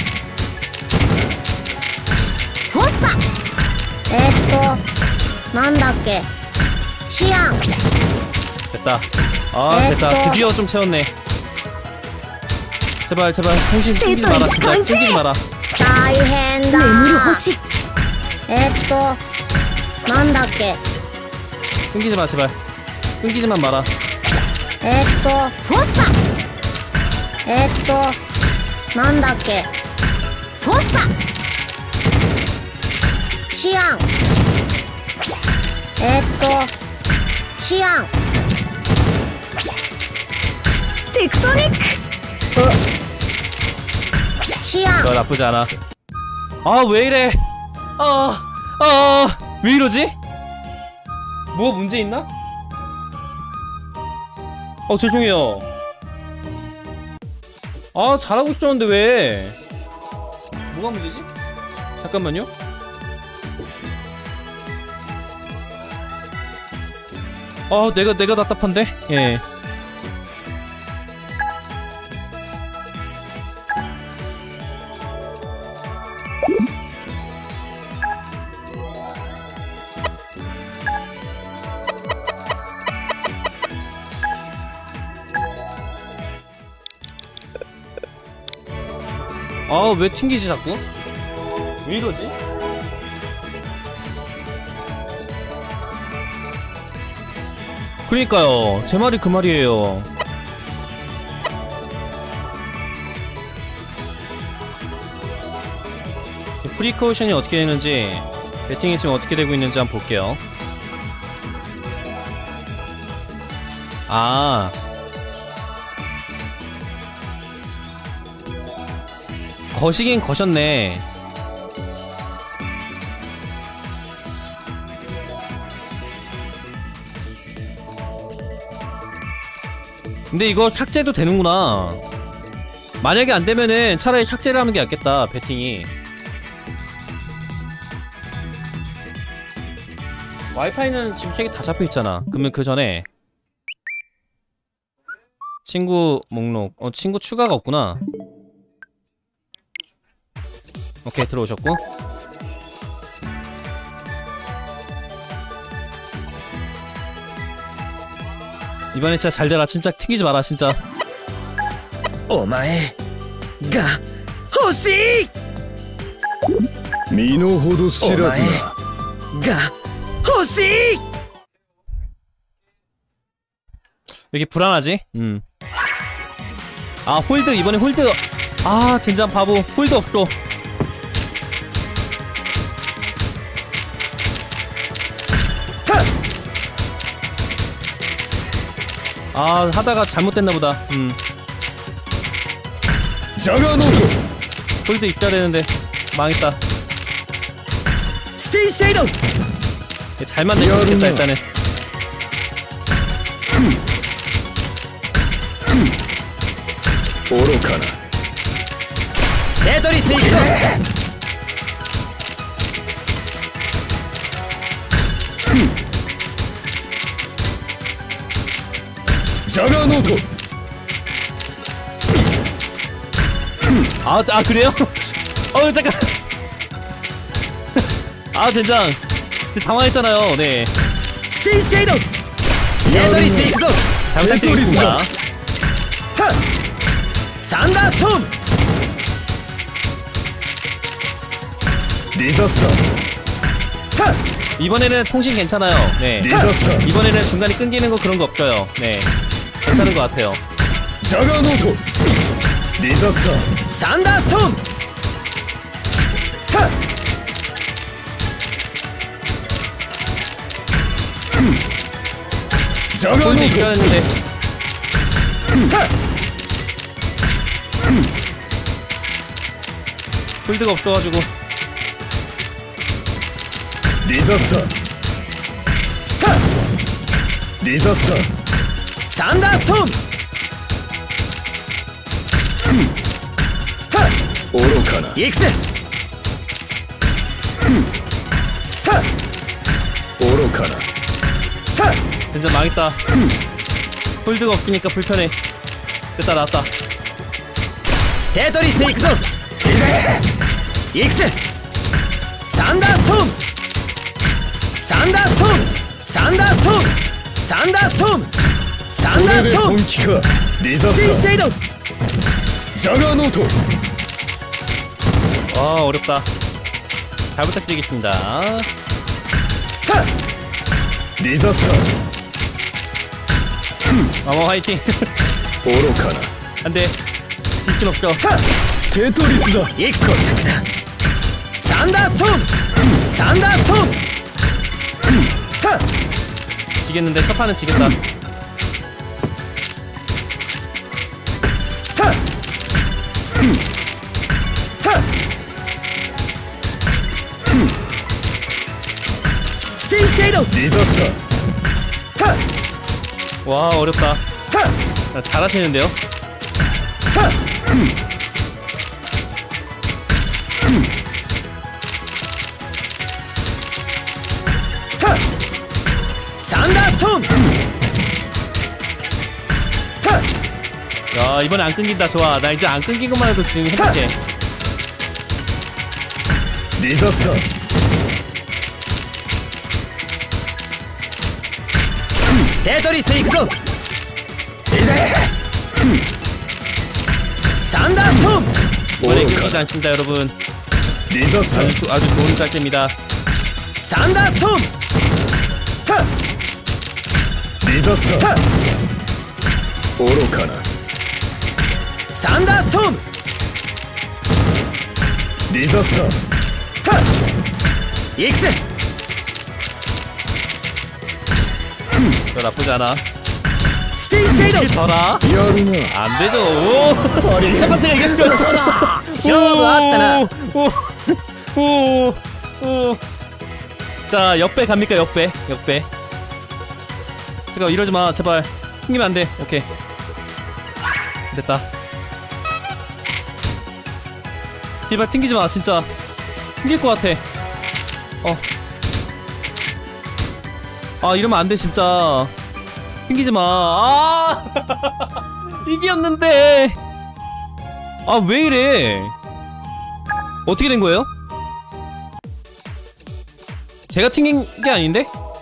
フォッサなんだっけシアン 됐다. 아 됐다. 드디어 좀 채웠네. 제발 통신 끊기지 마라. 진짜 끊기지 마라. 大変だ眠る星なんだっけ 끊기지 마 제발. 끊기지만 마라. フォッサなんだっけフォッサシアンシアンテクトニックシアン 너 나쁘지 않아. 아 왜 이래? 왜 이러지? 뭐 문제 있나? 죄송해요. 아 잘하고 있었는데 왜? 뭐가 문제지? 잠깐만요. 내가 답답한데? 예. 왜 튕기지 자꾸? 왜 이러지? 그러니까요. 제 말이 그 말이에요. 프리코션이 어떻게 되는지, 배팅이 지금 어떻게 되고 있는지 한번 볼게요. 거시긴 거셨네. 근데 이거 삭제도 되는구나. 만약에 안되면은 차라리 삭제를 하는 게 낫겠다. 배팅이 와이파이는 지금 3개 다 잡혀있잖아. 그러면 그 전에 친구 목록 친구 추가가 없구나. 오케이 들어오셨고. 이번에 진짜 잘 되라. 진짜 튕기지 마라 진짜. お前が欲しい身の程知らずなが欲しい 왜 이렇게 불안하지? 홀드 이번에 홀드. 젠장 바보. 홀드 없어. 하다가 잘못됐나보다. 홀드 있다 되는데 망했다. 스테이 쉐이더 잘만 되면 좋겠다 일단은. 오로카나 テトリス行くぞ 자가노토 그래요? 잠깐. 젠장 당황했잖아요. 네. ステイシェイドテトリス行くぞ 잘 부탁드리겠습니다. サンダーストーム 디자스터 이번에는 통신 괜찮아요. 네. 디자스터 이번에는 중간에 끊기는 거 그런 거 없어요. 네. 괜찮은 것 같아요. 자가노토 디자스터 サンダーストーム 자가노토 홀드 있어야 했는데. 홀드가 없어가지고. 디자스터 디자스터 サンダーストーム愚かな行くぜ愚かな 진짜 망했다. 홀드가 없으니까 불편해. 됐다 나왔다. テトリス行くぞ行くぜサンダーストームサンダーストームサンダーストームサンダーストームサンそれでダーストーム本気かディザステイスタシェイドージャガーノート 아 어렵다. 잘 부탁드리겠습니다. ディザスター 마마 화이팅. 愚かな 안돼. 질 순 없죠. テトリスだ行くぞサンダーストームサンダーストーム 지겠는데 첫 판은 지겠다. 스테이シェイドディザスター 와 어렵다. 아, 잘하시는데요? 사ンダーストーム 야 이번에 안 끊긴다. 좋아. 나 이제 안 끊긴 것만 해도 지금 행복해. ディザスターテトリス行くぞサンダーストーム 이번에 愚か 끊기지 な 않습니다 여러분. ディザスター 아주 좋은 짤입니다. サンダーストームディザスター愚かなサンダーストームディザスター行くぜ 저 나쁘지 않아. ステイシェイド 이게 져라? やるな 안 되죠. 오. 첫 번째가 이겼어. 勝負あったな 오. 자 역배 갑니까 역배. 잠깐 이러지 마 제발. 튕기면 안 돼. 오케이. 됐다. 제발 튕기지 마 진짜. 튕길 것 같아. 아 이러면 안 돼 진짜. 튕기지 마. 아 이겼는데. 아 왜 이래? 어떻게 된 거예요? 제가 튕긴 게 아닌데?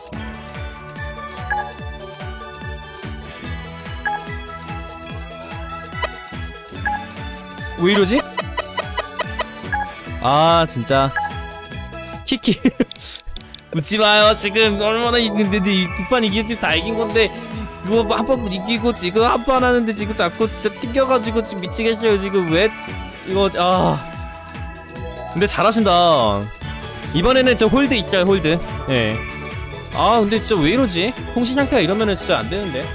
왜 이러지? 아 진짜 키키 웃지 마요. 지금 얼마나 있는데 이 두 판 이기고 다 이긴 건데 이거 한 번 이기고 지금 한 판 하는데 지금 자꾸 진짜 튕겨가지고 지금 미치겠어요 지금. 왜 이거 근데 잘하신다. 이번에는 저 홀드 있어요 홀드. 예. 아 근데 진짜 왜 이러지? 통신 상태가 이러면은 진짜 안 되는데.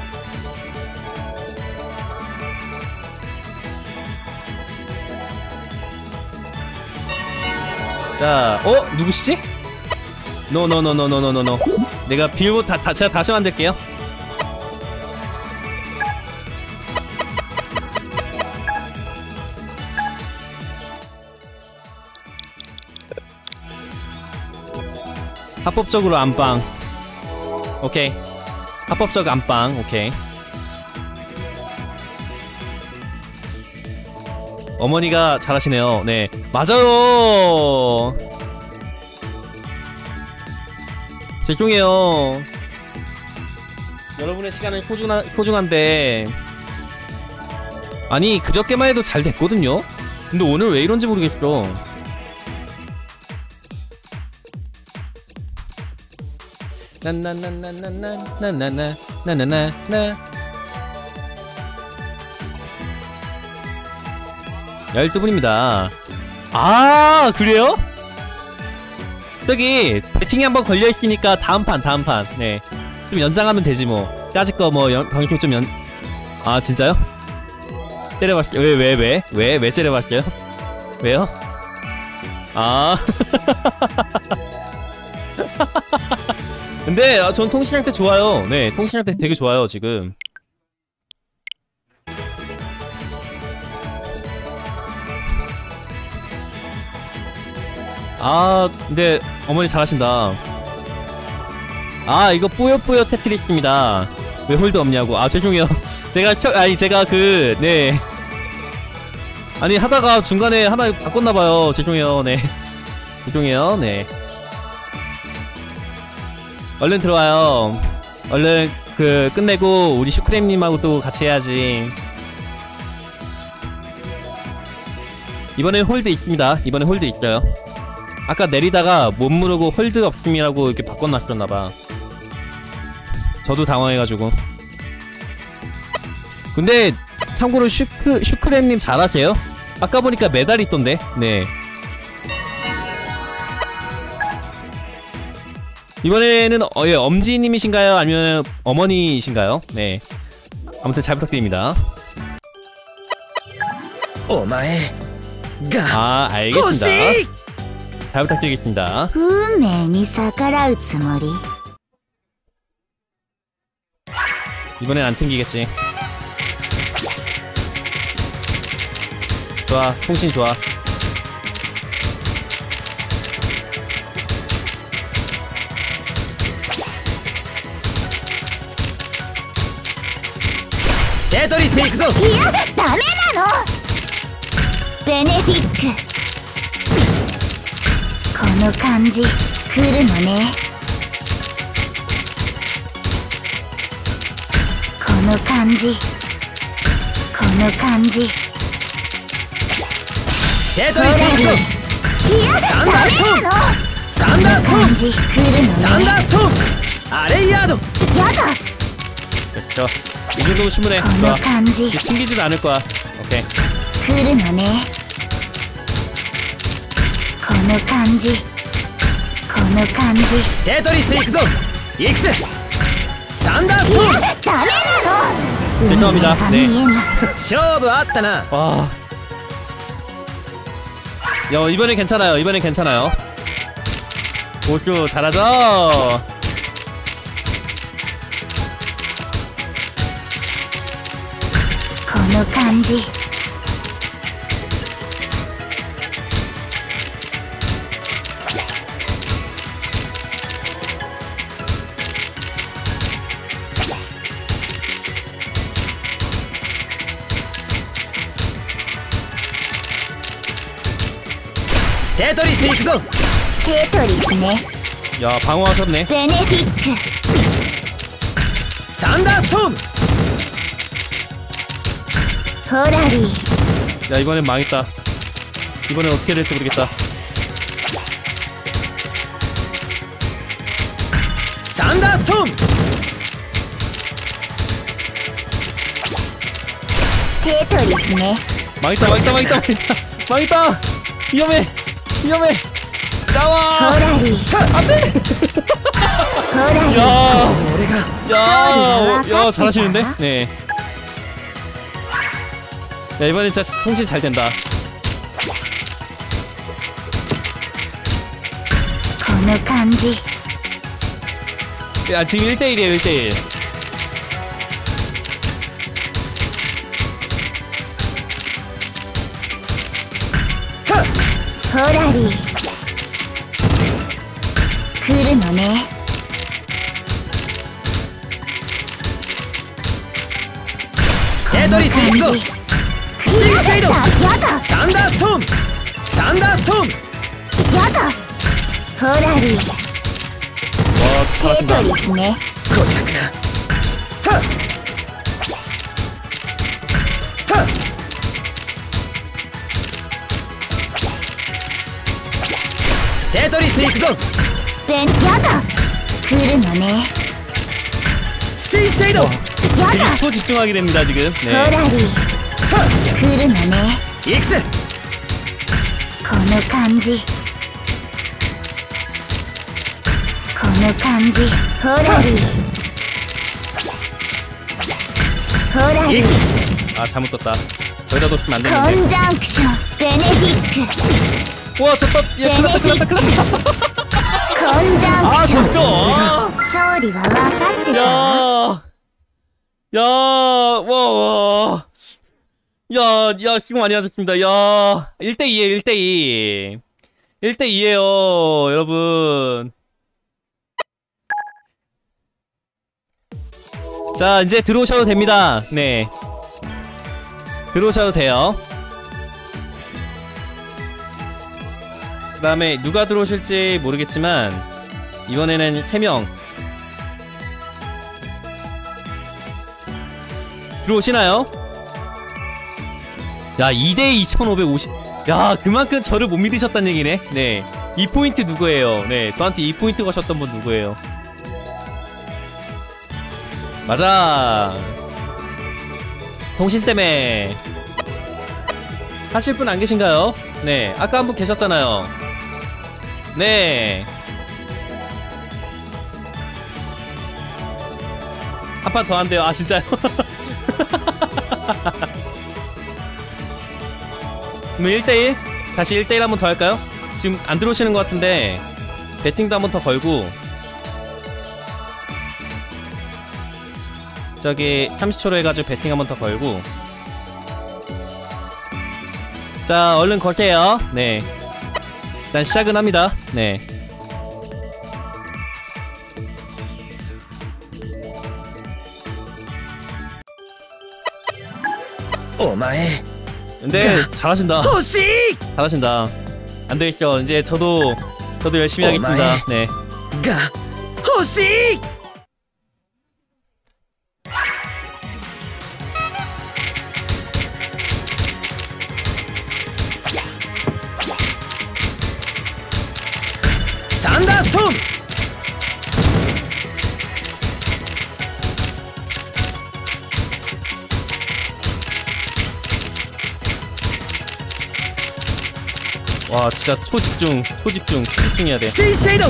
자, 누구시지? 노노노노노노노노. 내가 비밀번호 제가 다시 만들게요. 합법적으로 안방. 오케이. 합법적 안방. 오케이. 어머니가 잘하시네요. 네, 맞아요. 죄송해요. 여러분의 시간은 소중한데. 아니 그저께만 해도 잘 됐거든요. 근데 오늘 왜 이런지 모르겠어. 나나나나나나나나나나나나 12분입니다. 아 그래요? 저기 배팅이 한번 걸려있으니까 다음판 네 좀 연장하면 되지 뭐. 따질 거 뭐 방송 좀 아 진짜요? 때려봤어요. 왜 때려봤어요? 왜요? 아 근데 전 통신할 때 좋아요. 네, 통신할 때 되게 좋아요 지금. 아 근데 어머니 잘하신다. 아 이거 뿌요뿌요 테트리스입니다. 왜 홀드 없냐고. 아 죄송해요. 제가 네 아니 하다가 중간에 하나 바꿨나봐요. 죄송해요. 네 죄송해요. 네 얼른 들어와요. 얼른 끝내고 우리 슈크림님하고 또 같이 해야지. 이번에 홀드 있습니다. 이번에 홀드 있어요. 아까 내리다가 못 누르고 홀드 없음이라고 이렇게 바꿔놨었나봐. 저도 당황해가지고. 근데 참고로 슈크렘님 잘하세요? 아까 보니까 메달 있던데. 네 이번에는 예, 엄지님이신가요? 아니면 어머니이신가요? 네 아무튼 잘 부탁드립니다. 아 알겠습니다. 잘 부탁드리겠습니다. 運命に逆らうつもり 이번엔 안 튕기겠지. 좋아, 통신 좋아. 테트리스行くぞ。 いやダメなのベネフィックこの感じ来るのねこの感じこの感じテトリス行くぞ。 いやダメなのサンダーストーン感じ来るのサンねダーストーンアレイヤード。 やだ 됐죠. 이 정도면 충분해. こ 좋아. の感じ 이제 튕기지도 않을 거야. 오케이. 来るのねこの感じこの感じテトリス行くぞ。行くぜ。サンダーストーンいやダメなの 죄송합니다. が見 네. えない勝負あったな。 와. 야, 이번엔 괜찮아요. 이번엔 괜찮아요. 오쇼, 잘하죠? この感じテトリス行くぞ。 テトリスね 야, 방어하셨네. ベネフィックサンダーストーン。 ホラリー 야, 이번엔 망했다. 이번엔 어떻게 될지 모르겠다. サンダーストーン。 テトリスね 망했다, 망했다, 망했다, 망했다. 망했다! 위험해! 위험해! ホ 나와! ラリー 안 돼! ホラリー 야! 처리가 야, 잘하시는데? 깜짝이야. 네. 야, 이번엔 진짜 통신 잘 된다. この感じ 야, 지금 1대1이에요, 1대1. ホラリー来るのねテトリス行くぞ。ステイシェイド。 やだサンダーストーン。サンダーストーン。 やだホラリー 와, テ 잘하신다. トリスねこしたくな。はっはっテトリス行くぞ。 ベンやだ来るのねステイシェイド。はっや 되게 だ 초집중하게 됩니다, 지금. ホ 네. ラリー来るのね行くぜ。 この感じこの感じホラリーいく 아 잘못 떴다. 거기다 놓치면 안 コ 되는데. ンジャンクションベネフィック 와 졌다. 야 큰일났다 큰일났다 큰일났다. コンジャンク 아 ション 졌어. 勝利は分かってた 야. 야. 와. 야 수고 많이 하셨습니다. 야 1대2에요 1대2. 1대2에요 여러분. 자 이제 들어오셔도 됩니다. 네 들어오셔도 돼요. 그 다음에 누가 들어오실지 모르겠지만 이번에는 3명 들어오시나요? 야 2대 2550. 야 그만큼 저를 못 믿으셨단 얘기네. 네 2포인트 누구예요? 네 저한테 2포인트 거셨던 분 누구예요? 맞아. 통신 때문에. 하실 분 안 계신가요? 네 아까 한 분 계셨잖아요. 네 한 판 더 한대요. 아 진짜요? 그럼 1대1? 다시 1대1 한 번 더 할까요? 지금 안 들어오시는 것 같은데 배팅도 한 번 더 걸고 저기 30초로 해가지고 배팅 한 번 더 걸고 자 얼른 거세요. 네 일단 시작은 합니다. 네 오마에 근데 잘하신다. 호시 잘하신다. 안되겠어. 이제 저도 열심히 하겠습니다. 네 가 호시 산다스톰 와 진짜 초집중해야 돼. 스테이 쉐이도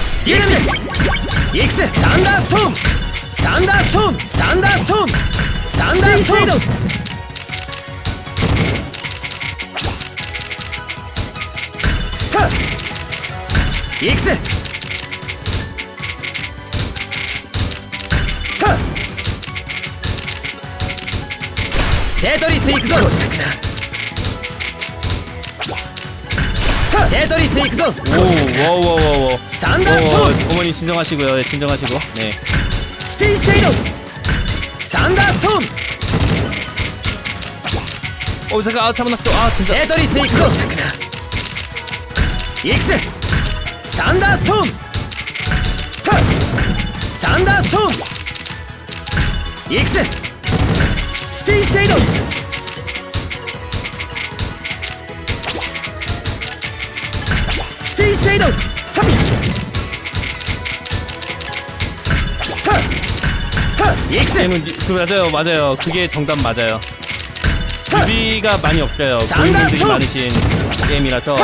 익스 산다스톰 산다스톰 산다스톰 산다스톰 익스 테토리스行くぞ테토리스行くぞ 오워워워워 산다스톰 어머니 진정하시고요. 네 진정하시고. 네 스테이 쉐이도 산다스톰 잠깐 아 잘못 났어. 아 진짜. テトリス行くぞイクスサンダーストーンサンダーストーンイクスステイシェイドステイシェイドイクス 맞아요. 그게 정답 맞아요. 뮤비가 많이 없어요. 고인분들이 많으신 게임이라서.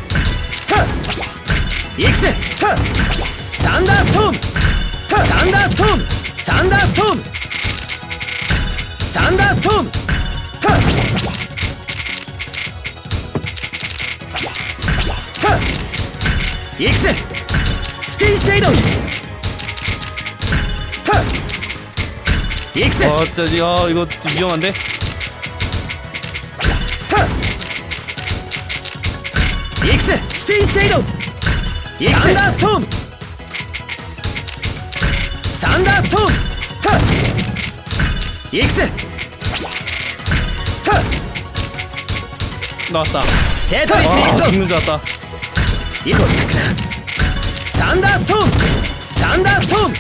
익스 산다스톰 산다스톰 산다스톰 산다스톰 익스 스테이 쉐이도 익스 진짜 이거 좀 위험한데? 익스 스테이 쉐이도 산다스톰 산다스톰 익스 나왔다. 테토리스行くぞ 죽는 줄 알았다. 이거 사쿠라 산다스톰 산다스톰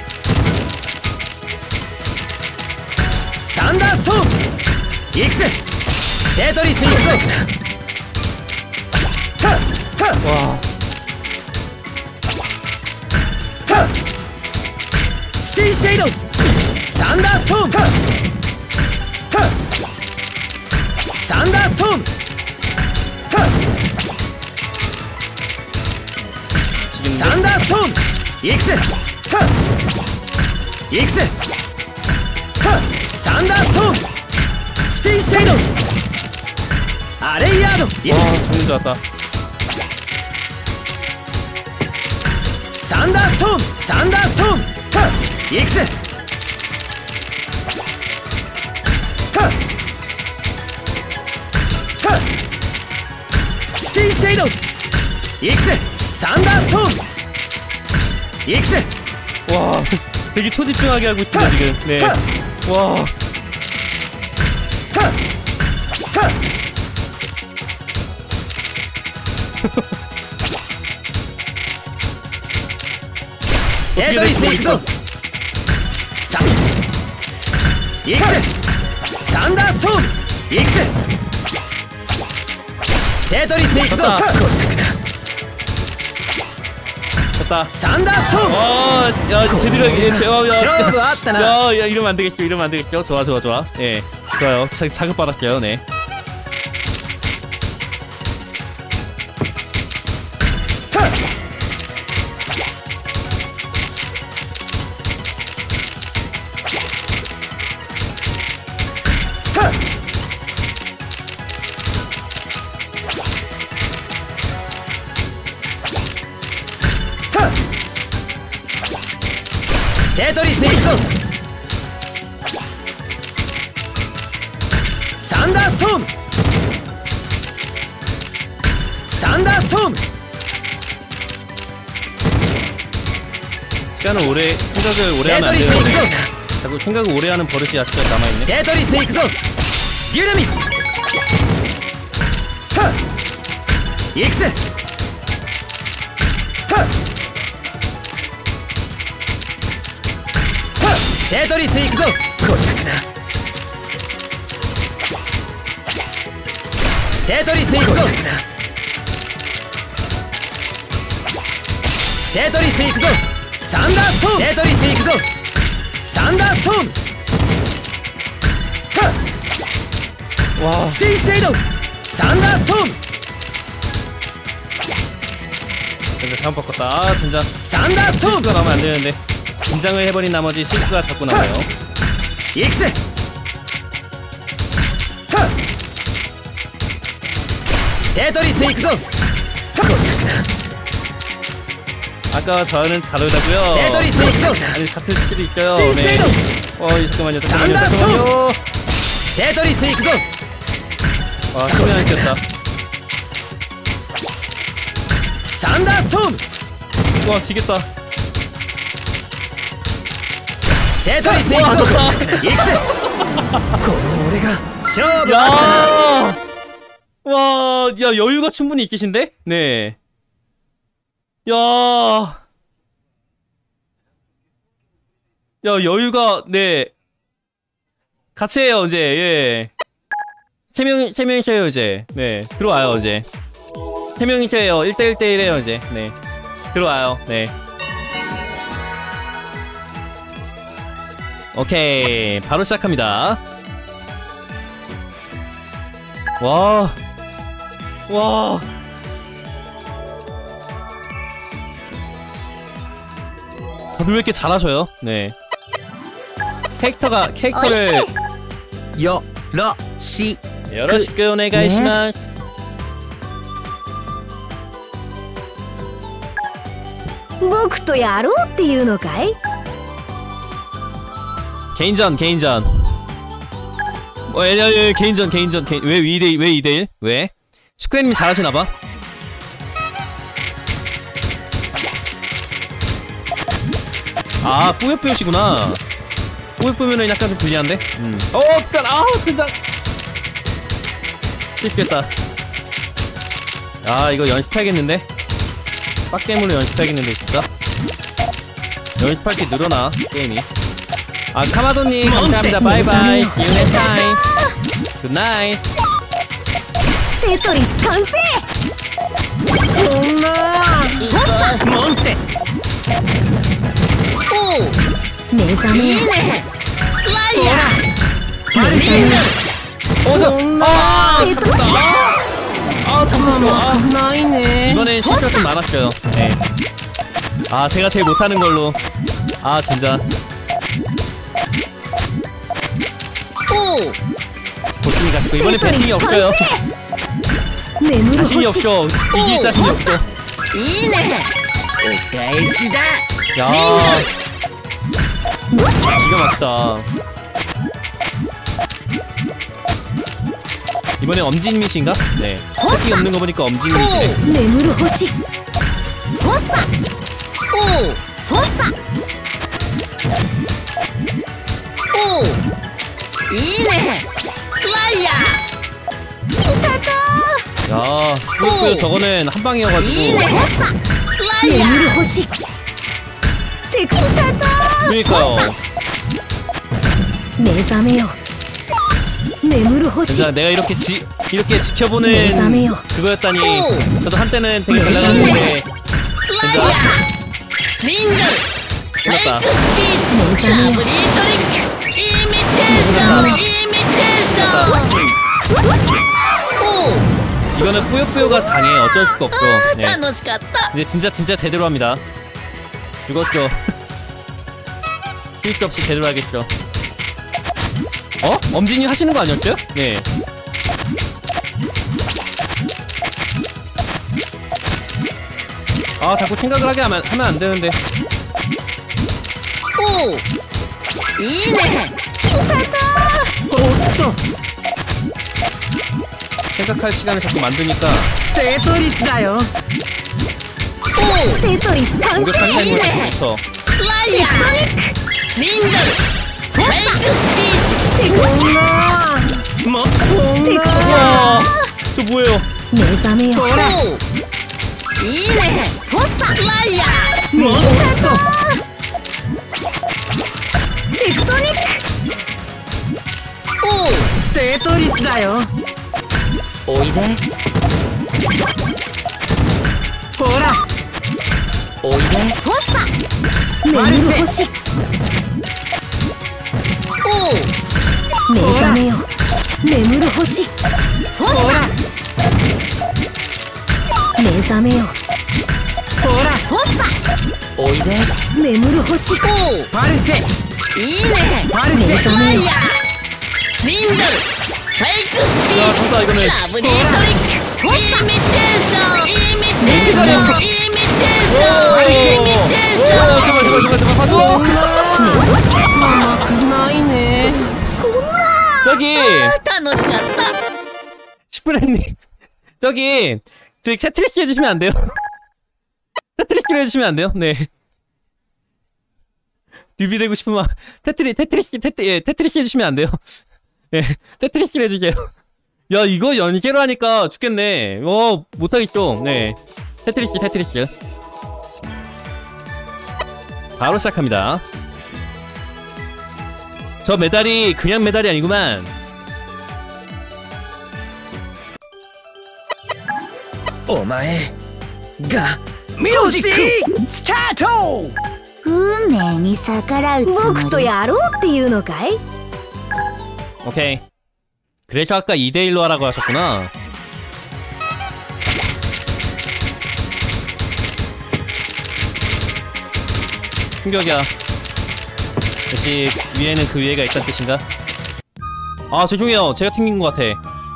산다스톰 익스 테토리스行くぞ 와. 스테이 쉐이도 산다스톰 산다스톰 산다스톰 익스 익스 산다스톰 サンダーストーンステイシェイドアレイヤード 와 정리 좋았다. サンダーストーンサンダーストーンいくぜステイシェイドいくぜサンダーストーンいくぜ 와 되게 초집중하게 하고 있습니다 지금. 네. 와. テトリス行くぞいくぜサンダーストーンいくぜテトリス行くぞ 됐다. サンダーストーン 야 제대로 勝負あったな 야 이러면 안 되겠죠. 이러면 안 되겠죠. 좋아. 예. 좋아요. 자극 받았어요. 네. テトリス行くぞサンダーストームサンダーストーム 시간을 오래 생각을 오래 하면 안 テトリス 돼요. 行くぞ 자꾸 생각을 오래 하는 버릇이 아직까지 남아있네. テトリス行くぞユナミス行くぜテトリス行くぞこしゃくなテトリス行くぞテトリス行くぞサンダーストーンテトリス行くぞサンダーストーン 와. ステイシェイドサンダーストーン 진짜 잘못 바꿨다. 아 진짜 サンダーストーン 실수가 나오면 안 되는데 긴장을 해버린 나머지 실수가 자꾸 나와요. 行くぜテトリス行くぞこしゃくな 아까 저는 다르다고요. テトリス行くぞ 아니 같은 스킬이 있어요. ステイシェイ 네. ド 잠깐만요. 산다스톤! テトリス行くぞ 와 신경 안 꼈다. サンダーストーム 와 지겠다. テトリス行くぞ行くぜこの俺が勝負 야, 와, 야 여유가 충분히 있으신데? 네. 야, 야 여유가 네. 같이 해요 이제. 예. 세 명이서요 이제. 네. 들어와요 이제. 세 명이서요. 1대1대1 해요 이제. 네. 들어와요. 네. 오케이. 바로 시작합니다. 와. 와. 다들 왜 이렇게 잘하셔요? 네. 캐릭터를 요러시쿠 오네가이시마스. 僕とやろうっていうのかい？ 개인전. 개인전. 왜 2대1? 왜? 슈크님이 잘하시나봐. 아, 뿌요뿌요시구나. 뿌요뿌요는 약간 좀 불리한데? 잠깐, 긴장. 쉽겠다. 아, 이거 연습해야겠는데? 빡게임으로 연습해야겠는데, 진짜? 연습할 게 늘어나, 게임이. 아, 카마도님, 감사합니다. 바이바이. See you next time. Good night. テトリス完成。そんな。 モンテ目覚め。いいね。ライアー。 잠깐만. ないね。 이번엔 실수가 좀 많았어요. 네. 아, 제가 제일 못하는 걸로. 아, 진짜. 도슨이 가시고 이번에 배팅이 없어요. 자신이 없어. 이길 자신이 없어. 야, 기가 막다. 이번에 엄진미신가? 네. 패팅 없는 거 보니까 엄진미시네. 야, 뿌요뿌요 저거는 한 방이어가지고. 그러니까요. 진짜 내가 이렇게 지켜보는 그거였다니. 저도 한때는 되게 잘 나갔는데. 진짜. 끝났다. 이거는 뿌요뿌요가 당해. 어쩔 수가 없어. 네. 이제 진짜 제대로 합니다. 죽었죠. 쉴 수 없이 제대로 하겠죠. 엄진이 하시는 거 아니었죠? 네. 아, 자꾸 생각을 하게 하면 안 되는데. 생각할 시간을 자꾸 만드니까. 공격한 타임을 자꾸 쳐. 우와, 저 뭐예요? 야, 좋다 이거는. 제발 가져. 저기 시프레님, 저기 테트리스 해주시면 안 돼요? 테트리스를 해주시면 안 돼요? 네. 듀비 되고 싶으면 테트리스 해주시면 안 돼요? 네, 테트리스를 해주세요. 야, 이거 연계로 하니까 죽겠네. 못하겠죠. 네, 테트리스. 바로 시작합니다. 저 메달이 그냥 메달이 아니구만. 오마에가 뮤직 스타트! 運命に逆らうつもり僕とやろうっていうのかい 오케이. 그래서 아까 2대1로 하라고 하셨구나. 충격이야. 역시 위에는 그 위에가 있다는 뜻인가? 아, 죄송해요. 제가 튕긴 것 같아.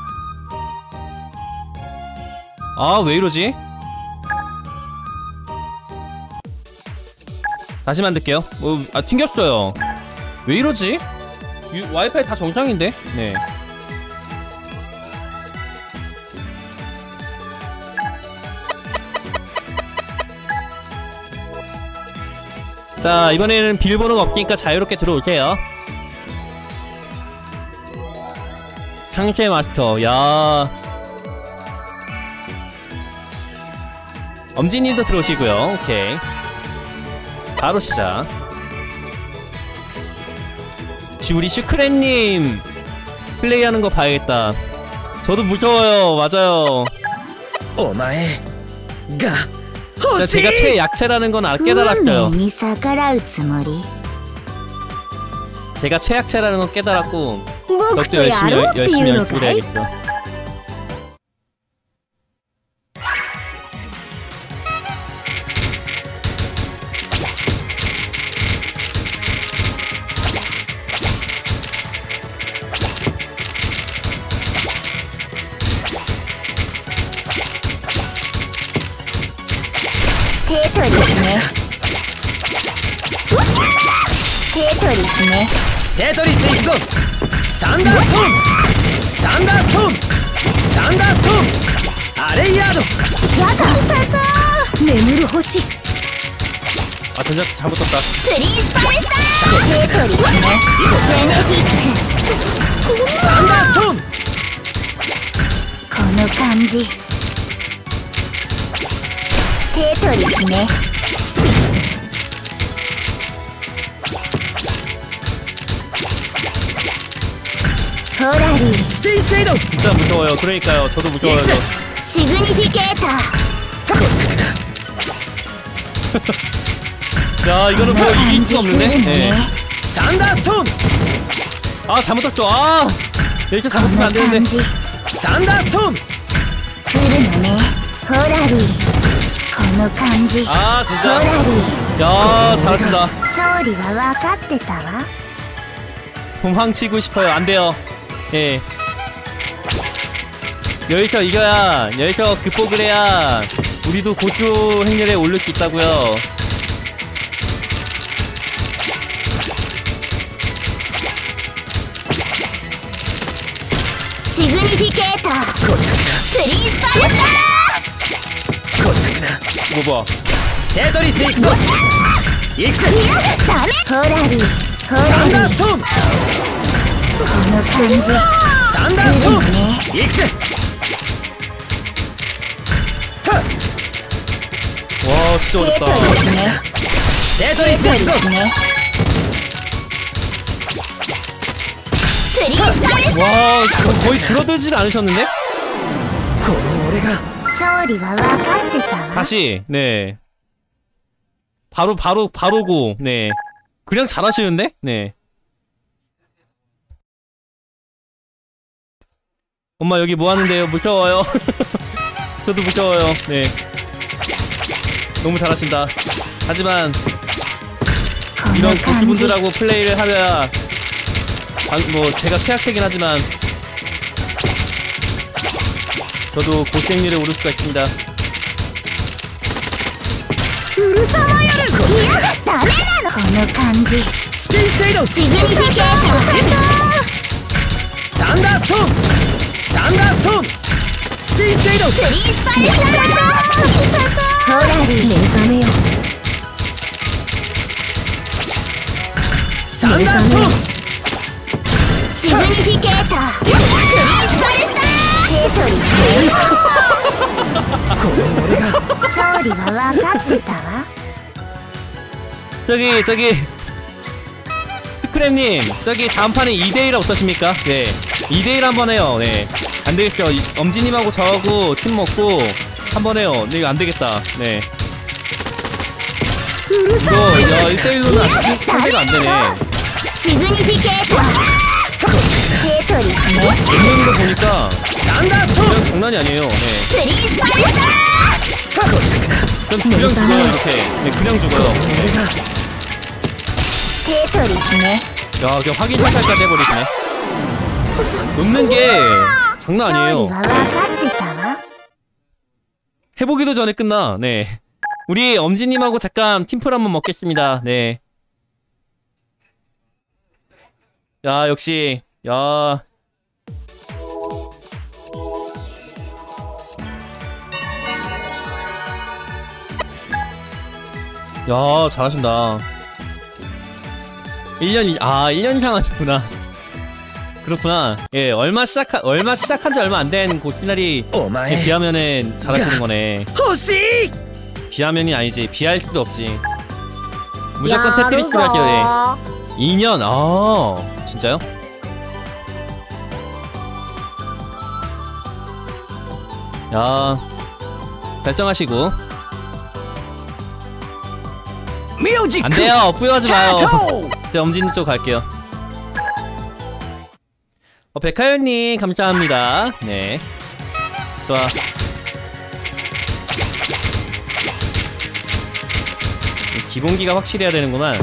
아, 왜 이러지? 다시 만들게요. 튕겼어요. 왜 이러지? 와이파이 다 정상인데? 네. 자, 이번에는 비밀번호가 없으니까 자유롭게 들어오세요. 상세 마스터, 야. 엄지님도 들어오시고요. 오케이. 바로 시작. 우리 슈크렌님 플레이하는 거 봐야겠다. 저도 무서워요. 맞아요. 제가 최약체라는 건 깨달았어요. 제가 최약체라는 건 깨달았고 그것도 열심히 연습해야겠어. テトリスね。 テトリス行くぞ。サンダーストーン、サンダーストーン、サンダーストーン、アレイヤード。 やだ眠る星。 아 전작 잘못 떴다. プリンシパルスター。テトリスね。ベネフィック。 サンダーストーン。 この感じ。テトリスね。ホラリー。 ステイシェイド。 진짜 무서워요. 그러니까요. 저도 무서워요. シグニフィケーター。 야 이거는 뭐 이길 수 없는데? 네. サンダーストーン。 아 잘못 떴죠. 아 여기서 잘못하면 안 되는데. サンダーストーン。 来るのね。ホラリー。この感じ。 아 ホ 진짜. ラリー。 야 잘하신다. 勝利は分かってたわ。 도망치고 싶어요. 안 돼요. 예. 여기서 이겨야, 여기서 극복을 해야 우리도 고조 행렬에 오를 수 있다고요. 시그니피케이터. 프린시팔 스타. 뭐 봐. 테토리스行くぞ。行くぞ。 ダメ。ホラリー。ホラリー。 サンダーストーン。 この感じ。 サンダーストーン。行くぜ。 와 진짜 어렵다. テトリス行くぞ。 プリンシパルスタ。 와 거의 줄어들진 않으셨는데? この俺が。 勝利は分かってたわ。 다시 네. 바로고 네. 그냥 잘하시는데? 네. 엄마 여기 뭐 하는데요? 무서워요. 저도 무서워요. 네. 너무 잘하신다. 하지만 이런 고수분들하고 플레이를 하면 뭐 제가 최악이긴 하지만 저도 고생률에 오를 수가 있습니다. うるさまやる。いやダメなの。この感じ。 ステイシェイド。 シグニフィケーター。 サンダーストーン。サンダーストーン。ステイシェイド。 プリンシパルスタ。ホラリー。目覚めよ。 サンダーストーン。 シグニフィケーター。プリンシパルスタ。テトリス。 この俺が。 勝利は分かってたわ。 저기 스크랩님 저기 다음 판에 2대1 어떠십니까? 네 2대1 한번 해요. 네 안되겠죠. 엄지님하고 저하고 팀 먹고 한번 해요. 네 이거 안되겠다. 네 이거 야 1대1로는 아직 상대가 안되네. 시그니피케이터.テトリ스네. 있는 거 보니까 그냥 장난이 아니에요. 네 전 그냥 죽어요 이렇게. 네 그냥 죽어요. 테토리스네. 야 그냥 확인 설정까지 해버리시네. 놓는 게 장난 아니에요. 해보기도 전에 끝나. 네 우리 엄지님하고 잠깐 팀플 한번 먹겠습니다. 네 야 역시 야 야 잘하신다. 1년 이상 하셨구나. 그렇구나. 예 얼마 시작한 지 얼마 안 된 고시나리에 비하면은 잘하시는 거네. 비하면이 아니지. 비할 수도 없지. 무조건 테트리스로 할게요. 예. 2년 아 진짜요? 야 결정하시고 안 돼요. 뿌요하지 마요. 제가 엄진 쪽 갈게요. 백하연님 감사합니다. 네 좋아. 기본기가 확실해야 되는구만.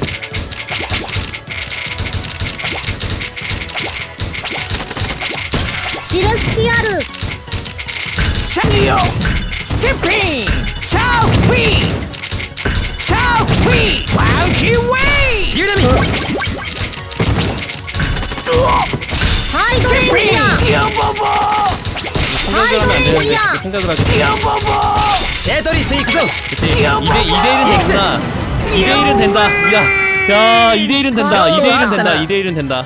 시르스티아르 상이요 스태핑 사위 와우키 웨이 유나미 되는데 생각을 하게 돼. 테토리스 이크소. 그치 2대1은 되구나. 2대1은 된다. 야 2대1은 된다. 2대1은 된다. 2대1은 된다.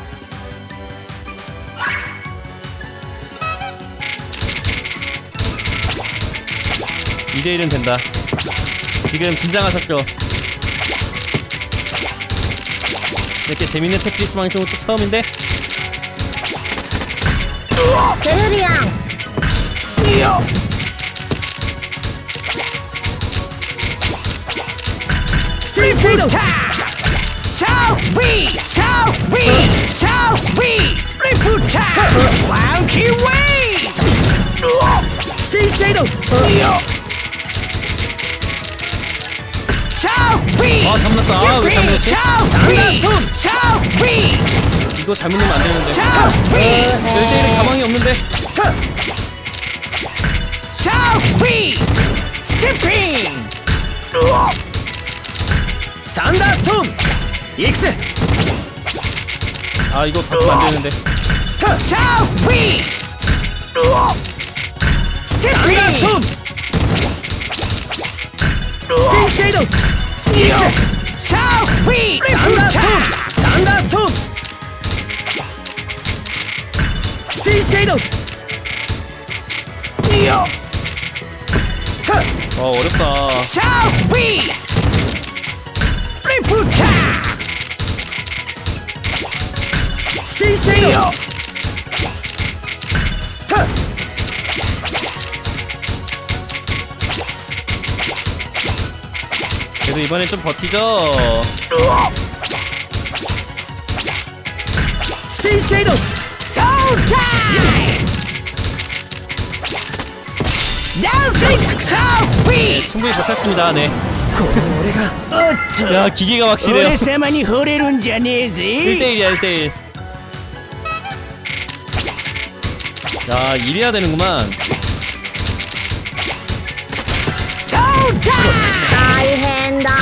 (2대1은) 된다. 지금 긴장하셨죠? 이렇게 재밌는 테트리스 방송은 또 처음인데? 세르리양 스트레이트 리프타 와우키 웨이 스테이세이도 아 잠났어. 왜 잠났지? 이거 잘못 넣으면 안 되는데. 1대1은 가망이 없는데. 스티핑 산더스톰 익스 아 이거 바꾸면 안 되는데. 산더스톰 스테이세이도 산더스톰 스테이세이도 어렵다. 스테이세이도 그래도 이번엔 좀 버티죠. 스테이세이도 네, 충분히 버텼습니다. 네. 야 기계가 확실해요. 1대1이야 1대1. 야 이래야 되는구만. 大変だ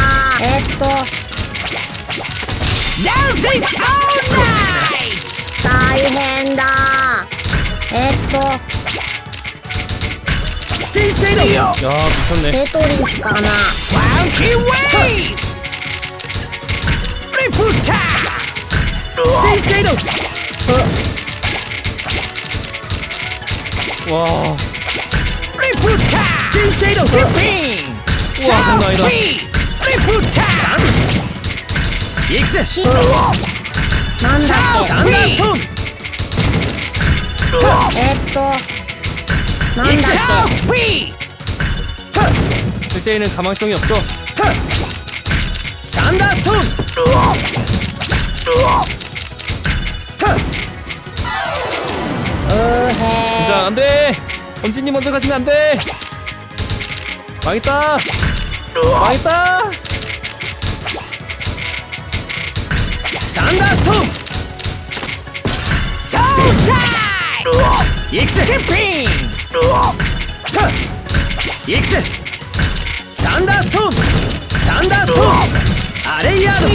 大変だステイセイド 야 미쳤네. テトリスかなワンキーウェイリプタステイセイド 와. リプタステイセイドステッピン 우와 장난 아니다. リプタイクスなんだっサンダーストーンけなんだっ 1대1은 가망성이 없죠. サンダーストーン 긴장 안돼. 엄진님 먼저 가시면 안돼. 망했다. 망했다. サンダーストーンサンダーイクスステッピンイクスサンダーストーンサンダーストーンアレイヤード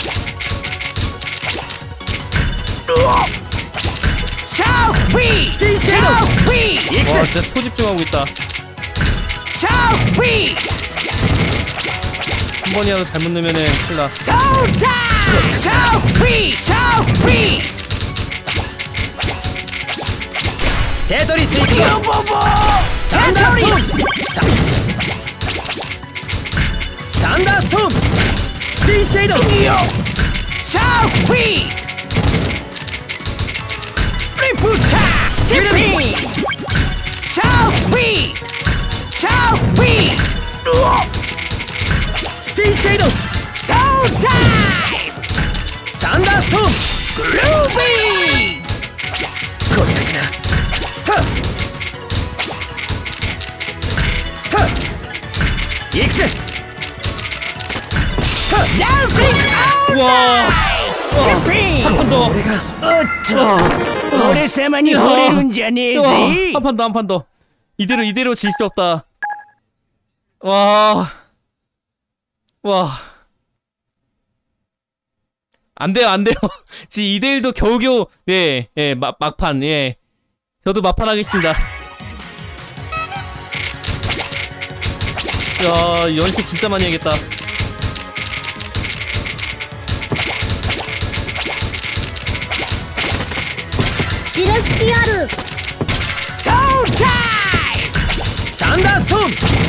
シャーフィーステイセイドイク 와 ス 진짜 초집중하고 있다. シャーフィー 한 번이라도 잘못 넣으면은 큰일 나. サンダーシャーフィーシャーフィーテトリスいくぞサンダーストーンサンダーストーンステイシェイドシャーフィーリプタスティピンシャーフィーシャーフィーステイシェイドシャータイムサンダーストーングルービーこうしたくなイクスラウス 우와. 한 판 더. 俺様に惚れるんじゃねえ 우와. ぜ 한 판 더 한 판 더. 이대로 질 수 없다. 와. 와. 안 돼요. 지금 2대1도 겨우겨우, 예, 막판, 예. 저도 막판 하겠습니다. 야, 연습 진짜 많이 해야겠다. 시레스피아르 산더스톰.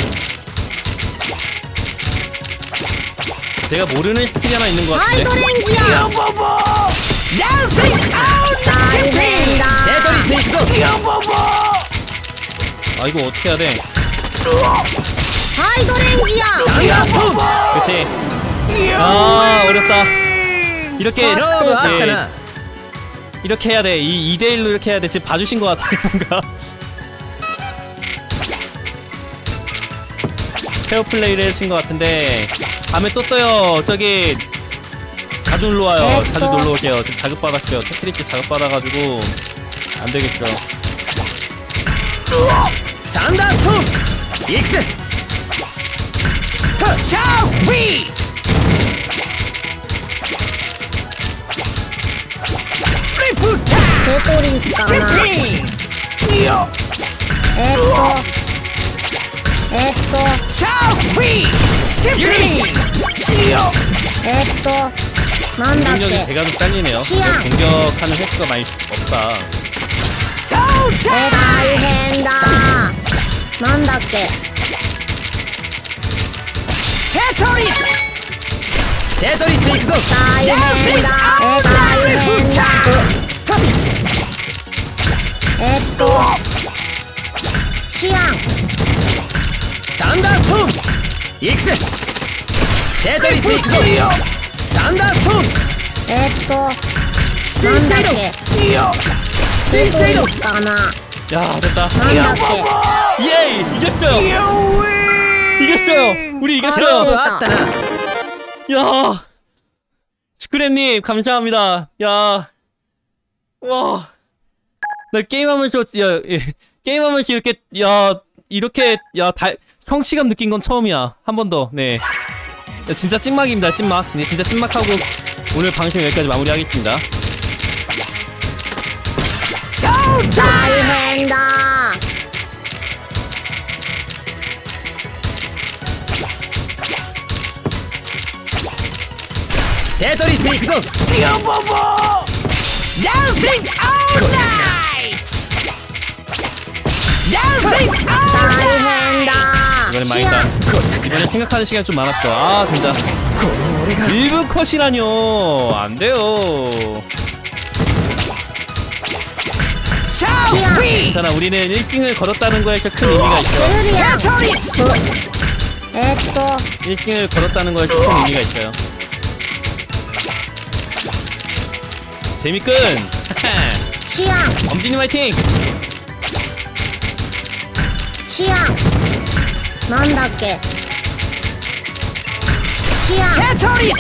제가 모르는 스킬이 하나 있는 것 같은데. 하이드랭기야 다이벤다 대돌이 스이크존. 아, 이거 어떻게 해야 돼? 하이드랭기야 산더스톰. 그치. 아, 어렵다. 이렇게, 쇼부 네, 아까나. 이렇게 해야 돼. 2대1로 이렇게 해야 돼. 지금 봐주신 것 같아요, 뭔가. 페어 플레이를 해주신 것 같은데. 다음에 또 떠요. 저기, 자주 놀러와요. 자주 놀러오세요. 지금 자극받았죠. 테트리스 자극받아가지고, 안 되겠죠. 산더스톰. 익스. 샤위. 테토리 스카나なんだっ 공격이 け 제가 좀 딸리네요. 시야. 공격하는 횟수가 많이 없다. 大変だなんだっけテトリス行くぞ。 大変だ大変だシアンサンダーストーン行くぜ。テトリス行くぞ。サンダーストーンステイサイドステイサイドかな 야, 됐다. なんだっけ 예이! 이겼어요! 이겼어요! 우리 勝負 이겼어요! あったな。 야! 스크랩님, 감사합니다. 야. 와. 나 게임하면서, 야, 예. 게임하면서 이렇게, 야, 이렇게, 야, 성취감 느낀 건 처음이야. 한 번 더, 네. 야, 진짜 찐막입니다, 찐막. 네, 진짜 찐막하고 오늘 방송 여기까지 마무리하겠습니다. 大変だテトリス行くぞ。ヤボボダンシングオールナイトダンシングオール大変だ 이번엔 シア 망했다. ン 이번엔 생각하는 시간이 좀 많았죠. 아, 진짜. 1분 컷이라뇨. 안 돼요. 괜찮아, 우리는 1등을 걸었다는 거에 큰 의미가 있어. セルリアン 1등을 걸었다는 거에 큰 의미가 있어요. 재미끈! シアン 엄진이 화이팅! シアンなんだっけシアン 야,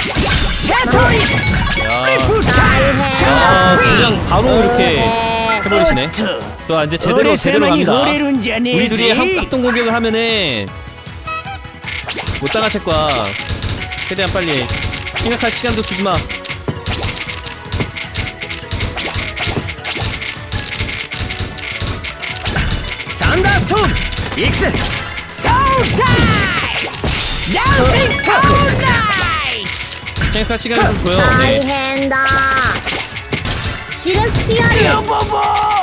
大変 그냥 바로 이렇게 해버리시네. 또 이제 제대로 갑니다. 우리 둘이 합동 공격을 하면은 못 당하실 거야. 최대한 빨리 생각할 시간도 주지 마. 산더스톰行くぜ。ソウタイムダンシングオールナイト 생각할 시간을 좀 줘요. 大 네. 変だシレスピアルヤボボ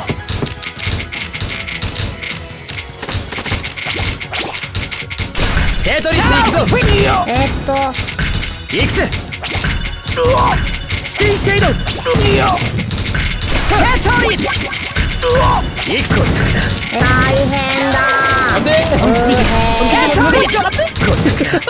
テトリス行くぞ。行くぜ。ステイシェイドテトリス行くぞ。 大変だ 안 돼! テトリス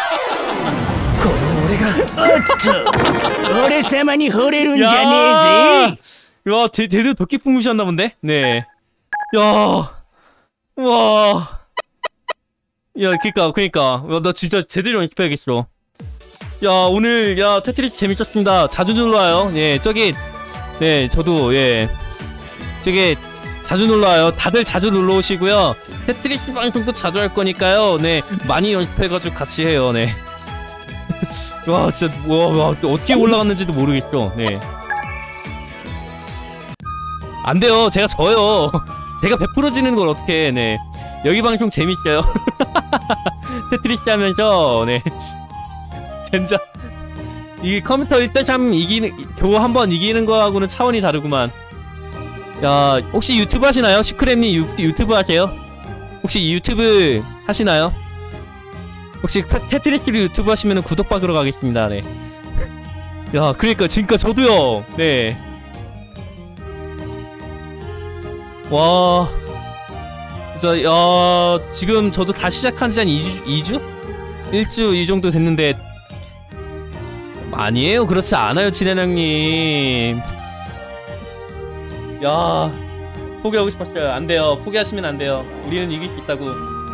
俺様に惚れるんじゃねえぜ。 야, 제대로 도끼 풍부셨나 본데? 네. 야, 와. 야, 그니까. 야, 나 진짜 제대로 연습해야겠어. 야, 오늘, 야, 테트리스 재밌었습니다. 자주 놀러와요. 예, 저기, 네, 저도, 예. 저기, 자주 놀러와요. 다들 자주 놀러오시고요. 테트리스 방송도 자주 할 거니까요. 네, 많이 연습해가지고 같이 해요. 네. 와, 진짜, 와, 어떻게 올라갔는지도 모르겠어. 네. 안 돼요. 제가 져요. 제가 100% 지는 걸 어떻게 해. 네. 여기 방송 재밌어요. 테트리스 하면서 네 젠장 이게 컴퓨터 1대 참 겨우 한번 이기는 거하고는 차원이 다르구만. 야 혹시 유튜브 하시나요? 슈크램님 유튜브 하세요? 혹시 유튜브 하시나요? 혹시 테트리스로 유튜브 하시면 구독 받으러 가겠습니다. 네. 야 그러니까 저도요. 네. 와 진짜 야 지금 저도 다 시작한 지 한 2주? 1주 이 정도 됐는데 아니에요. 그렇지 않아요 진해랑님. 야 포기하고 싶었어요. 안 돼요. 포기하시면 안 돼요. 우리는 이길 수 있다고.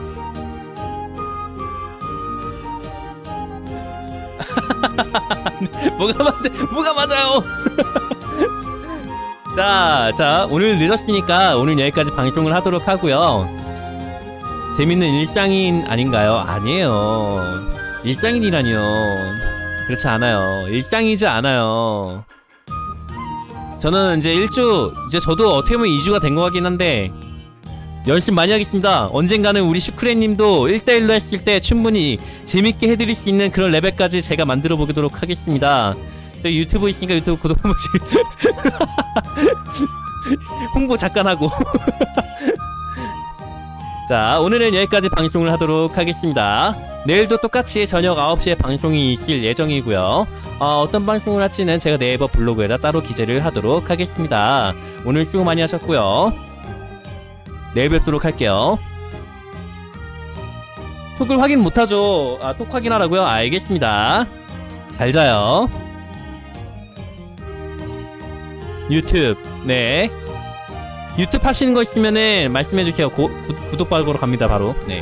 뭐가 맞아요. 자 오늘 늦었으니까 오늘 여기까지 방송을 하도록 하고요. 재밌는 일상인 아닌가요? 아니에요. 일상인이라니요. 그렇지 않아요. 일상이지 않아요. 저는 이제 이제 저도 어떻게 보면 2주가 된 것 같긴 한데 열심히 많이 하겠습니다. 언젠가는 우리 슈크레님도 1대1로 했을 때 충분히 재밌게 해드릴 수 있는 그런 레벨까지 제가 만들어 보도록 하겠습니다. 유튜브 있으니까 유튜브 구독 한 번씩 홍보 잠깐 하고 자 오늘은 여기까지 방송을 하도록 하겠습니다. 내일도 똑같이 저녁 9시에 방송이 있을 예정이고요. 어떤 방송을 할지는 제가 네이버 블로그에다 따로 기재를 하도록 하겠습니다. 오늘 수고 많이 하셨고요. 내일 뵙도록 할게요. 톡을 확인 못하죠. 톡 확인하라고요? 알겠습니다. 잘 자요. 유튜브 네 유튜브 하시는 거 있으면은 말씀해주세요. 구독 받으러 갑니다 바로. 네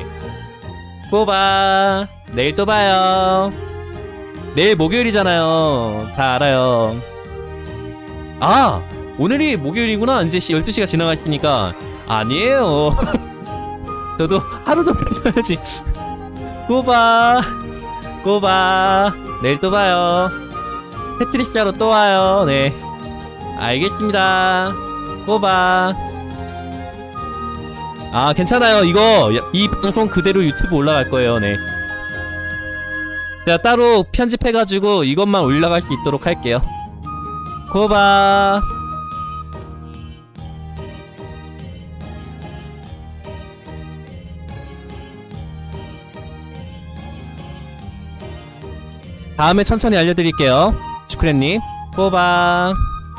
꼬바 내일 또 봐요. 내일 목요일이잖아요. 다 알아요. 아 오늘이 목요일이구나. 이제 12시가 지나가 있으니까 아니에요. 저도 하루 정도 쉬어야지. 꼬바 내일 또 봐요. 테트리스 하러 또 와요. 네 알겠습니다. 꼬바 괜찮아요. 이 방송 그대로 유튜브 올라갈 거예요. 네 제가 따로 편집해가지고 이것만 올라갈 수 있도록 할게요. 꼬바 다음에 천천히 알려드릴게요. 슈크렘님 꼬바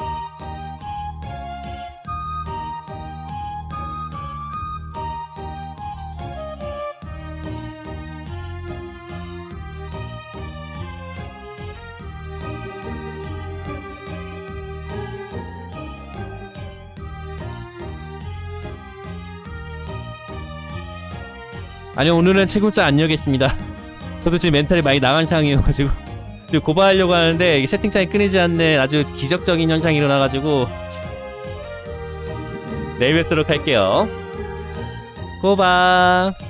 아니요 오늘은 채굴자 안 열겠습니다. 저도 지금 멘탈이 많이 나간 상황이어가지고 지금 고발하려고 하는데 채팅창이 끊이지 않는 아주 기적적인 현상이 일어나가지고 내일 뵙도록 할게요. 고발